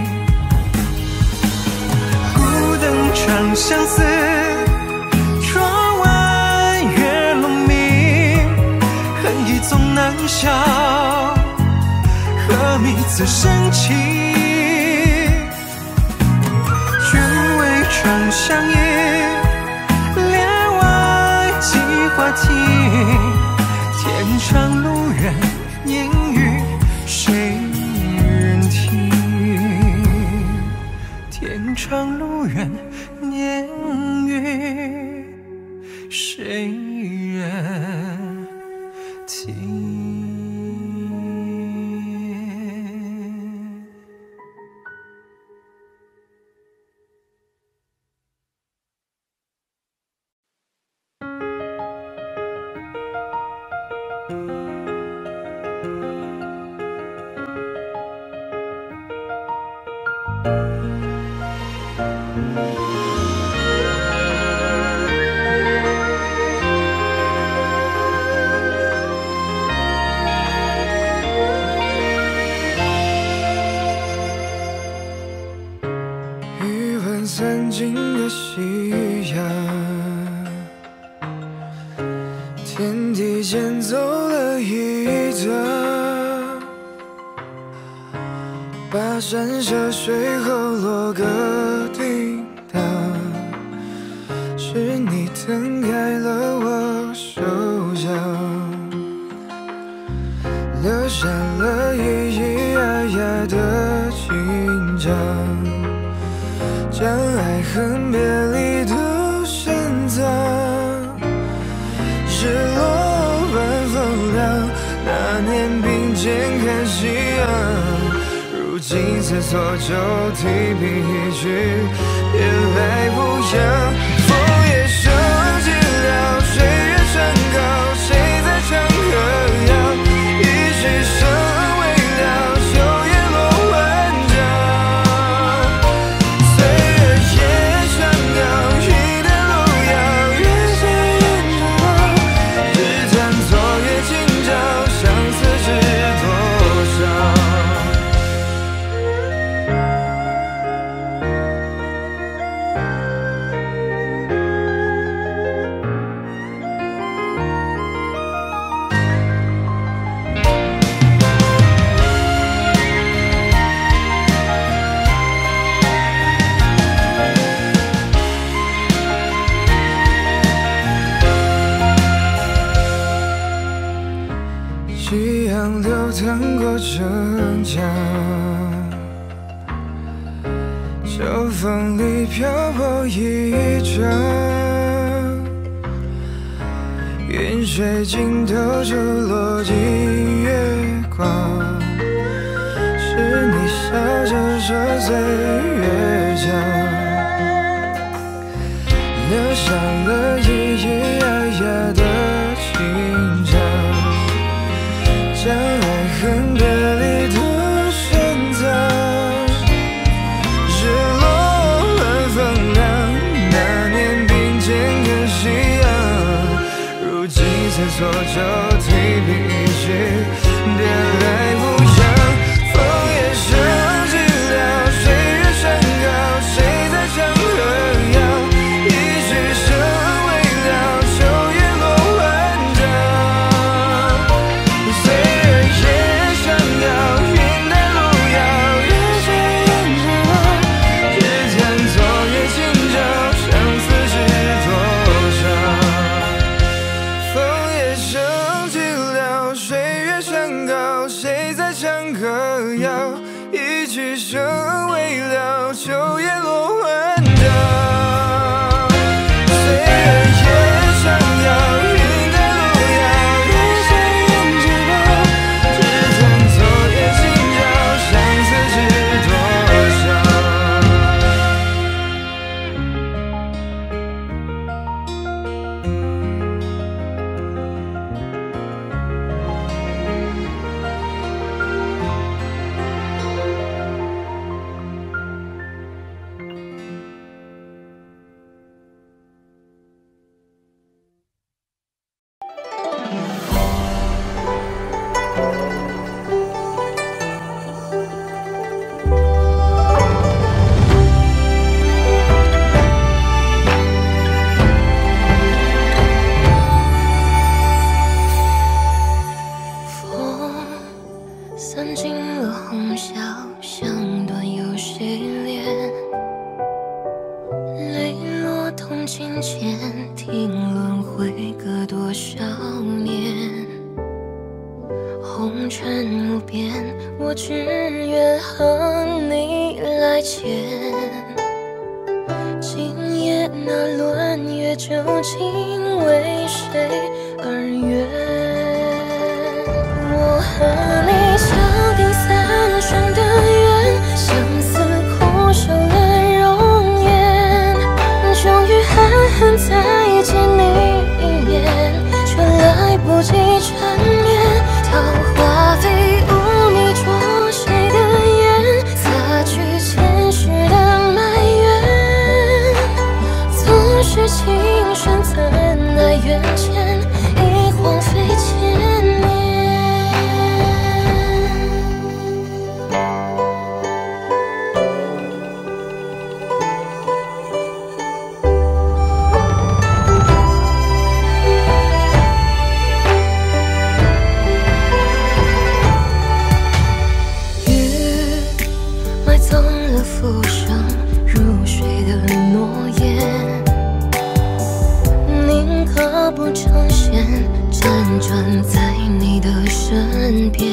孤灯长相思，窗外月笼明。恨意总难消，何觅此生情？愿为长相依，帘外寄花亭。天长路远，年月谁人听？天长路远，年月谁人听？ 余温散尽的夕阳，天地间走了一趟，跋山涉水后落个叮当，是你腾开了我手掌，留下了咿咿呀呀的紧张，将爱恨别离都深藏。日落晚风凉，那年并肩看夕今思索就提笔一句，别来无恙。风也升起了，水月升高，谁在唱歌谣？一曲声未了，秋叶落万丈。岁月也相邀，云淡路遥，月下烟潮，只叹昨夜今朝，相思知多少。夕阳流淌过城墙，秋风里漂泊一程，云水尽头就落进月光，是你笑着说岁月长，留下了咿咿呀呀的情长，将爱恨别离都深藏，日落晚风凉，那年并肩看夕阳，如今思索就提笔一句，别来无恙。风也升起了，水月升高，谁在唱歌谣？一曲声未了，秋叶落万丈。岁月也相邀，云淡路遥，月下烟潮，只叹昨夜今朝，相思知多少。风也升起了，水月升高，谁在唱歌谣？一曲声未了，秋叶落万丈。岁月也相邀，云淡路遥，月下烟潮，只叹昨夜今朝，相思知多少。 散尽了红霞，香断有谁怜？泪落铜镜前，听轮回隔多少年？红尘无边，我只愿和你来牵。今夜那轮月究竟为谁而圆？我和你敲定三生的缘，相思苦守了容颜，终于狠狠再见你一面，却来不及缠绵。桃花飞舞，你捉谁的眼？擦去前世的埋怨，纵使情深怎奈缘浅，已荒废千年。浮生入水的诺言，宁可不成仙，辗转在你的身边。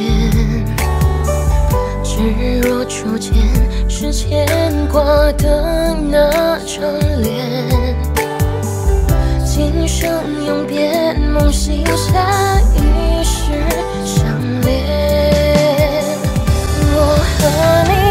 只若初见，是牵挂的那张脸。今生永别，梦醒下，一世相恋。我和你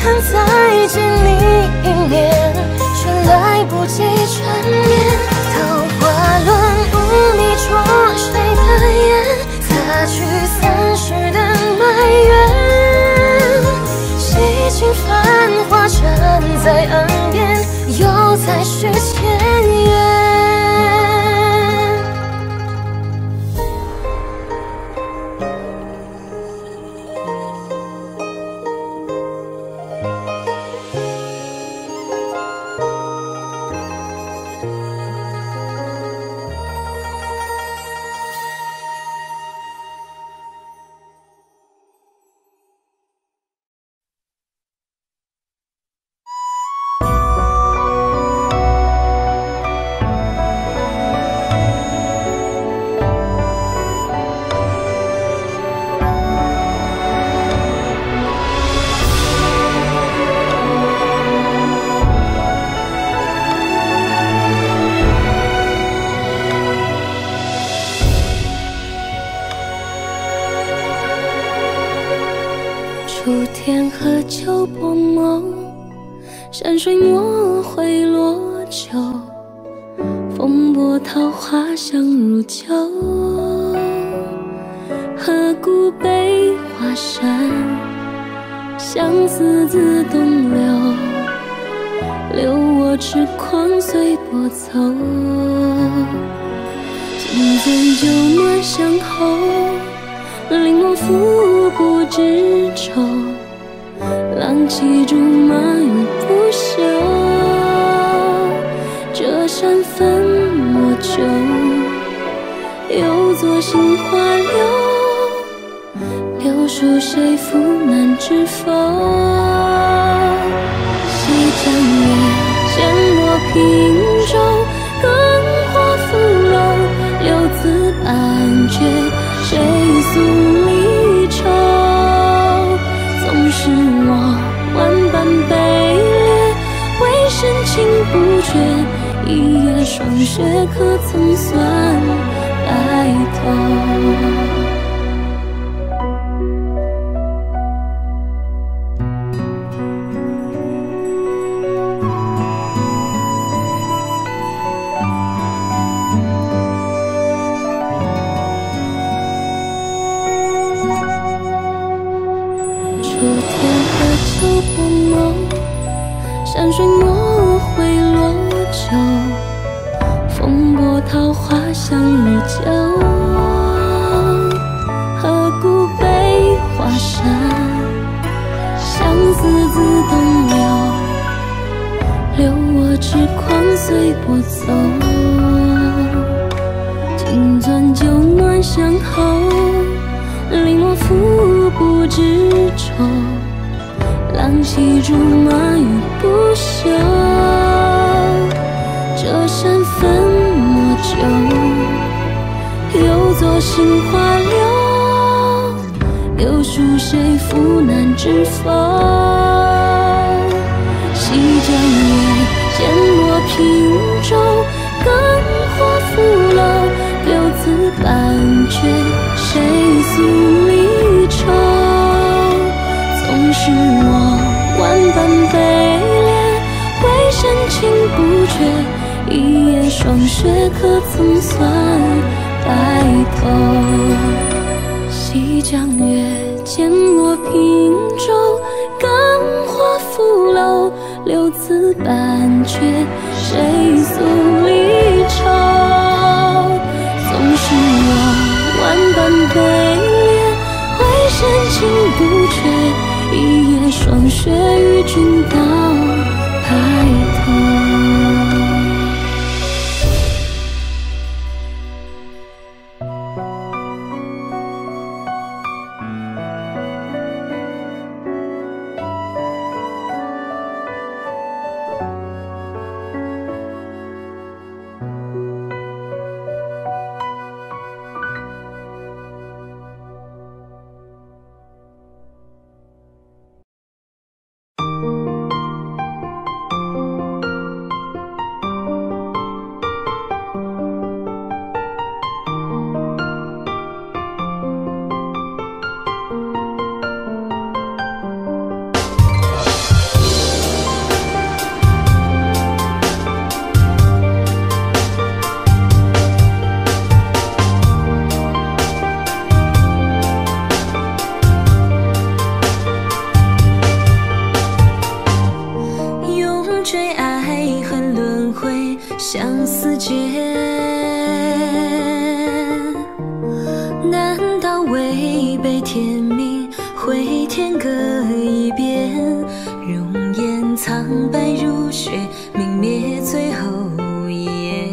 很再见你一面，却来不及缠绵。桃花乱舞，你戳谁的眼？擦去散时的埋怨。洗尽繁华站在岸边，又再续前缘。初天和秋薄梦，山水墨绘落秋，风波桃花香如酒。河谷悲画山，相思自东流，留我痴狂随波走。金樽酒暖相候，令我拂不知愁，浪迹竹马与不休。这山分莫酒，又作杏花柳，柳树谁负难知否？西江月，渐落平洲，更画扶楼，留字半阙，谁诉离愁？纵使我万般悲烈，为深情不绝，一夜霜雪可曾算白头？山水墨绘落酒，风波桃花香如酒。河谷悲画山，相思自东流，留我痴狂随波走。金樽酒暖相候，令我拂不知愁。浪迹竹马与不休，这山分莫酒，又作杏花柳，柳树谁负难知否？西江月，渐落平洲，更画扶楼，留字半阙，谁诉离愁？纵使我万般悲烈，为深情不绝，一夜霜雪可曾算白头？西江月，渐落平洲，更画扶楼，留字半阙，谁诉离愁？纵使我万般悲烈，为深情不绝，一夜霜雪与君到白头。 苍白如雪，泯灭最后一眼。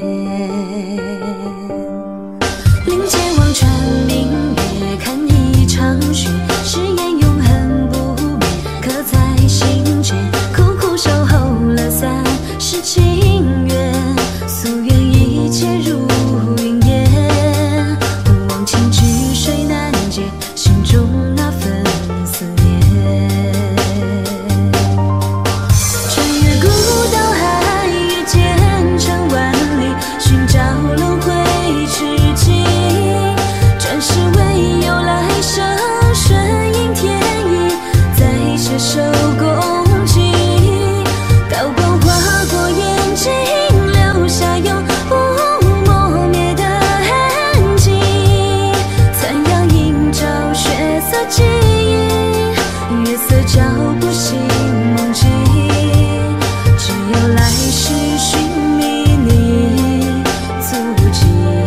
临界望穿明月，看一场雪，誓言永恒不灭，刻在心间。苦苦守候了30情缘，夙愿一切如云烟。忘情止水难解，心中那份思念。穿越古道海，越兼程万里，寻找轮回知己。转世为有来生，顺应天意，再携手共济。刀光划过眼睛，留下永不磨灭的痕迹。残阳映照血色记忆，月色照不醒梦境。只有来世寻觅你足迹。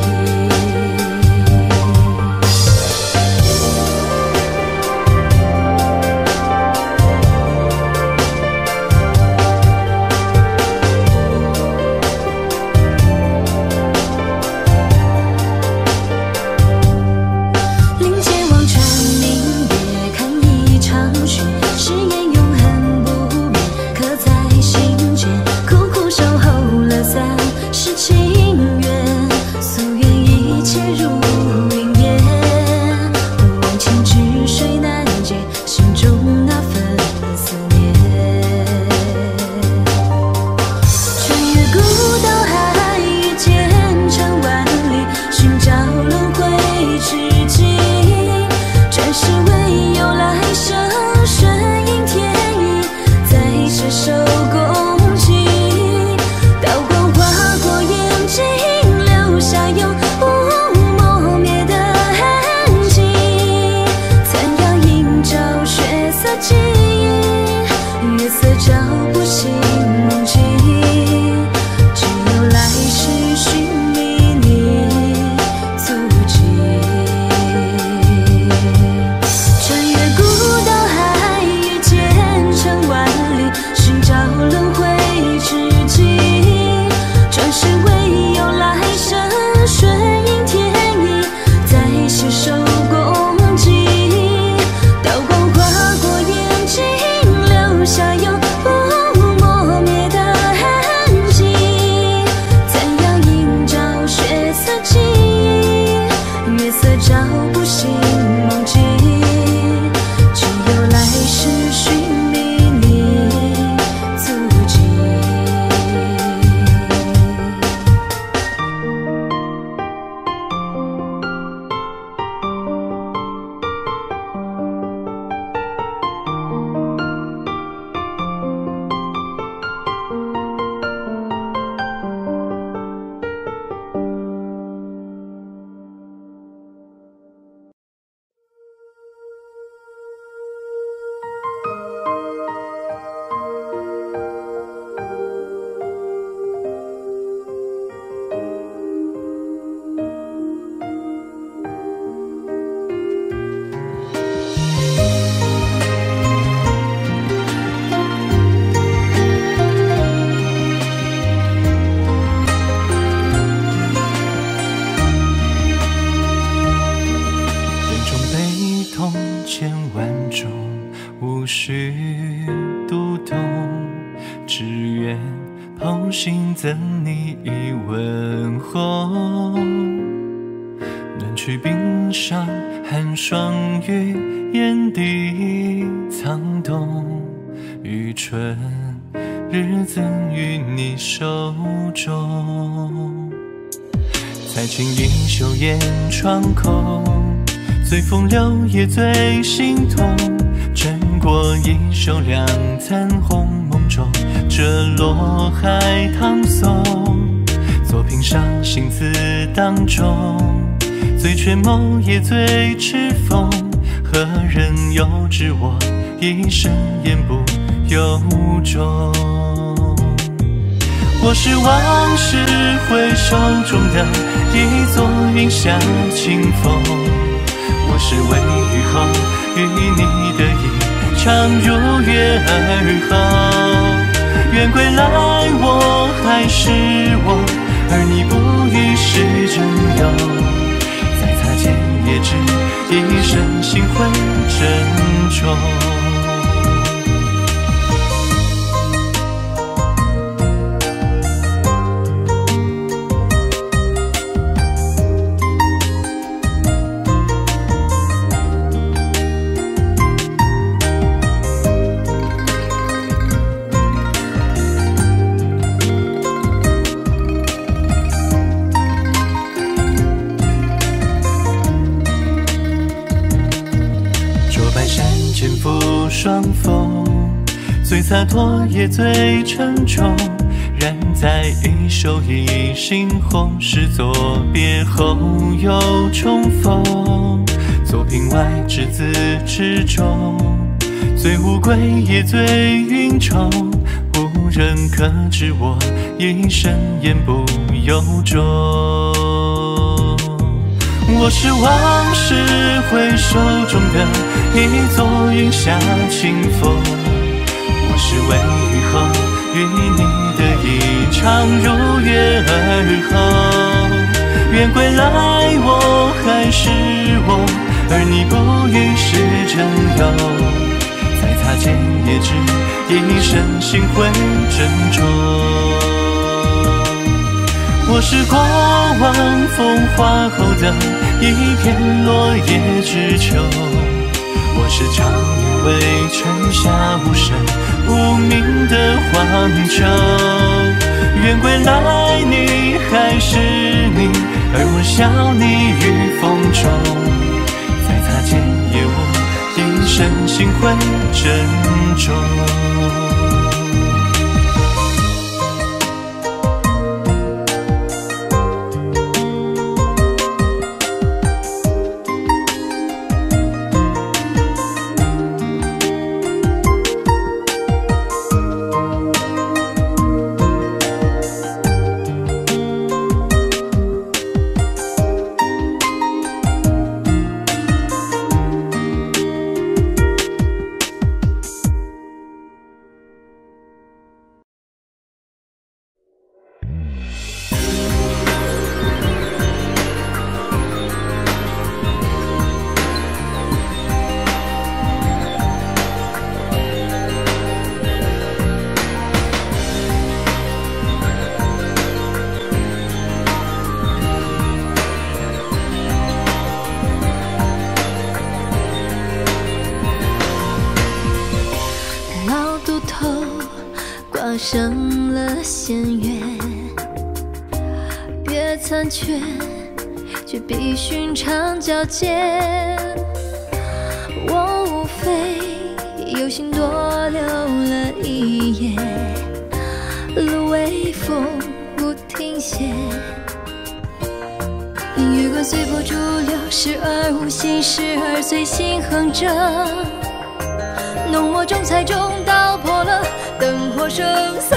临界望穿明月，看一场雪，誓言永恒不灭，刻在心间。苦苦守候了30情缘，夙愿一切如云烟。忘情止水难解，心中那份思念。穿越古道海，越兼程万里，寻找轮回知己。转世为有来生，顺应天意，再携手共济。刀光划过眼睛，留下永不磨灭的痕迹。残阳映照血色记忆，月色照不醒梦境。只有来世寻觅你足迹。穿越古道海，越兼程万里，寻找轮回知己。转世为有来生，顺应天意，再携手共济。刀光划过眼睛，留下永不磨灭的痕迹。残阳映照血色记忆，月色照不醒梦境。只有来世寻觅你足迹。 人中悲痛千万种，无需读懂，只愿剖心赠你一问候。暖去冰上寒霜与眼底藏冻，余春日赠于你手中。才轻盈袖掩窗口，最风流也最心痛。转过一袖两残红梦中，这落海棠松。作品上行字当中，最却眸也最痴疯。何人又知我一生言不由衷？我是往事回首中的一座云下清风，我是为雨后与你的一场如约而后。 愿归来我还是我，而你不于是真有。再擦肩也知一身心会珍重。双峰，最洒脱也最沉重，染在一手一心红，是作别后又重逢。作品外只字之中，最无归也最云重，无人可知我一生言不由衷。我是往事回首中的一座云下清风，我是未雨后与你的一场如约而后。愿归来我还是我，而你不于是真有。再擦肩也知一生心会珍重。我是过往风华后的一片落叶之秋，我是长夜为春夏无声无名的荒丘。愿归来你还是你，而我笑你于风中。再擦肩也无一生心会珍重。 挂上了弦乐，越残缺，却比寻常皎洁。我无非有心多留了一夜，芦苇风不停歇。月光随波逐流，时而无心，时而随心哼着。浓墨重彩中道破了灯火声色，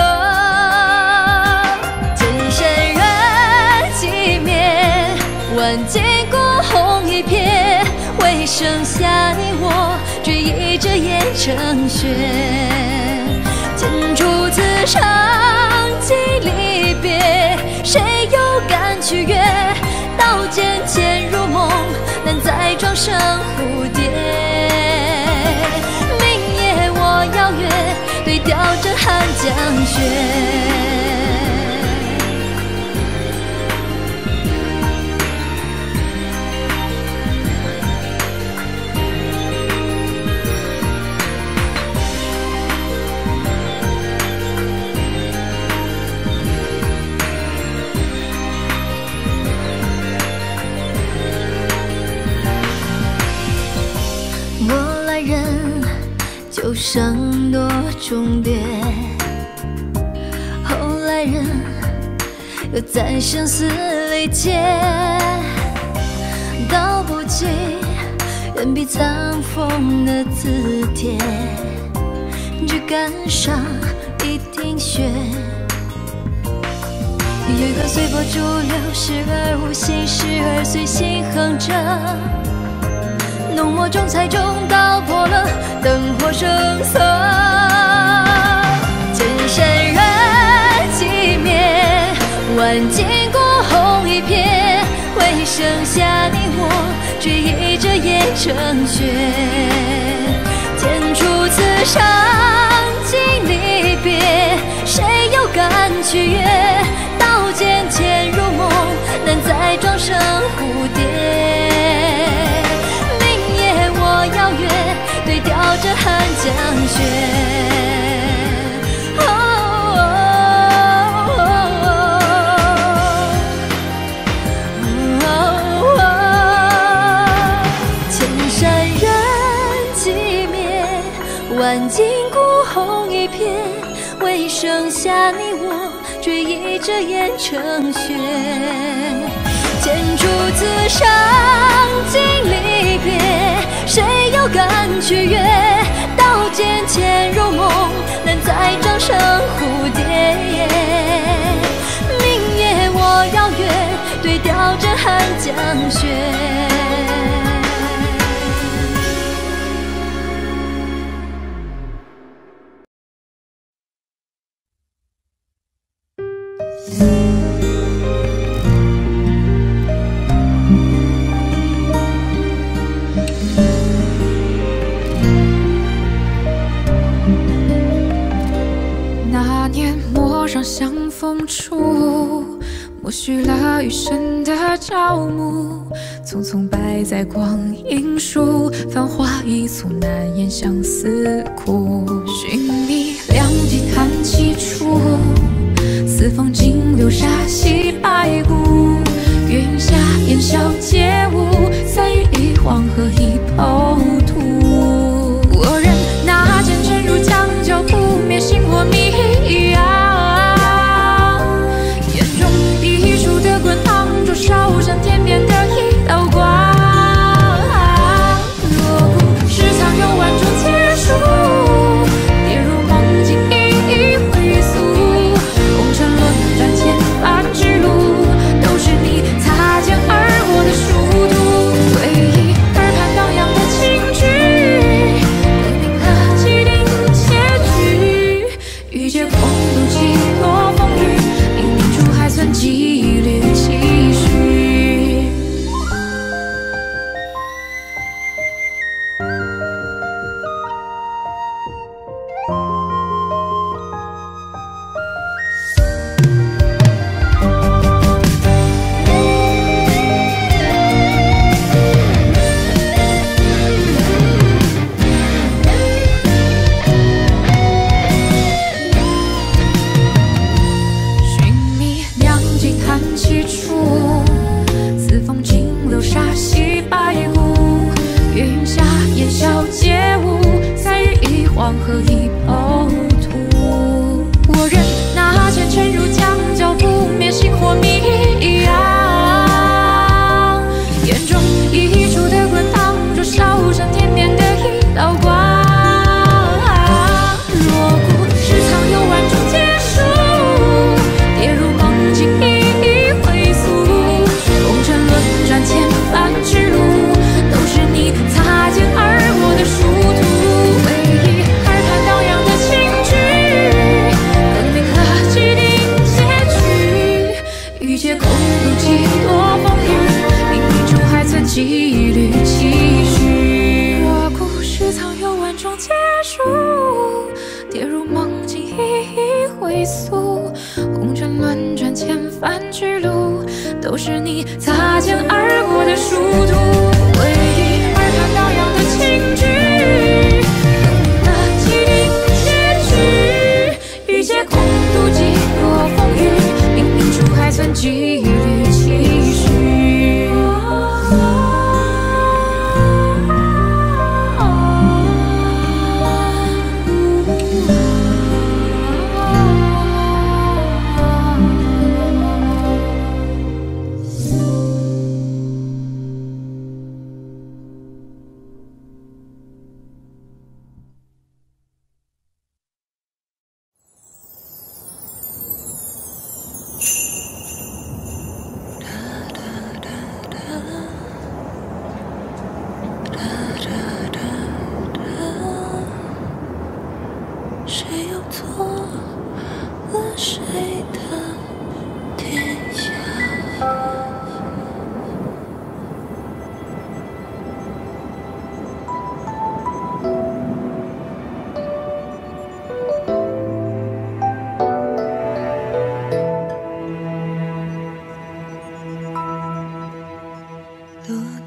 千山人寂灭，万径孤红一瞥，唯剩下你我追忆着烟成雪。剑出此生几离别，谁又敢去越？刀剑潜入梦，难再装成蝴蝶。邀月对调着寒江雪。我来人就剩多重叠，后来人又在生死里劫，道不尽远比苍风的字帖，只赶上一听雪。月光随波逐流，时而无心，时而随心哼着。浓墨重彩中道破了灯火声色，千山人晚经过红一片，唯剩下你我追忆着夜成雪。天初次伤尽离别，谁又敢去越？刀剑潜入梦，难再装成蝴蝶。明夜我邀月，对调着寒江雪。晚经过红一片，唯剩下你我追忆着夜成雪。天初次伤尽离别，谁又敢去越？刀剑潜入梦，难再长成蝴蝶。明夜我邀月，对调着寒江雪。 那年陌上相逢处，默许了余生的朝暮，匆匆摆在光阴树，繁华一簇，难言相思苦。寻觅两极叹气处，似风尽流沙洗白骨。月云下烟消皆无，三日一黄河一抔土。我任那剑沉入江脚，不灭星火迷阳。眼中一束的滚烫，灼烧上天边的一道光。若故事藏有万种结束，跌入梦境一一回溯。红尘轮转千帆之路，都是你擦肩而过的殊途。回忆耳畔荡漾的情句，更定了既定结局。遇见空渡几多风雨，冥冥中还算几缕期许。寻觅两极叹气处，似风尽流沙洗白骨。月云下烟消皆无，三日一黄河一抔土。我任那剑沉入江脚，不灭星火迷阳。眼中一束的滚烫，灼烧上天边的一道光。若故事藏有万种结束，跌入梦境一一回溯。红尘轮转千帆之路，都是你擦肩而过的殊途。回忆耳畔荡漾的情句，更定了既定结局。遇见空渡几多风雨，冥冥中还存几缕期许。若故事藏有万种结束，跌入梦境一一回溯。红尘轮转千帆之路，都是你擦肩而过的殊途。回忆耳畔荡漾的情句，更定了既定结局。遇见空渡几多风雨，冥冥中还存几缕期许。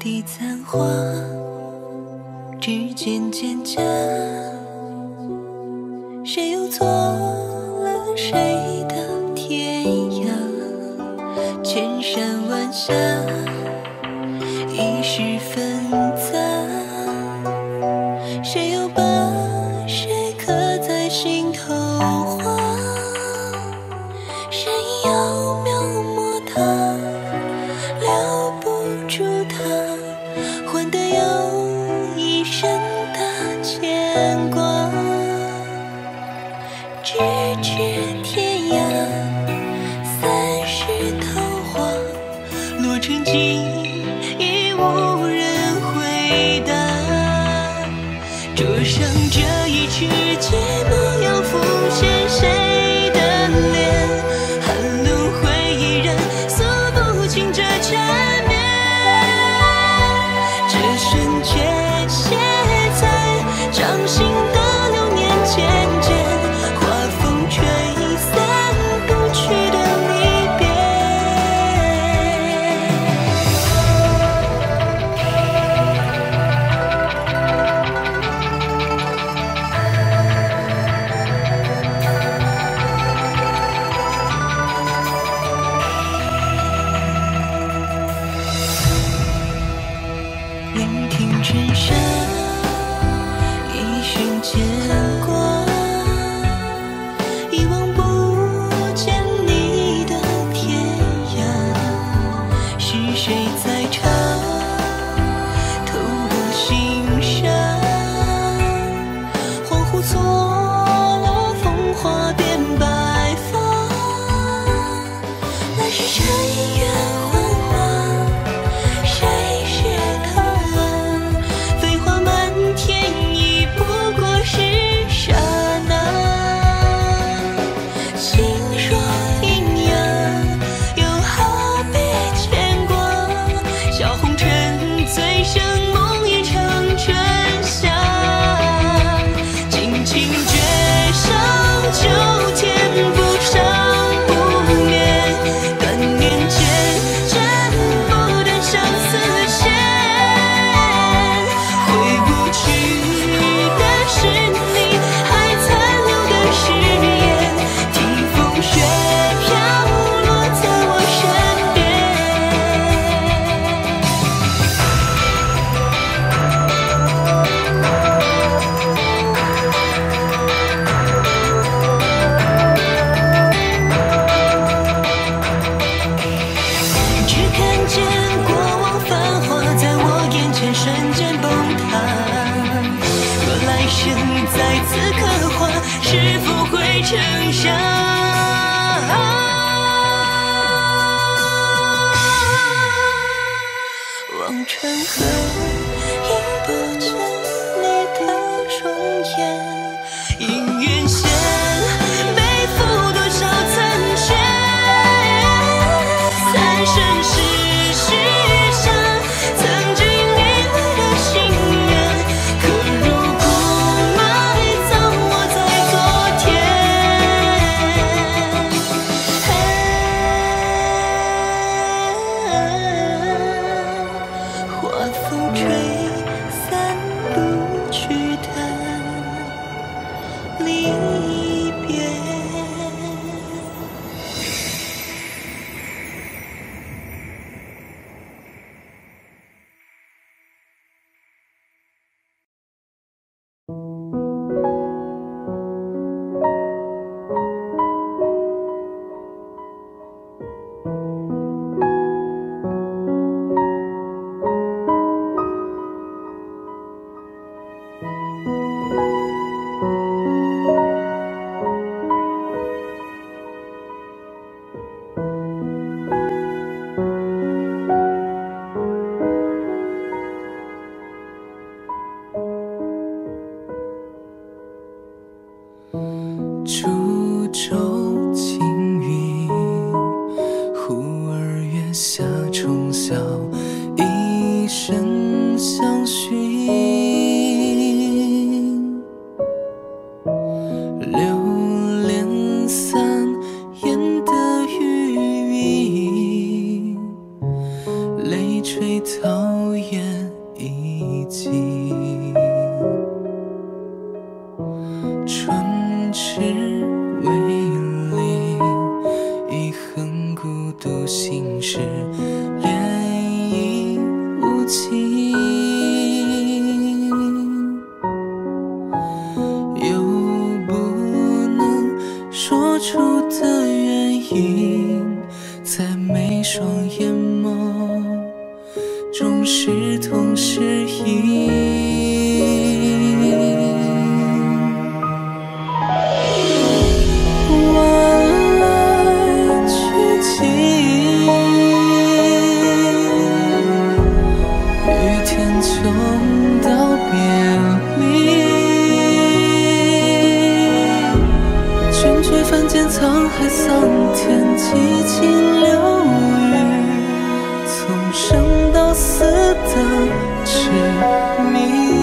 地簪花，指尖蒹葭，谁又错了谁的天涯？千山万峡，一时纷杂，谁又把谁刻在心头画？谁要描摹它，留不住它，换得有一生的牵挂。咫尺天涯，三世桃花，落成金已无人回答。桌上这一曲节目要浮现谁的脸？寒露会依然诉不清这缠绵。这瞬间写在掌心的流年渐渐，花风吹散不去的离别。聆听尘沙，一瞬间过，一望不见你的天涯。是谁在唱透的心伤？恍惚错落，风华变白发。来世尘缘幻化，谁是他？飞花满天已不过是刹那。心若阴阳，又何必牵挂？笑红尘醉生梦已成春夏。轻轻绝手，就填不上不灭。断念间，斩不断相思线。回不去的是你还残留的誓言，听风雪飘落在我身边。只看见过往繁华在我眼前瞬间崩塌。若来生再次刻画，是否会成沙？望穿河，映不见你的容颜。姻缘线，背负多少残缺？三生石须下，曾经遗落的心愿，刻入骨埋葬我在昨天。花风吹散不去的离别。 煮舟轻云，忽而月下重晓，一生相寻。流连散，烟得余韵， 泪垂到眼已尽，唇齿为零，遗恨孤独心事，涟漪无尽，又不能说出的原因，在每双眼眸中是痛是疑。晚来去尽，与天穹道别离，卷卷凡间沧海桑田，几经流雨，从生到死的痴迷。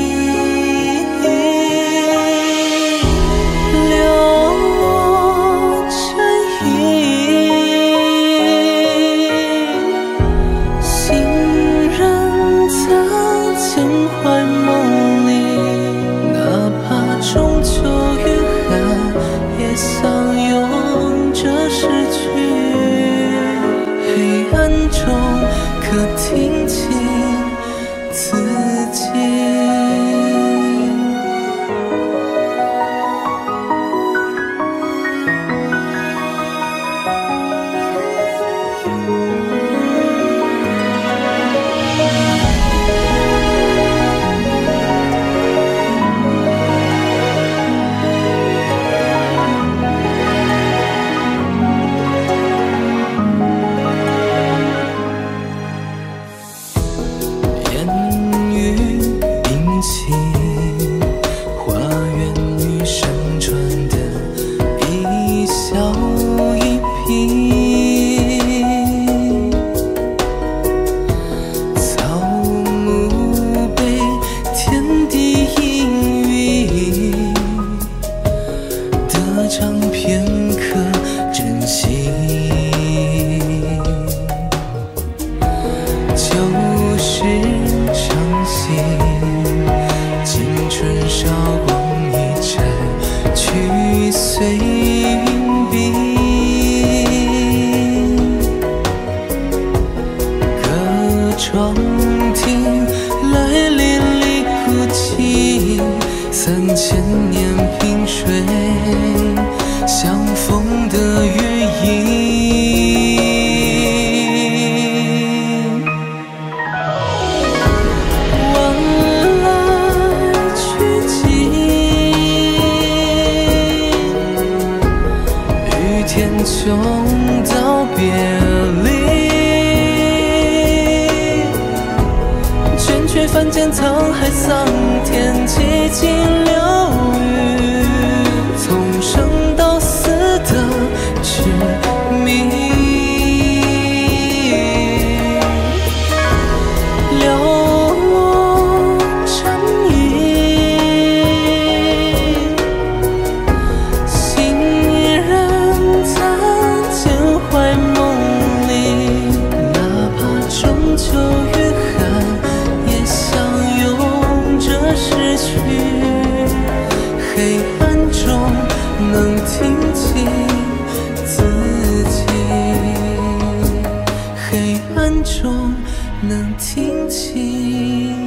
可听清自己。窗听来连理不尽，3000年萍水相逢的余音。晚来去尽，与天穹道别离。凡间沧海桑田，几经流雨，从生到死的痴迷。寥落成影，心人在缅怀梦里，哪怕终究与失去，黑暗中能听清自己，黑暗中能听清。